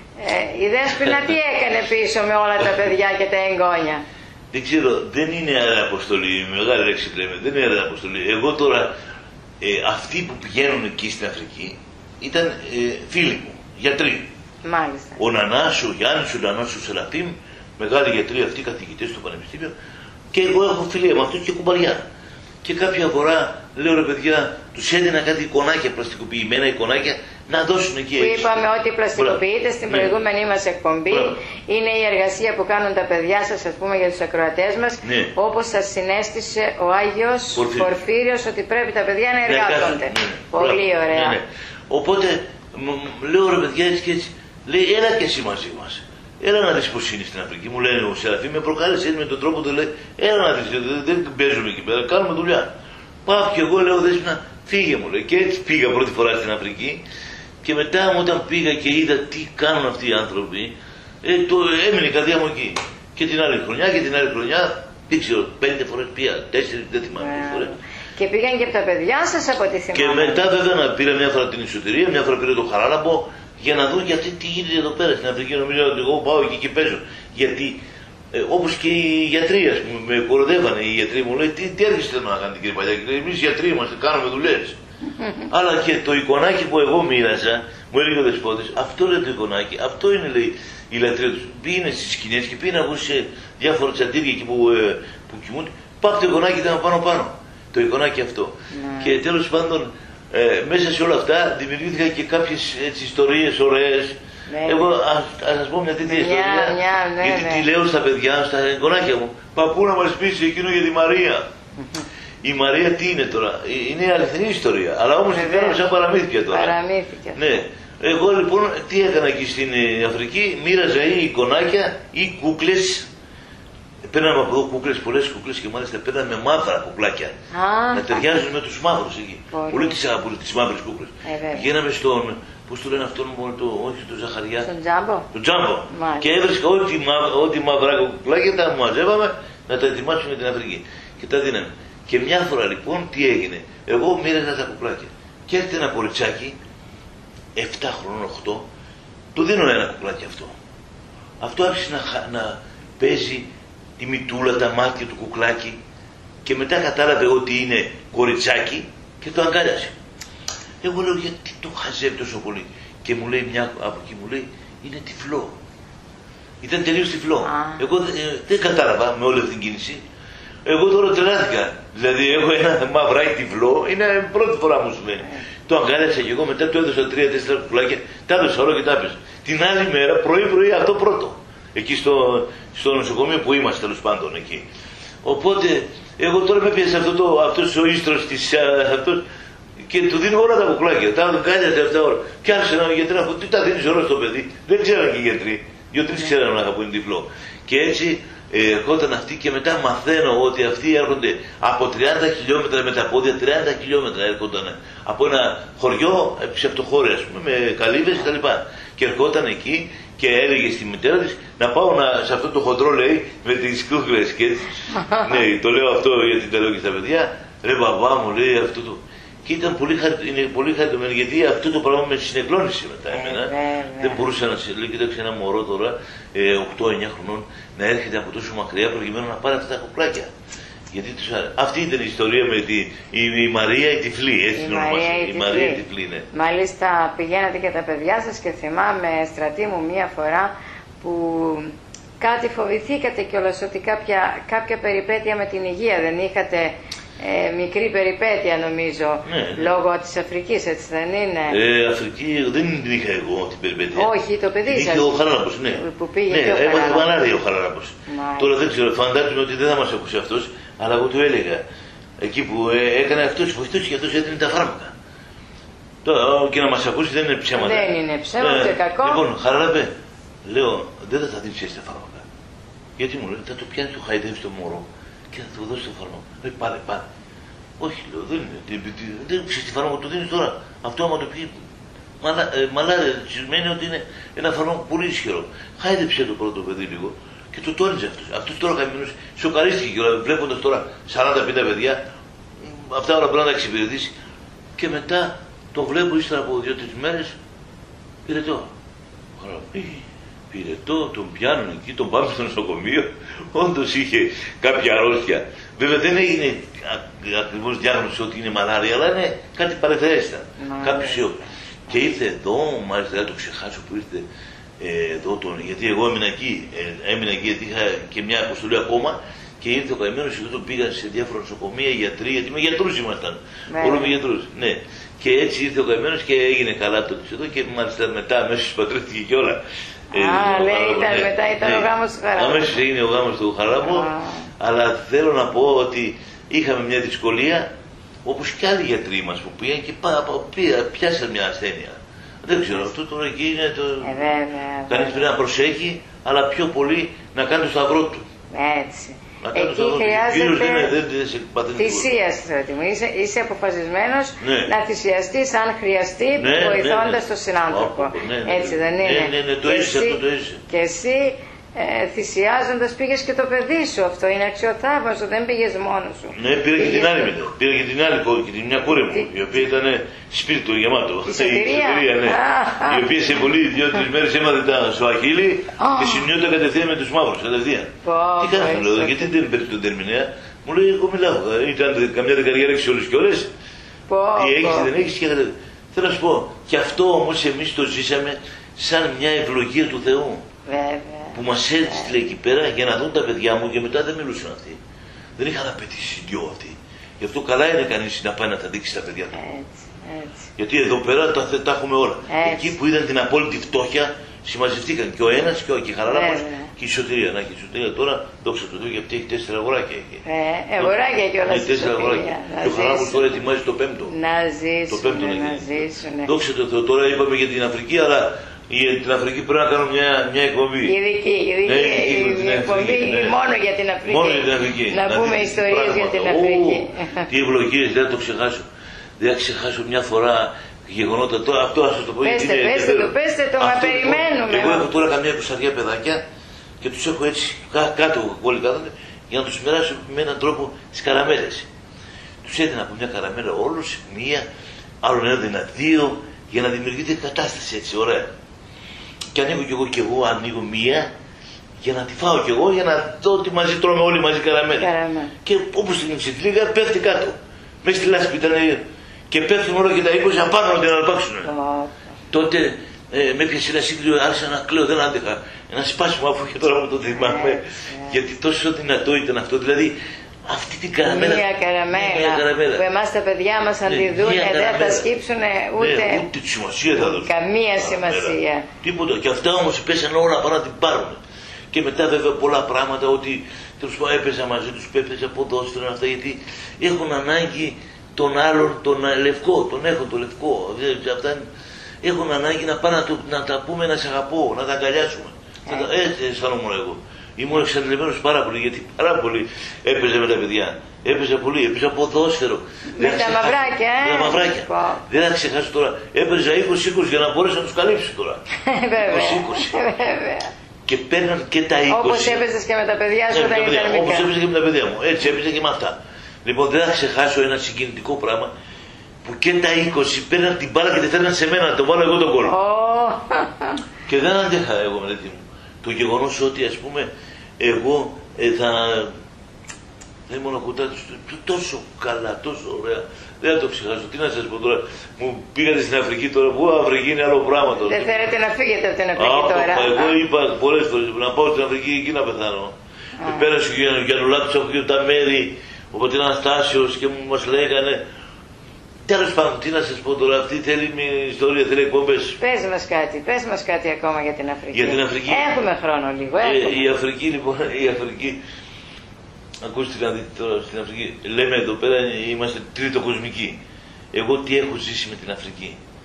Η Δέσποινα τι έκανε πίσω με όλα τα παιδιά και τα εγγόνια? Δεν ξέρω, δεν είναι αεραποστολή, μεγάλη λέξη λέμε, δεν είναι αεραποστολή. Εγώ τώρα, αυτοί που πηγαίνουν εκεί στην Αφρική ήταν φίλοι μου, γιατροί. Μάλιστα. Ο Νανάς, ο Γιάννης, ο Νανάς, ο Σεραφείμ, μεγάλοι γιατροί αυτοί, καθηγητές στο Πανεπιστήμιο, και εγώ έχω φιλία με αυτούς και κουμπαριά. Και κάποια φορά λέω ρε παιδιά, τους έδινα κάτι εικονάκια, πλαστικοποιημένα εικονάκια, να δώσουν εκεί. Που είπαμε ότι πλαστικοποιείται στην προηγούμενη μας εκπομπή. Είναι η εργασία που κάνουν τα παιδιά σας, ας πούμε, για τους ακροατές μας, όπως σας συνέστησε ο Άγιος Πορφύριος ότι πρέπει τα παιδιά να εργάζονται. Πολύ ωραία. Οπότε λέω ρε παιδιά, έτσι και έτσι, λέει έλα και εσύ μαζί μας. Έλα να δεις πως είναι στην Αφρική. Μου λένε ο Σεραφείμ, με προκάλεσε με τον τρόπο του, λέει έλα να δεις, δεν παίζουμε εκεί πέρα, κάνουμε δουλειά. Πάω και εγώ λέω Δέσποινα, φύγε μου λέει. Και έτσι πήγα πρώτη φορά στην Αφρική και μετά όταν πήγα και είδα τι κάνουν αυτοί οι άνθρωποι, έμεινε η καρδιά μου εκεί. Και την άλλη χρονιά και την άλλη χρονιά, δεν ξέρω, 5 φορές πήγα, 4, δεν θυμάμαι τι φορές. Και πήγαν και τα παιδιά σας από τη θυμάμαι. Και μετά βέβαια να πήρα μια φορά την Εσωτερία, μια φορά πήρα το Χαράλαμπο, για να δω γιατί τι γίνεται εδώ πέρα στην Αφρική. Νομίζω ότι εγώ πάω εκεί και παίζω. Γιατί όπως και οι γιατροί, ας πούμε, με κοροδεύανε οι γιατροί μου, λέει τι έρχεστε να κάνετε κύριε Παλιάκη, εμείς γιατροί είμαστε, κάνουμε δουλειές. Αλλά και το εικονάκι που εγώ μοίρασα, μου έλεγε ο Δεσπότης, αυτό λέει το εικονάκι, αυτό είναι λέει η λατρεία τους. Πήγαινε στις σκηνές και πήγαινε να βγουν σε διάφορα τσαντήρια εκεί που κοιμούνται. Πάω το εικονάκι ήταν πάνω. Το εικονάκι αυτό. Και τέλος πάντων, μέσα σε όλα αυτά δημιουργήθηκαν και κάποιες έτσι, ιστορίες ωραίες. Εγώ ας σας πω μια τέτοια ιστορία, γιατί τη λέω στα παιδιά, στα εγγονάκια μου. Παππού να μας πεις εκείνο για τη Μαρία. Η Μαρία τι είναι τώρα, είναι αληθινή ιστορία, αλλά όμως την κάναμε σαν παραμύθια τώρα. Παραμύθια. Ναι. Εγώ λοιπόν τι έκανα εκεί στην Αφρική, μοίραζα ή εικονάκια ή κούκλες. Παίρναμε από εδώ κούκλες, πολλές κούκλες και μάλιστα παίρναμε μαύρα κουκλάκια. Να ταιριάζουν με τους μαύρους εκεί. Πολύ τις μαύρες κούκλες. Πηγαίναμε στον, πώς το λένε αυτόν, όχι τον Ζαχαριά. Στον Τζάμπο. Τον Τζάμπο. Και έβρισκα ό,τι μαύρα κουκλάκια τα μαζεύαμε να τα ετοιμάσουμε την Αφρική. Και τα δίναμε. Και μια φορά λοιπόν τι έγινε. Εγώ μοίραζα τα κουκλάκια. Και έρχεται ένα κοριτσάκι, 7 χρόνων, 8, του δίνω ένα κουκλάκι αυτό. Αυτό άρχισε να παίζει τη μητούλα, τα μάτια του κουκλάκι και μετά κατάλαβε ότι είναι κοριτσάκι και το αγκάλιασε. Εγώ λέω γιατί το χαζεύει τόσο πολύ και μου λέει μια από εκεί μου λέει είναι τυφλό. Ήταν τελείως τυφλό. Εγώ δεν κατάλαβα με όλη αυτή την κίνηση. Εγώ τώρα τρελάθηκα. Δηλαδή έχω ένα μαυράκι τυφλό, είναι πρώτη φορά μου σου λέει. Το αγκάλιασα και εγώ μετά του έδωσα 3-4 κουκλάκια, τα έδωσα όλο και τα έπαιζα. Την άλλη μέρα πρωί αυτό πρώτο. Εκεί στο νοσοκομείο που είμαστε τέλος πάντων εκεί. Οπότε εγώ τώρα με πιάσε αυτός ο ίστρος αυτός και του δίνω όλα τα κουκλάκια. Τα αγκάλιαζε αυτά όλα. Και άρχισε να γιατρή να πω τι τα δίνεις όλα στο παιδί. Δεν ξέραν και οι γιατροί. 2-3 ξέραν να που είναι τυφλό. Και έτσι ερχόταν αυτοί και μετά μαθαίνω ότι αυτοί έρχονται από 30 χιλιόμετρα με τα πόδια, 30 χιλιόμετρα έρχονταν από ένα χωριό, ψευτοχώρι ας πούμε, με καλύβες κτλ. Και ερχόταν εκεί και έλεγε στη μητέρα της να πάω σε αυτό το χοντρό λέει με τις κούκλες και έτσι. Ναι, το λέω αυτό γιατί τα λέω και στα παιδιά. Ρε μπαμπά μου λέει αυτό το. Και ήταν πολύ χαριτωμένο γιατί αυτό το πράγμα με συνεκλώνησε μετά εμένα. Δεν μπορούσα να σε λέω, κοίταξε ένα μωρό τώρα, 8-9 χρονών, να έρχεται από τόσο μακριά προκειμένου να πάρει αυτά τα κουκλάκια. Γιατί αυτή ήταν η ιστορία με η Μαρία η Τυφλή, έτσι την ονομάσαμε. Η Μαρία η Τυφλή, ναι. Μάλιστα πηγαίνατε και τα παιδιά σας και θυμάμαι Στρατή μου μία φορά που κάτι φοβηθήκατε κιόλας ότι κάποια περιπέτεια με την υγεία δεν είχατε. Μικρή περιπέτεια νομίζω, λόγω της Αφρικής, έτσι δεν είναι? Αφρική δεν την είχα εγώ την περιπέτεια. Όχι, το παιδί σας. Είχε ο Χαράλαμπος, ναι. Που πήγε ναι, και ο Χαράλαμπος. Έμαθε μαλάρια ο Χαράλαμπος. Τώρα δεν ξέρω, φαντάζομαι ότι δεν θα μας ακούσει αυτός, αλλά εγώ του έλεγα, εκεί που έκανε αυτός, βοηθούσε και αυτός έδινε τα φάρμακα. Τώρα και να μας ακούσει δεν είναι ψέματα. Δεν είναι ψέματα, και κακό. Λοιπόν, Χαράλαμπε, λέω, δεν θα τα δίνεις έτσι τα φάρμακα. Γιατί μου λέει, θα το πιάνει, το χαϊδεύει το μωρό και θα του δώσει το φάρμακο. Λέει, πάρε. Όχι, λέω, δεν είναι. Δεν ξέρεις τι φάρμακο του δίνεις τώρα. Αυτό άμα το πει. Μαλάρε, σημαίνει ότι είναι ένα φάρμακο πολύ ισχυρό. Χάιδεψε το πρώτο παιδί λίγο και το τόνιζε αυτός. Αυτός τώρα καμινός σοκαρίστηκε και βλέποντας τώρα 40-50 παιδιά, αυτά όλα πρέπει να τα εξυπηρετήσει. Και μετά τον βλέπω ύστερα από 2-3 μέρες, πυρετό. Πυρετό, τον πιάνουν εκεί, τον πάμε στο νοσοκομείο. Όντως είχε κάποια αρρώστια. Βέβαια δεν έγινε ακριβώς διάγνωση ότι είναι μαλάρια, αλλά είναι κάτι παρεθερέστα. Κάποιος ιό. Και ήρθε εδώ, μάλιστα δεν το ξεχάσω που ήρθε εδώ, γιατί εγώ έμεινα εκεί γιατί είχα και μια αποστολή ακόμα. Και ήρθε ο καημένος και τον πήγα σε διάφορα νοσοκομεία, γιατροί, γιατί με γιατρούς ήμασταν. Όλοι με γιατρούς. Ναι. Και έτσι ήρθε ο καημένος και έγινε καλά το εδώ και μάλιστα μετά αμέσως παντρεύτηκε και όλα. Ήταν ο γάμος του Χαράλαμπου. Αμέσως έγινε ο γάμος του Χαράλαμπου. Αλλά θέλω να πω ότι είχαμε μια δυσκολία, όπως και άλλοι γιατροί μας που πήγαν και πιάσαν μια ασθένεια. Δεν ξέρω, αυτό τώρα εκεί είναι το. Κανείς πρέπει να προσέχει, αλλά πιο πολύ να κάνει το σταυρό του. Έτσι. Εκεί χρειάζεται θυσία, στρατή μου. Είσαι αποφασισμένος να θυσιαστείς αν χρειαστεί, βοηθώντας τον συνάνθρωπο. Έτσι δεν είναι? Ναι, το είσαι αυτό, το είσαι. Και εσύ θυσιάζοντας πήγες και το παιδί σου. Αυτό είναι αξιοθαύμαστο, δεν πήγες μόνος σου. Ναι, πήρα και την άλλη μετά. Πήρα και την άλλη κόρη, και μια κόρη μου, η οποία ήταν σπίρτο γεμάτο. Η σωτηρία, ναι. Η οποία σε πολύ 2-3 μέρες έμαθε τα σοαχίλη και συνιόταν κατευθείαν με τους μαύρους. Κατευθείαν. Τι κάνεις, μου λέω, γιατί δεν παίρνει τον Τερμηνέα? Μου λέει, εγώ μιλάω. Ήταν καμιά δεκαετία έξι όλες και όλες. Τι έχεις, δεν έχεις και θέλω να σου πω, και αυτό όμως εμείς το ζήσαμε σαν μια ευλογία του Θεού. Βέβαια. Που μας έστειλε εκεί πέρα για να δουν τα παιδιά μου και μετά δεν μιλούσαν αυτοί. Δεν είχαν απαιτήσει δυο αυτοί. Γι' αυτό καλά είναι κανείς να πάει να τα δείξει τα παιδιά του. Έτσι. Γιατί εδώ πέρα τα έχουμε όλα. Εκεί που είδαν την απόλυτη φτώχεια συμμαζευτήκαν και ο ένας και ο Χαράλαμπος και η Σωτηρία. Να και η Σωτηρία τώρα, δόξα τω Θεώ, γιατί έχει 4 αγοράκια. Αγοράκια κιόλας. Έχει 4 αγοράκια. Και ο Χαράλαμπος τώρα ετοιμάζει το 5ο. Να ζήσουν. Δόξα τω Θεώ, τώρα είπαμε για την Αφρική, αλλά για την Αφρική πρέπει να κάνουμε μια εκπομπή. Ειδική εκπομπή μόνο για την Αφρική. Μόνο για την Αφρική. Να πούμε ιστορίες για την Αφρική. Τι ευλογίες, δεν θα το ξεχάσω. Δεν θα ξεχάσω μια φορά γεγονότα. Τώρα αυτό ας το πω. Πέστε το, μα περιμένουμε. Εγώ έχω τώρα καμιά 20 παιδάκια και τους έχω έτσι κάτω όλοι κάθονται για να τους μοιράσω με έναν τρόπο τις καραμέλες. Τους έδινα από μια καραμέλα όλους, μία, άλλον έδινα 2, για να δημιουργείται κατάσταση έτσι ωραία. Και ανοίγω κι εγώ ανοίγω μία για να τη φάω κι εγώ για να δω ότι μαζί τρώμε όλοι μαζί καραμέλα. Και όπως την ξετλίγα πέφτει κάτω. Μέσα στη λάσπη ήταν και πέφτουν όλα και τα 20 απάνω να την αρπάξουν. Τότε με έπιασε ένα σύγκριο, άρχισα να κλαίω, δεν άντεχα. Ένα σπάσιμο αφού και τώρα μου το θυμάμαι. Γιατί τόσο δυνατό ήταν αυτό. Δηλαδή αυτή την καραμέλα. Μία καραμέλα. Που εμάς τα παιδιά μας αν τη δουν δεν θα σκύψουν ούτε σημασία θα δώσουν. Καμία σημασία. Τίποτα. Και αυτά όμως πέσαν όλα πάνω να την πάρουν. Και μετά βέβαια πολλά πράγματα ότι τέλος πάντων έπαιζα μαζί τους, έπαιζα ποδόσφαιρο αυτά γιατί έχουν ανάγκη τον άλλον, τον λευκό, τον έχω το λευκό. Αυτά έχουν ανάγκη να πάνε να τα πούμε να σε αγαπώ, να τα αγκαλιάσουμε. Έτσι αισθάνομαι εγώ. Ήμουν εξαντλημένος πάρα πολύ γιατί πάρα πολύ έπαιζα με τα παιδιά. Έπαιζα πολύ, έπαιζα ποδόσφαιρο. Με τα μαυράκια, Με τα μαυράκια. Δεν θα ξεχάσω τώρα. Έπαιζα 20-20 για να μπορέσω να τους καλύψω τώρα. Βέβαια. 20-20. Και παίρναν και τα 20. Όπως έπαιζες και με τα παιδιά σου όταν ήταν μικρά. Όπως έπαιζα και με τα παιδιά μου. Έτσι έπαιζα και με αυτά. Λοιπόν, δεν θα ξεχάσω ένα συγκινητικό πράγμα που και τα 20 παίρναν την μπάλα και τη φέρναν σε μένα να το βάλω εγώ τον κόλ. Και δεν αντέχα εγώ με μου. Το γεγονός ότι ας πούμε εγώ θα ήμουν κοντά τόσο καλά, τόσο ωραία. Δεν θα το ξεχάσω. Τι να σας πω τώρα, μου πήγατε στην Αφρική τώρα, που Αφρική είναι άλλο πράγμα τώρα. Δεν θέλετε να φύγετε από την Αφρική τώρα. Εγώ είπα πολλές φορές να πάω στην Αφρική εκεί να πεθάνω. Πέρασε ο Γιαννουλάκης από εκεί τα μέρη, ο πατήρ Αναστάσιος και μας λέγανε. Τέλος πάντων, τι να σας πω τώρα, αυτή θέλει μια ιστορία, θέλει εκπομπές. Πες μας κάτι ακόμα για την Αφρική. Για την Αφρική. Έχουμε χρόνο λίγο, η Αφρική λοιπόν, η Αφρική, ακούστε να δείτε τώρα στην Αφρική, λέμε εδώ πέρα είμαστε τρίτο κοσμικοί. Εγώ τι έχω ζήσει με την Αφρική.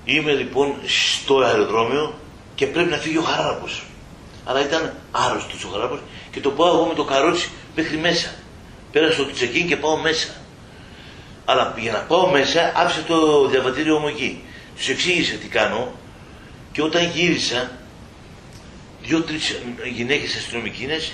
Είμαι λοιπόν στο αεροδρόμιο και πρέπει να φύγει ο Χαράλαμπος. Αλλά ήταν άρρωστος ο Χαράλαμπος και το πάω εγώ με το καρότσι μέχρι μέσα. Πέρασα το check-in και πάω μέσα. Αλλά για να πάω μέσα άφησα το διαβατήριό μου εκεί. Τους εξήγησα τι κάνω και όταν γύρισα, 2-3 γυναίκες αστυνομικίνες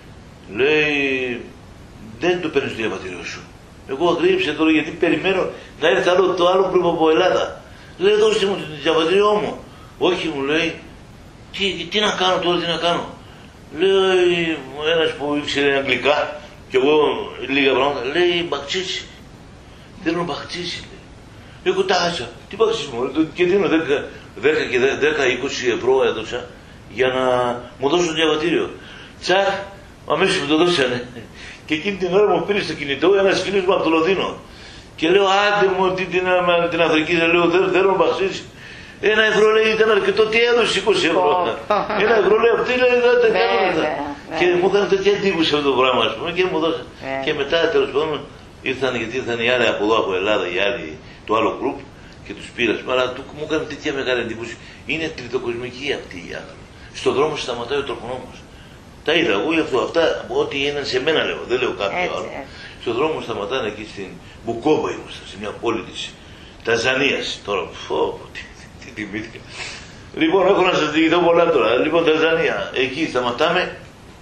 λέει δεν το παίρνεις το διαβατήριό σου. Εγώ αγρύψα τώρα γιατί περιμένω να έρθει το άλλο πριν από Ελλάδα. Λέει δώστε μου το διαβατήριό μου. Όχι μου λέει τι να κάνω τώρα, τι να κάνω. Λέει ένας που ήξερε αγγλικά και εγώ λίγα πράγματα λέει μπαξίτσι. Θέλω μπαξίτσι. Εγώ τάχασα. Τι μπαξίτσι μου και δίνω 10 και 10-20 ευρώ έδωσα για να μου δώσω το διαβατήριο. Τσακ, αμέσως μου το δώσανε. Και εκείνη την ώρα μου πήρε στο κινητό ένας φίλος μου από το Λονδίνο. Και λέω άντε μου την Αφρική, λέω δεν θέλω μπαξίτσι. 1 ευρώ λέει ήταν αρκετό, τι έδωσε 20 ευρώ. 1 ευρώ λέει αυτή λέει δεν τα κάνω. Και μου έκανε τέτοια εντύπωση αυτό το πράγμα ας πούμε και μου δώσανε. Και μετά τέλος πάντων ήρθαν γιατί ήρθαν οι άλλοι από εδώ από Ελλάδα, οι άλλοι το άλλο group και τους πήραν. Αλλά μου έκανε τέτοια μεγάλη εντύπωση. Είναι τριτοκοσμικοί αυτοί οι άνθρωποι. Στον δρόμο σταματάει ο τροχονόμος. Τα είδα εγώ γι' αυτό. Αυτά ό,τι είναι σε μένα λέω, δεν λέω κάποιο άλλο. Στον δρόμο σταματάνε εκεί στην Μπουκόβα ήμασταν, σε μια πόλη της Τανζανίας. Τώρα, τι τιμήθηκα. Λοιπόν, έχω να σας διηγηθώ πολλά τώρα. Λοιπόν, Τανζανία, εκεί σταματάμε.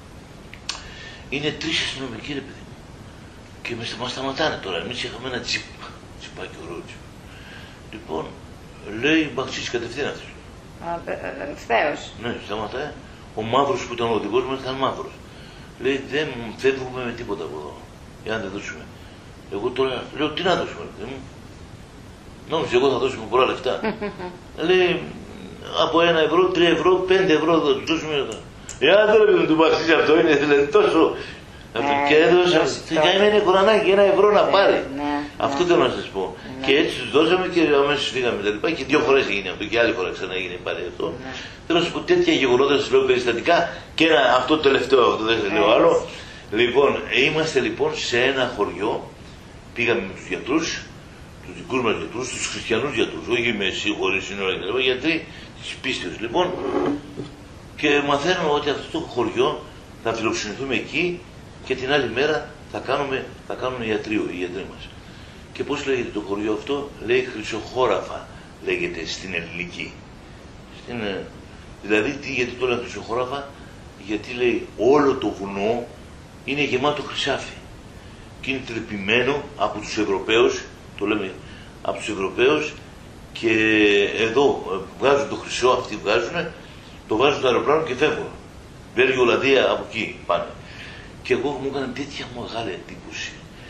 Είναι 3 αστυνομικοί ρε παιδί μου. Και μας σταματάνε τώρα. Εμείς είχαμε ένα τσιπάκι ωραίο. Λοιπόν, λέει μπαξίς κατευθείαν αυτός. Ευθέως. Ναι, σταματάει. Ο μαύρος που ήταν ο οδηγός μας ήταν μαύρος. Λέει δεν φεύγουμε με τίποτα από εδώ. Για να δεν δώσουμε. Εγώ τώρα λέω τι να δώσουμε. Νόμιζα εγώ θα δώσουμε πολλά λεφτά. Λέει από 1 ευρώ, 3 ευρώ, 5 ευρώ θα του δώσουμε εδώ. Άντε ρε παιδί του μπαξίς αυτό είναι δηλαδή τόσο. Και έδωσα, είναι κορανάκι, 1 ευρώ να πάρει. Αυτό θέλω να σας πω. Και έτσι τους δώσαμε και αμέσως φύγαμε τα λοιπά. Και 2 φορές έγινε αυτό και άλλη φορά ξανά έγινε πάλι αυτό. Θέλω να σας πω τέτοια γεγονότα, σας λέω περιστατικά και αυτό το τελευταίο, αυτό δεν σας λέω άλλο. Λοιπόν, είμαστε λοιπόν σε ένα χωριό, πήγαμε με τους γιατρούς, τους δικούς μας γιατρούς, τους χριστιανούς γιατρούς, όχι με συγχωρείς σύνορα κτλ. Γιατροί της πίστεως λοιπόν. Και μαθαίνουμε ότι αυτό το χωριό θα φιλοξενηθούμε εκεί και την άλλη μέρα θα κάνουμε ιατρείο, οι γιατροί μας. Και πώς λέγεται το χωριό αυτό, λέει Χρυσοχώραφα, λέγεται στην ελληνική. Δηλαδή, γιατί το λένε Χρυσοχώραφα, γιατί λέει όλο το βουνό είναι γεμάτο χρυσάφι. Και είναι τρυπημένο από τους Ευρωπαίους, το λέμε από τους Ευρωπαίους, και εδώ βγάζουν το χρυσό, αυτοί βγάζουν, το βάζουν στο αεροπλάνο και φεύγουν. Βέλγιο, Ολλανδία, από εκεί πάνε. Και εγώ μου έκανε τέτοια μεγάλη εντύπωση.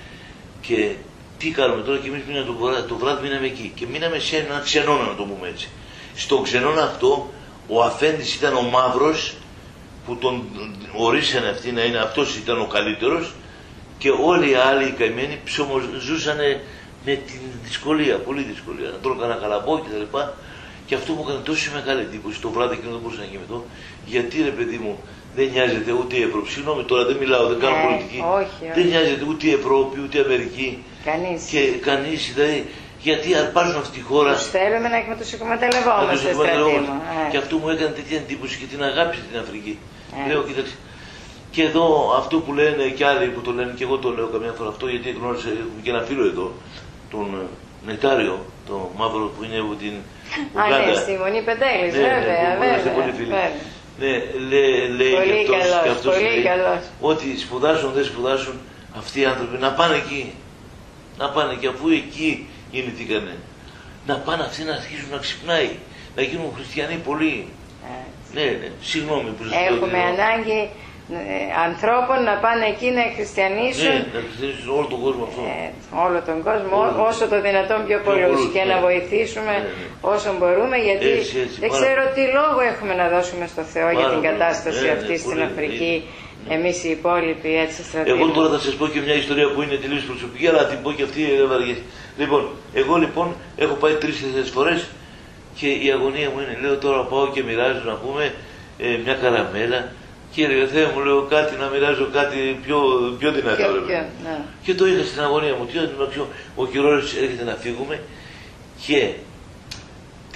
Και τι κάνουμε τώρα, και εμείς μείναμε το βράδυ μείναμε εκεί. Και μείναμε σε ένα ξενώνα, να το πούμε έτσι. Στο ξενώνα αυτό, ο αφέντης ήταν ο μαύρος, που τον ορίσανε αυτοί να είναι, αυτός ήταν ο καλύτερος, και όλοι οι άλλοι οι καημένοι ζούσαν με την δυσκολία, πολύ δυσκολία. Να τρώω κανένα καλαμπό και τα λοιπά. Και αυτό μου έκανε τόσο μεγάλη εντύπωση. Το βράδυ και δεν μπορούσα να κοιμηθώ. Γιατί ρε παιδί μου, δεν νοιάζεται ούτε η Ευρώπη. Συγγνώμη τώρα, δεν μιλάω, δεν κάνω πολιτική. Όχι. Δεν νοιάζεται ούτε η Ευρώπη, ούτε η Αμερική. Κανείς. Και κανείς, δηλαδή, γιατί αρπάζουν αυτή τη χώρα. Τους θέλουμε να τους εκμεταλλευόμαστε, στρατήμα. Και αυτό μου έκανε τέτοια εντύπωση και την αγάπη την Αφρική. Λέω, κοίταξε. Και εδώ αυτό που λένε και άλλοι που το λένε, και εγώ το λέω καμιά φορά αυτό, γιατί γνώρισα και ένα φίλο εδώ, τον Νεκτάριο, το μαύρο που είναι από την Ουγγάντα. Ναι, στη Μονή Πεντέλης, βέβαια. Ναι, λέει και αυτός λέει ότι σπουδάσουν, δεν σπουδάσουν αυτοί οι άνθρωποι να πάνε εκεί. Να πάνε και αφού εκεί γεννηθήκανε, να πάνε αυτοί να αρχίσουν να ξυπνάει, να γίνουν χριστιανοί πολλοί. Ναι, συγγνώμη που σας λέω. Έχουμε ανάγκη ανθρώπων να πάνε εκεί να χριστιανίσουν. Ναι, να χριστιανίσουν όλο τον κόσμο αυτό. Όλο τον κόσμο, όσο το δυνατόν πιο πολλούς και να βοηθήσουμε όσο μπορούμε, γιατί δεν ξέρω τι λόγο έχουμε να δώσουμε στο Θεό για την κατάσταση αυτή στην Αφρική, εμείς οι υπόλοιποι έτσι στρατηγοί. Εγώ τώρα θα σας πω και μια ιστορία που είναι τελείως προσωπική, αλλά την πω και αυτή βαριές. Λοιπόν, εγώ λοιπόν έχω πάει 3-4 φορές και η αγωνία μου είναι, λέω τώρα πάω και μοιράζω να πούμε μια καραμέλα. Κύριε Θεέ μου, λέω κάτι να μοιράζω κάτι πιο δυνατό. Και το είχα στην αγωνία μου. Ο χειρουργός έρχεται να φύγουμε και την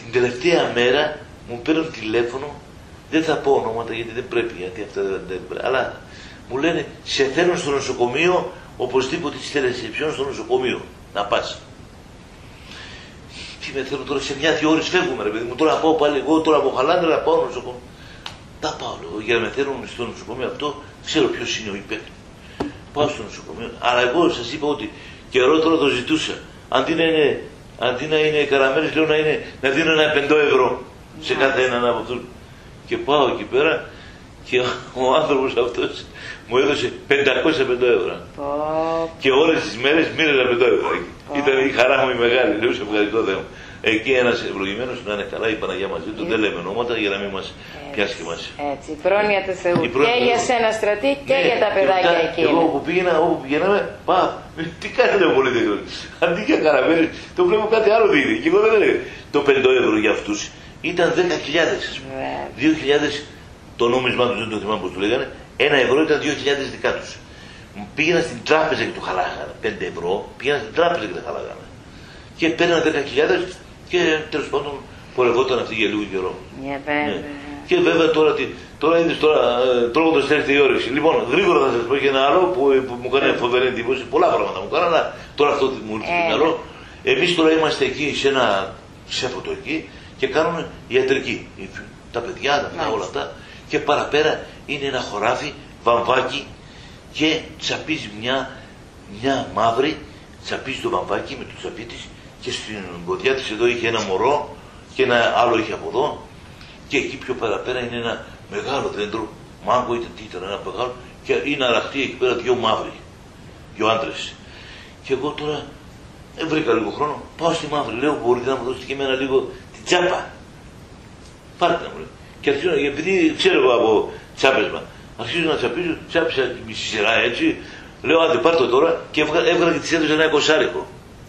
Την τελευταία μέρα μου παίρνουν τηλέφωνο, δεν θα πω ονόματα γιατί δεν πρέπει, γιατί αυτά δεν πρέπει, αλλά μου λένε σε θέλουν στο νοσοκομείο, οπωσδήποτε της τηλεσυψιών στο νοσοκομείο, να πας. Τι με θέλουν τώρα, σε 1-2 ώρες φεύγουμε ρε παιδί μου, τώρα πάω πάλι εγώ, τώρα από Χαλάνδρα να πάω στο νοσοκομείο. Τα πάω λίγο, για να με θέλουν στο νοσοκομείο αυτό, ξέρω ποιος είναι ο υπεύθυνος. Πάω στο νοσοκομείο, αλλά εγώ σας είπα ότι καιρό τώρα το ζητούσα. Αντί να είναι καραμέλες, λέω να δίνω ένα 5 ευρώ σε κάθε έναν από αυτούς. Και πάω εκεί πέρα και ο άνθρωπος αυτός μου έδωσε 505 ευρώ. Και όλες τις μέρες μοίραζα 5 ευρώ. Ήταν η χαρά μου η μεγάλη, λέω σε ευχαριστώ Θεό. Εκεί ένας ευλογημένος να είναι καλά η Παναγιά μαζί του, δεν λέμε ονόματα για να μην μας πιάσει και μας. Έτσι, πρόνοια του Θεού. Και για σένα στρατή και για τα παιδάκια εκείνα. Εγώ όπου πηγαίναμε, τι κάνετε πολύ τέτοιο. Αντί για καραμέλες, το βλέπω κάτι άλλο δίνει. Και εγώ δεν λέω. Το 5 ευρώ για αυτούς ήταν 10.000. 2.000 το νόμισμά τους, δεν το θυμάμαι πώς το λέγανε, 1 ευρώ ήταν 2.000 δικά τους. Πήγαινα στην τράπεζα και το χαλάγανε. 5 ευρώ, πήγαινα στην τράπεζα και τα χαλάγανε. Και παίρναν 10.000 και τέλος πάντων πορευόταν αυτή για λίγο καιρό. Ναι. Και βέβαια τώρα είδες τρώγοντας έρχεται η όρεξη. Λοιπόν, γρήγορα θα σας πω και ένα άλλο που μου έκανε φοβερή εντύπωση. Πολλά πράγματα μου κάνανε, αλλά τώρα αυτό μου ήρθε στο μυαλό. Εμείς τώρα είμαστε εκεί σε ένα ξέφωτο εκεί και κάνουν ιατρική. Τα παιδιά, όλα αυτά. Και παραπέρα είναι ένα χωράφι, βαμβάκι και τσαπίζει μια μαύρη, τσαπίζει το βαμβάκι με το τσαπί της και στην ποδιά της εδώ είχε ένα μωρό και ένα άλλο είχε από εδώ και εκεί πιο παραπέρα είναι ένα μεγάλο δέντρο, μάγκο ήταν τι ήταν, ένα μεγάλο και είναι αραχτή εκεί πέρα 2 μαύροι, 2 άντρες. Και εγώ τώρα βρήκα λίγο χρόνο, πάω στη μαύρη, λέω μπορείτε να μου δώσετε και εμένα λίγο την τσάπα. Πάρτε να μου λέει. Και αρχίζω, επειδή ξέρω εγώ από τσάπεσμα, αρχίζω να τσαπίζω, τσάπησα μισή σειρά έτσι, λέω άντε πάρτε το τώρα και έβγαλα και της έδωσα ένα 20.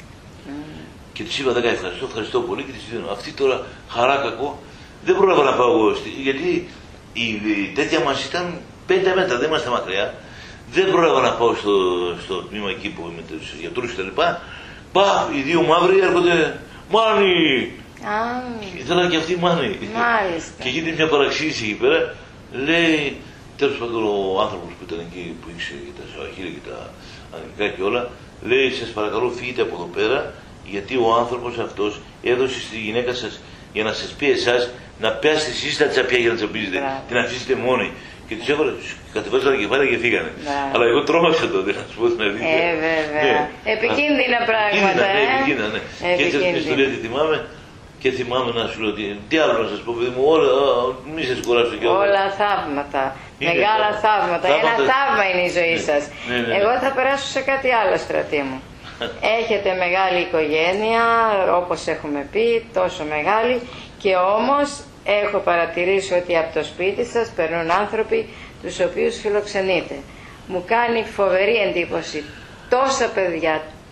Και της είπα 10 ευχαριστώ πολύ και της δίνω. Αυτή τώρα χαρά κακό δεν πρόλαβα να πάω εγώ, γιατί η τέτοια μας ήταν 5 μέτρα, δεν είμαστε μακριά. Δεν πρόλαβα να πάω στο τμήμα εκεί που με τους γιατρούς και τα λοιπά. Οι 2 μαύροι έρχονται, Μάνι! Ήθελα και αυτή Μάνι. Και γίνεται μια παραξήγηση εκεί πέρα. Λέει, τέλος πάντων ο άνθρωπος που ήταν εκεί που ήξερε και τα Σαββαχίλια και τα Αγγλικά και όλα, λέει σας παρακαλώ φύγετε από εδώ πέρα, γιατί ο άνθρωπος αυτός έδωσε στη γυναίκα σας για να σας πει εσάς να πιάσετε εσείς τα τσαπιά για να τσαπίζετε, την αφήσετε μόνοι. Και τους έβαλα, τους κατεβάζω τα κεφάλια και φύγανε. Αλλά εγώ τρόμαξα τότε, να σου πω την αλήθεια. Βέβαια. Επικίνδυνα πράγματα. Επικίνδυνα, ναι. Και έτσι την ιστορία τη θυμάμαι και θυμάμαι να σου λέω τι άλλο να σας πω, παιδί μου, μη σας κουράσω κι όλα. Όλα θαύματα. Μεγάλα θαύματα. Ένα θαύμα είναι η ζωή σας. Εγώ θα περάσω σε κάτι άλλο, στρατή μου. Έχετε μεγάλη οικογένεια, όπως έχουμε πει, τόσο μεγάλη, και όμως έχω παρατηρήσει ότι από το σπίτι σας περνούν άνθρωποι τους οποίους φιλοξενείτε. Μου κάνει φοβερή εντύπωση. Τόσα παιδιά,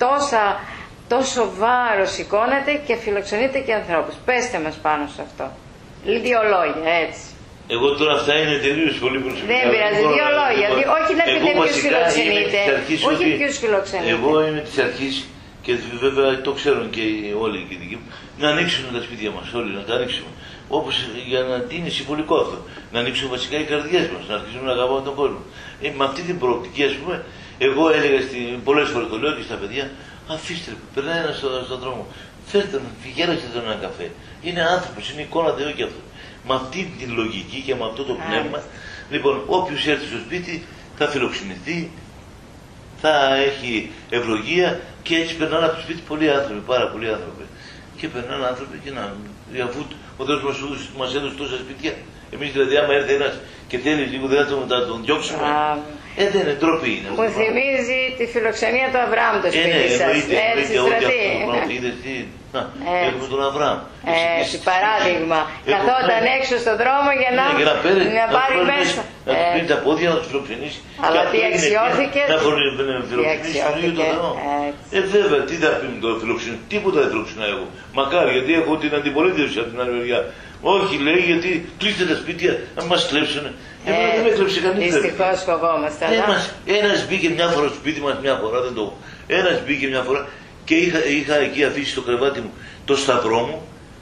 τόσο βάρος σηκώνετε και φιλοξενείτε και ανθρώπους. Πέστε μας πάνω σε αυτό. 2 λόγια, έτσι. Εγώ τώρα αυτά είναι τελείως πολύ προσωπικά. Δεν πειράζει, 2 λόγια. Όχι να πείτε ποιους φιλοξενείτε. Όχι ποιους φιλοξενείτε. Εγώ είμαι της αρχής και βέβαια το ξέρουν και όλοι οι δικοί μου. Να ανοίξουμε τα σπίτια μας όλοι, να τα ανοίξουμε. Όπως για να είναι συμβολικό αυτό. Να ανοίξουν βασικά οι καρδιές μας, να αρχίσουμε να αγαπάμε τον κόσμο. Με αυτή την προοπτική, ας πούμε, εγώ έλεγα πολλές φορές το λέω και στα παιδιά, αφήστε που περνάει ένα στον δρόμο. Φέρτε τον, γέρασε τον ένα καφέ. Είναι άνθρωπος, είναι εικόνα Θεού και αυτό. Με αυτή την λογική και με αυτό το πνεύμα, λοιπόν, όποιος έρθει στο σπίτι θα φιλοξενηθεί, θα έχει ευλογία και έτσι περνάνε από το σπίτι πολλοί άνθρωποι, πάρα πολλοί άνθρωποι. Και περνάνε άνθρωποι και αφού ο Θεός μας έδωσε τόσα σπίτια. Εμείς δηλαδή, άμα έρθει ένας και θέλει λίγο, δεν θα τον διώξουμε. Δεν είναι ντροπή. Μου θυμίζει τη φιλοξενία του Αβραάμ το σπίτι σας. Έτσι, στρατή. Έχουμε τον Αβραάμ. Έτσι, παράδειγμα. Καθόταν έξω στον δρόμο για να πάρει μέσα. Να του πήρει τα πόδια, να του φιλοξενήσει. Αλλά τι αξιώθηκε. Να φιλοξενήσει τον ίδιο τον Θεό. Βέβαια, τι θα πει με το φιλοξενήσει. Τίποτα δεν φιλοξενάω εγώ. Μακάρι, γιατί έχω την αντιπολίτευση από την άλλη μεριά. Όχι, λέει, γιατί κλείστε τα σπίτια να μας κλέψουνε. Εμένα δεν με έκλεψε κανείς. Δυστυχώς φοβόμαστε. Ένας μπήκε μια φορά στο σπίτι μας, μια φορά, δεν το έχω. Ένας μπήκε μια φορά και είχα εκεί αφήσει στο κρεβάτι μου το σταυρό μου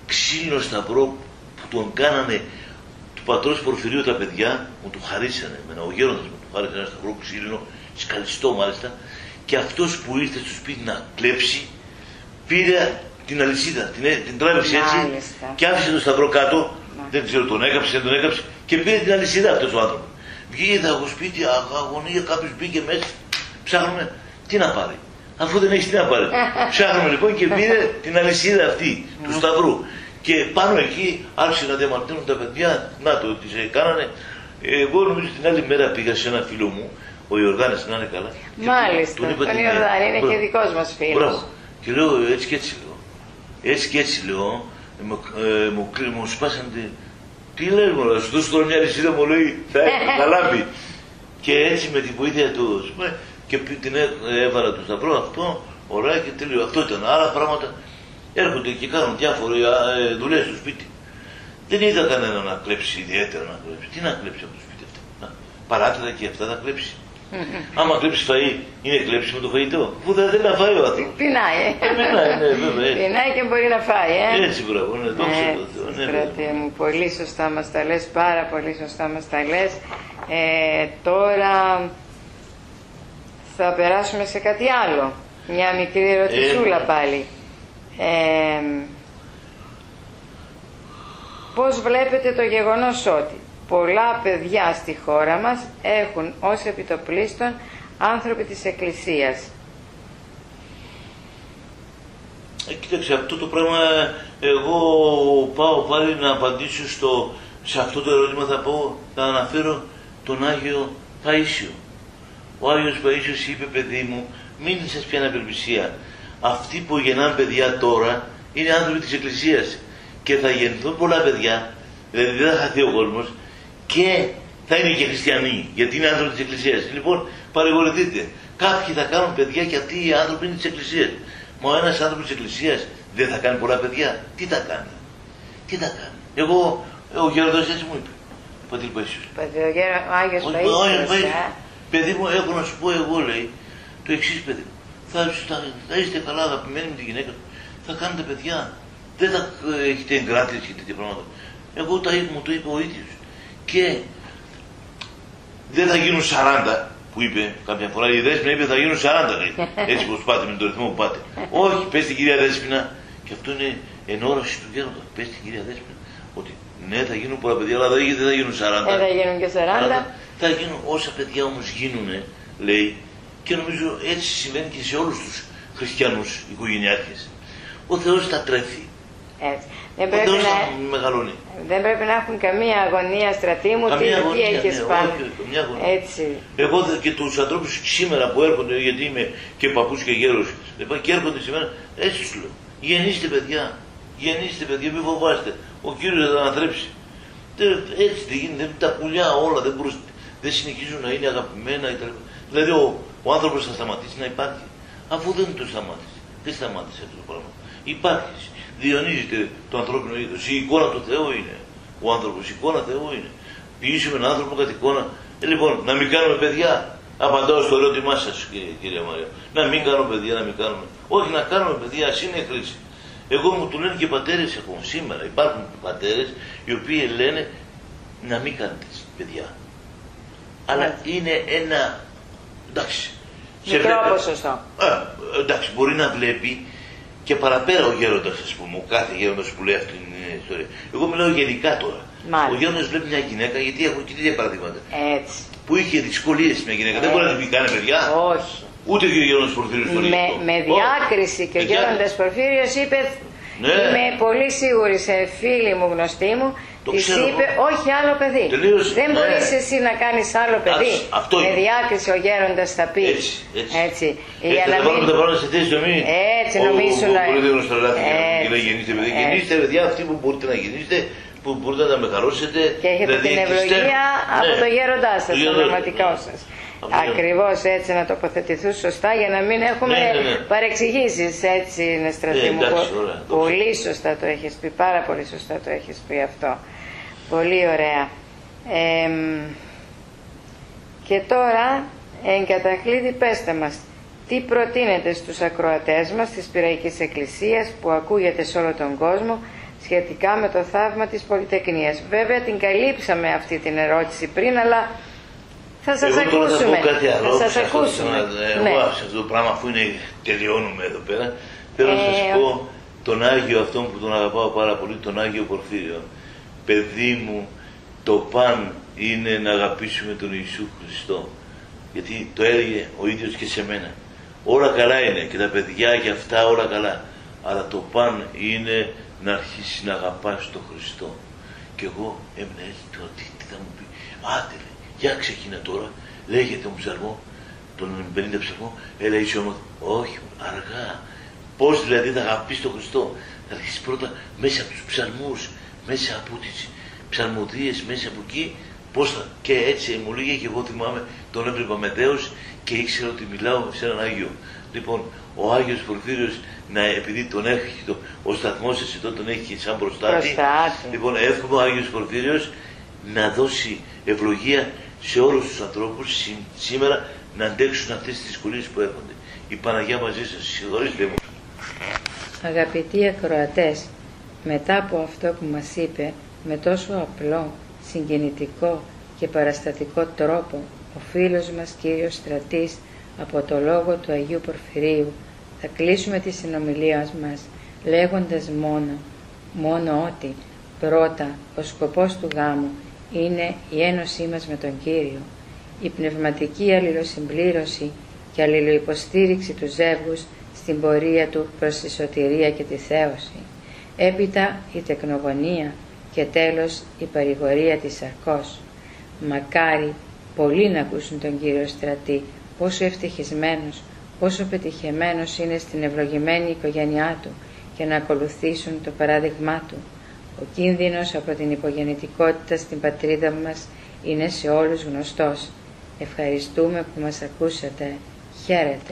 ξύλινο σταυρό που τον κάνανε του πατρός Πορφυρίου τα παιδιά, μου του χαρίσανε, ο γέροντας μου του χάρισε ένα σταυρό ξύλινο, σκαλιστό μάλιστα, και αυτός που ήρθε στο σπίτι να κλέψει, πήρε την αλυσίδα, την τράβηξε έτσι και άφησε τον σταυρό κάτω, δεν ξέρω, τον έκαψε, δεν τον έκαψε, και πήρε την αλυσίδα αυτός ο άνθρωπος. Βγήκε από σπίτι, αγωνία, κάποιος μπήκε μέσα, ψάχνουμε τι να πάρει. Αφού δεν έχει τι να πάρει. Ψάχνουμε λοιπόν και πήρε την αλυσίδα αυτή του σταυρού. Και πάνω εκεί άρχισε να διαμαρτύρουν τα παιδιά, να το τι κάνανε. Εγώ νομίζω την άλλη μέρα πήγα σε ένα φίλο μου, ο Ιορδάνης, να είναι καλά. Μάλιστα, τον Ιορδάνη είναι και δικός μας φίλος. Μπράβο. Και λέω έτσι και έτσι λέω. Έτσι και έτσι λέω, μου σπάσανε. Τι λέει μου, να σου δώσω τώρα μια αλυσίδα, μου λέει, θα λάμπει. Και έτσι με τη βοήθεια του, και την έβαλα το σταυρό αυτό, ωραία και τέλειο. Αυτό ήταν. Άλλα πράγματα έρχονται και κάνουν διάφορες δουλειές στο σπίτι. Δεν είδα κανένα να κλέψει, ιδιαίτερα να κλέψει. Τι να κλέψει από το σπίτι αυτό. Παράτηρα και αυτά να κλέψει. Άμα κλέψει φαΐ, είναι κλέψιμο το φαγητό. Που δεν θέλει να φάει ο άνθρωπος. Πεινάει. Πεινάει, ναι, βέβαια. Πεινάει και μπορεί να φάει, Έτσι, μπράβο, ναι, δόξα τω Θεώ. Στρατή μου, πολύ σωστά μας τα λες, πάρα πολύ σωστά μας τα λες. Τώρα θα περάσουμε σε κάτι άλλο. Μια μικρή ερωτησούλα πάλι. Πώς βλέπετε το γεγονός ότι πολλά παιδιά στη χώρα μας έχουν ως επιτοπλίστων άνθρωποι της Εκκλησίας? Κοίταξε, αυτό το πράγμα εγώ πάω πάλι να απαντήσω σε αυτό το ερώτημα, θα αναφέρω τον Άγιο Παΐσιο. Ο Άγιος Παΐσιος είπε, παιδί μου, μην σας πιάνει απελπισία. Αυτοί που γεννάνε παιδιά τώρα είναι άνθρωποι της Εκκλησίας και θα γεννηθούν πολλά παιδιά, δηλαδή δεν θα χαθεί ο κόσμος και θα είναι και χριστιανοί, γιατί είναι άνθρωποι της Εκκλησίας. Λοιπόν, παρηγορηθείτε. Κάποιοι θα κάνουν παιδιά και αυτοί οι άνθρωποι είναι της Εκκλησίας. Μα ένας άνθρωπος της Εκκλησίας δεν θα κάνει πολλά παιδιά. Τι θα κάνει. Τι θα κάνει. Εγώ, ο γέροντας έτσι μου είπε. Πατήρ Παΐσιος. Ο Άγιος Παΐσιος. Παιδί μου, έχω να σου πω εγώ, λέει, το εξής, παιδί μου. Θα είστε καλά αγαπημένοι με τη γυναίκα του. Θα κάνετε παιδιά. Δεν θα έχετε εγκράτειες και τέτοια πράγματα. Εγώ μου το είπε ο ίδιος. Και δεν θα γίνουν 40, που είπε κάποια φορά. Η Δέσποινα είπε θα γίνουν 40, λέει. Έτσι πως πάτε, με τον ρυθμό που πάτε. Όχι, πες την κυρία Δέσποινα, και αυτό είναι ενόραση του γέροντα. Πες την κυρία Δέσποινα ότι ναι, θα γίνουν πολλά παιδιά, αλλά δεν θα γίνουν 40. Δεν θα γίνουν και 40. Θα γίνουν όσα παιδιά όμως γίνουνε, λέει, και νομίζω έτσι συμβαίνει και σε όλους τους χριστιανούς οικογενειάρχες. Ο Θεός τα τρέφει. Έτσι. Ο Θεός τα μεγαλώνει. Δεν πρέπει να έχουν καμία αγωνία, Στρατή μου, τι έχεις πάνω. Έτσι. Εγώ και τους ανθρώπους σήμερα που έρχονται, γιατί είμαι και παππούς και γέρος, και έρχονται σήμερα, έτσι σου λέω. Γεννήστε παιδιά, μην φοβάστε. Ο Κύριος θα τα αναθρέψει. Έτσι δεν γίνεται, τα πουλιά όλα δεν συνεχίζουν να είναι αγαπημένα. Δηλαδή ο άνθρωπος θα σταματήσει να υπάρχει, αφού δεν το σταμάτησε. Δεν σταμάτησε αυτό το πράγμα. Υπάρχει. Διονύζεται το ανθρώπινο είδος. Η εικόνα του Θεού είναι. Ο άνθρωπος, η εικόνα Θεού είναι. Ποιήσουμε έναν άνθρωπο κατ' εικόνα. Λοιπόν, να μην κάνουμε παιδιά. Απαντάω στο ερώτημά σας, κυρία Μαρία. Να μην κάνουμε παιδιά, να μην κάνουμε. Όχι, να κάνουμε παιδιά, ας είναι χρήση. Εγώ μου του λένε και πατέρες ακόμα σήμερα. Υπάρχουν πατέρες οι οποίοι λένε να μην κάνετε παιδιά. Αλλά είναι ένα. Εντάξει. Μικρό ποσοστό. Εντάξει, μπορεί να βλέπει και παραπέρα ο γέροντας, ας πούμε, ο κάθε γέροντας που λέει αυτή την ιστορία. Εγώ μιλάω γενικά τώρα. Μάλιστα. Ο γέροντας βλέπει μια γυναίκα, γιατί έχω και τέτοια παραδείγματα. Έτσι. Που είχε δυσκολίες μια γυναίκα. Δεν μπορεί να την πει κάνε παιδιά. Όχι. Ούτε και ο γέροντας Πορφύριος το λέει. Με διάκριση και ο γέροντας Πορφύριος είπε. Ναι. Είμαι πολύ σίγουρη σε φίλη μου, γνωστή μου, της είπε όχι άλλο παιδί. Τελείως, δεν μπορείς εσύ να κάνεις άλλο παιδί. Με διάκριση ο γέροντας θα πει. Έτσι. Για να μην... τα πράγματα σε θέση ζωή. Έτσι νομίζουν να... Πολύ δεν γνωστολάθηκε και να γεννήσετε παιδιά. Γεννήστε παιδιά αυτοί που μπορείτε να γεννήσετε, που μπορείτε να τα μεγαλώσετε. Και έχετε δηλαδή, την ευλογία από το γέροντά σας, το πνευματικό σας. Ακριβώς έτσι, να τοποθετηθούν σωστά για να μην έχουμε παρεξηγήσεις. Έτσι είναι, Στρατή μου. Πολύ σωστά το έχεις πει, πάρα πολύ σωστά το έχεις πει αυτό. Πολύ ωραία. Και τώρα, εν κατακλείδη, πέστε μας, τι προτείνετε στους ακροατές μας της Πειραϊκής Εκκλησίας που ακούγεται σε όλο τον κόσμο σχετικά με το θαύμα της Πολυτεχνίας. Βέβαια την καλύψαμε αυτή την ερώτηση πριν, αλλά θα σας ακούσουμε. Θα πω κάτι άλλο. Θα σας ακούσουμε. Εγώ σε αυτό το πράγμα, αφού τελειώνουμε εδώ πέρα, θέλω να σας πω τον Άγιο αυτόν που τον αγαπάω πάρα πολύ, τον Άγιο Πορφύριο. Παιδί μου, το παν είναι να αγαπήσουμε τον Ιησού Χριστό. Γιατί το έλεγε ο ίδιος και σε μένα. Όλα καλά είναι και τα παιδιά και αυτά όλα καλά. Αλλά το παν είναι να αρχίσει να αγαπάς τον Χριστό. Και εγώ έμεινα έτσι, τώρα τι θα μου πει. Άντε, για ξεκινά τώρα, λέγεται τον ψαλμό, τον 50 ψαλμό, έλα είσαι όμως. Όχι, αργά. Πώς δηλαδή θα αγαπείς τον Χριστό. Θα αρχίσεις πρώτα μέσα από τους ψαλμούς, μέσα από τις ψαλμοδίες, μέσα από εκεί. Πώς θα. Και έτσι μου λέγε και εγώ θυμάμαι, τον έβλεπα με δέος και ήξερα ότι μιλάω σε έναν Άγιο. Λοιπόν, ο Άγιος Πορφύριος, επειδή τον έχει, ο σταθμός εσύ εδώ τον έχει σαν προστάτη. Λοιπόν, εύχομαι ο Άγιος Πορφύριος να δώσει ευλογία σε όλους τους ανθρώπους σήμερα να αντέξουν αυτές τις δυσκολίες που έρχονται. Η Παναγιά μαζί σας, συγχωρήστε μου. Αγαπητοί ακροατές, μετά από αυτό που μας είπε με τόσο απλό, συγκινητικό και παραστατικό τρόπο ο φίλος μας κύριος Στρατής από το λόγο του Αγίου Πορφυρίου, θα κλείσουμε τη συνομιλία μας λέγοντας μόνο ότι πρώτα ο σκοπός του γάμου είναι η ένωσή μας με τον Κύριο, η πνευματική αλληλοσυμπλήρωση και αλληλοϊποστήριξη του ζεύγους στην πορεία του προς τη σωτηρία και τη θέωση, έπειτα η τεκνογωνία και τέλος η παρηγορία της σαρκός. Μακάρι πολλοί να ακούσουν τον Κύριο Στρατή, πόσο ευτυχισμένος, πόσο πετυχεμένος είναι στην ευλογημένη οικογένειά του και να ακολουθήσουν το παράδειγμά του. Ο κίνδυνος από την υπογεννητικότητα στην πατρίδα μας είναι σε όλους γνωστός. Ευχαριστούμε που μας ακούσατε. Χαίρετε.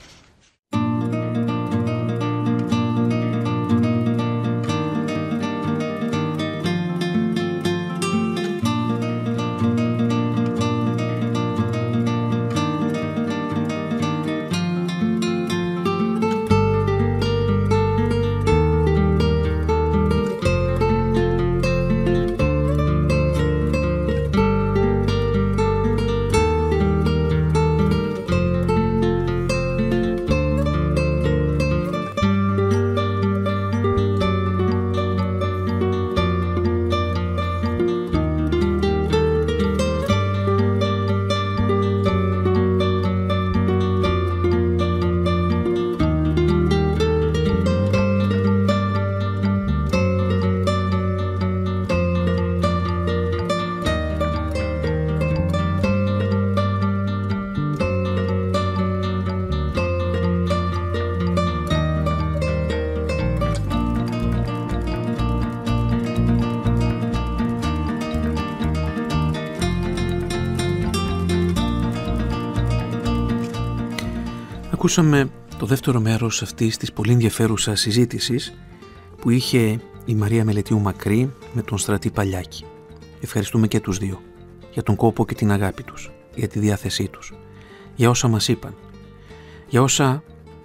Ακούσαμε το δεύτερο μέρος αυτής της πολύ ενδιαφέρουσας συζήτησης που είχε η Μαρία Μελετίου Μακρύ με τον Στρατή Παλιάκη. Ευχαριστούμε και τους δύο για τον κόπο και την αγάπη τους, για τη διάθεσή τους, για όσα μας είπαν, για όσα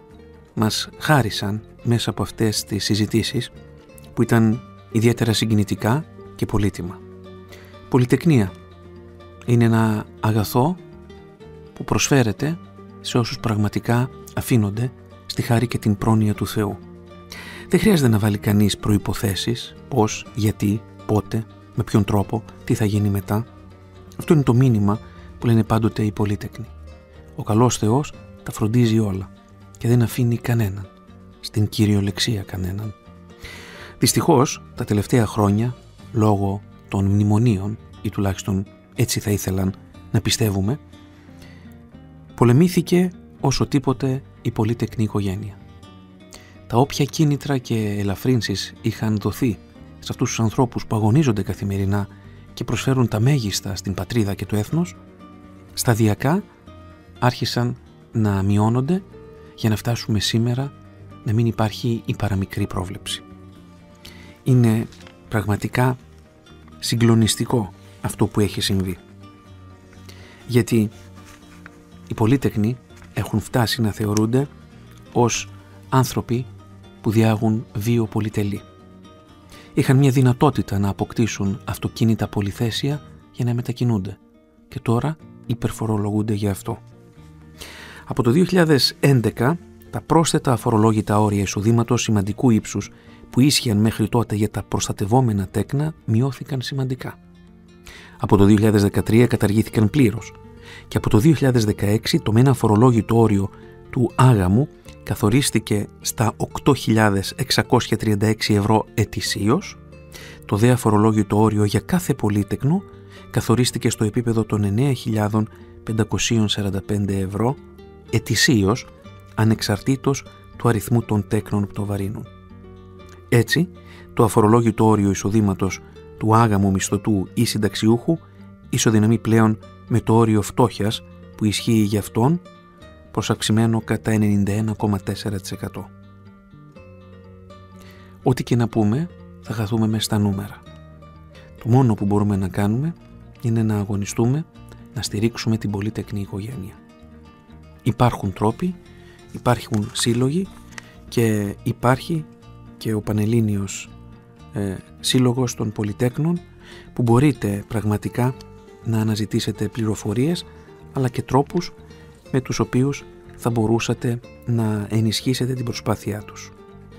μας χάρισαν μέσα από αυτές τις συζητήσεις που ήταν ιδιαίτερα συγκινητικά και πολύτιμα. Πολυτεχνία είναι ένα αγαθό που προσφέρεται σε όσους πραγματικά αφήνονται στη χάρη και την πρόνοια του Θεού. Δεν χρειάζεται να βάλει κανείς προϋποθέσεις, πώς, γιατί, πότε, με ποιον τρόπο, τι θα γίνει μετά. Αυτό είναι το μήνυμα που λένε πάντοτε οι πολύτεκνοι. Ο καλός Θεός τα φροντίζει όλα και δεν αφήνει κανέναν, στην κυριολεξία κανέναν. Δυστυχώς, τα τελευταία χρόνια, λόγω των μνημονίων, ή τουλάχιστον έτσι θα ήθελαν να πιστεύουμε, πολεμήθηκε όσο τίποτε η πολύτεκνη οικογένεια. Τα όποια κίνητρα και ελαφρύνσεις είχαν δοθεί σε αυτούς τους ανθρώπους που αγωνίζονται καθημερινά και προσφέρουν τα μέγιστα στην πατρίδα και το έθνος, σταδιακά άρχισαν να μειώνονται για να φτάσουμε σήμερα να μην υπάρχει η παραμικρή πρόβλεψη. Είναι πραγματικά συγκλονιστικό αυτό που έχει συμβεί. Γιατί οι πολύτεκνοι έχουν φτάσει να θεωρούνται ως άνθρωποι που διάγουν βίο πολυτελή. είχαν μια δυνατότητα να αποκτήσουν αυτοκίνητα πολυθέσια για να μετακινούνται και τώρα υπερφορολογούνται για αυτό. Από το 2011 τα πρόσθετα αφορολόγητα όρια εισοδήματος σημαντικού ύψους που ίσχυαν μέχρι τότε για τα προστατευόμενα τέκνα μειώθηκαν σημαντικά. Από το 2013 καταργήθηκαν πλήρως και από το 2016 το μένα αφορολόγητο όριο του άγαμου καθορίστηκε στα 8.636 ευρώ ετησίως, το δε αφορολόγητο όριο για κάθε πολύτεκνο καθορίστηκε στο επίπεδο των 9.545 ευρώ ετησίως, ανεξαρτήτως του αριθμού των τέκνων που το βαρύνουν. Έτσι, το αφορολόγητο όριο εισοδήματος του άγαμου μισθωτού ή συνταξιούχου ισοδυναμεί πλέον με το όριο φτώχειας που ισχύει για αυτόν, προσαυξημένο κατά 91,4%. Ό,τι και να πούμε θα χαθούμε μες στα νούμερα. Το μόνο που μπορούμε να κάνουμε είναι να αγωνιστούμε, να στηρίξουμε την πολύτεκνη οικογένεια. Υπάρχουν τρόποι, υπάρχουν σύλλογοι και υπάρχει και ο Πανελλήνιος Σύλλογος των Πολυτέκνων που μπορείτε πραγματικά να αναζητήσετε πληροφορίες αλλά και τρόπους με τους οποίους θα μπορούσατε να ενισχύσετε την προσπάθειά τους.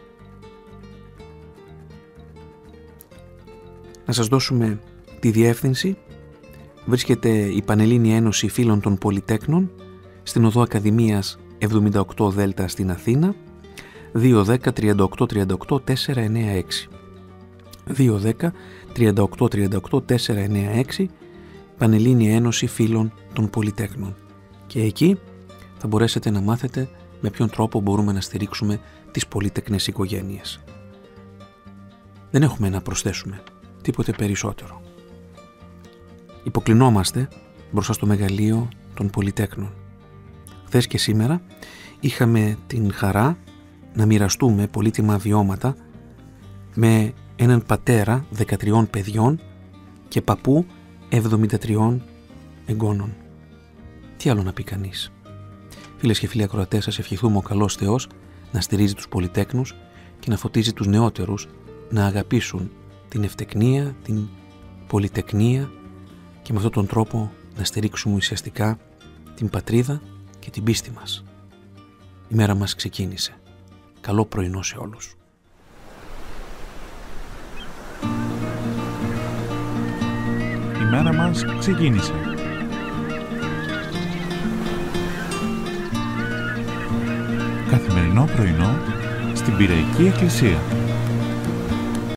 Να σας δώσουμε τη διεύθυνση. Βρίσκεται η Πανελλήνια Ένωση Φίλων των Πολυτέκνων στην οδό Ακαδημίας 78 Δέλτα στην Αθήνα, 210 38 38 496. 210 38 38 496, Πανελλήνια Ένωση Φίλων των Πολυτέκνων. Και εκεί θα μπορέσετε να μάθετε με ποιον τρόπο μπορούμε να στηρίξουμε τις πολύτεκνες οικογένειες. Δεν έχουμε να προσθέσουμε τίποτε περισσότερο. Υποκλεινόμαστε μπροστά στο μεγαλείο των πολυτέκνων. Χθες και σήμερα είχαμε την χαρά να μοιραστούμε πολύτιμα βιώματα με έναν πατέρα 13 παιδιών και παππού 73 εγγόνων. Τι άλλο να πει κανείς. Φίλες και φίλοι ακροατές, σας ευχηθούμε ο καλός Θεός να στηρίζει τους πολυτέκνους και να φωτίζει τους νεότερους να αγαπήσουν την ευτεκνία, την πολυτεκνία και με αυτόν τον τρόπο να στηρίξουμε ουσιαστικά την πατρίδα και την πίστη μας. Η μέρα μας ξεκίνησε. Καλό πρωινό σε όλους. Η μέρα μας ξεκίνησε. Καθημερινό πρωινό στην Πειραϊκή Εκκλησία.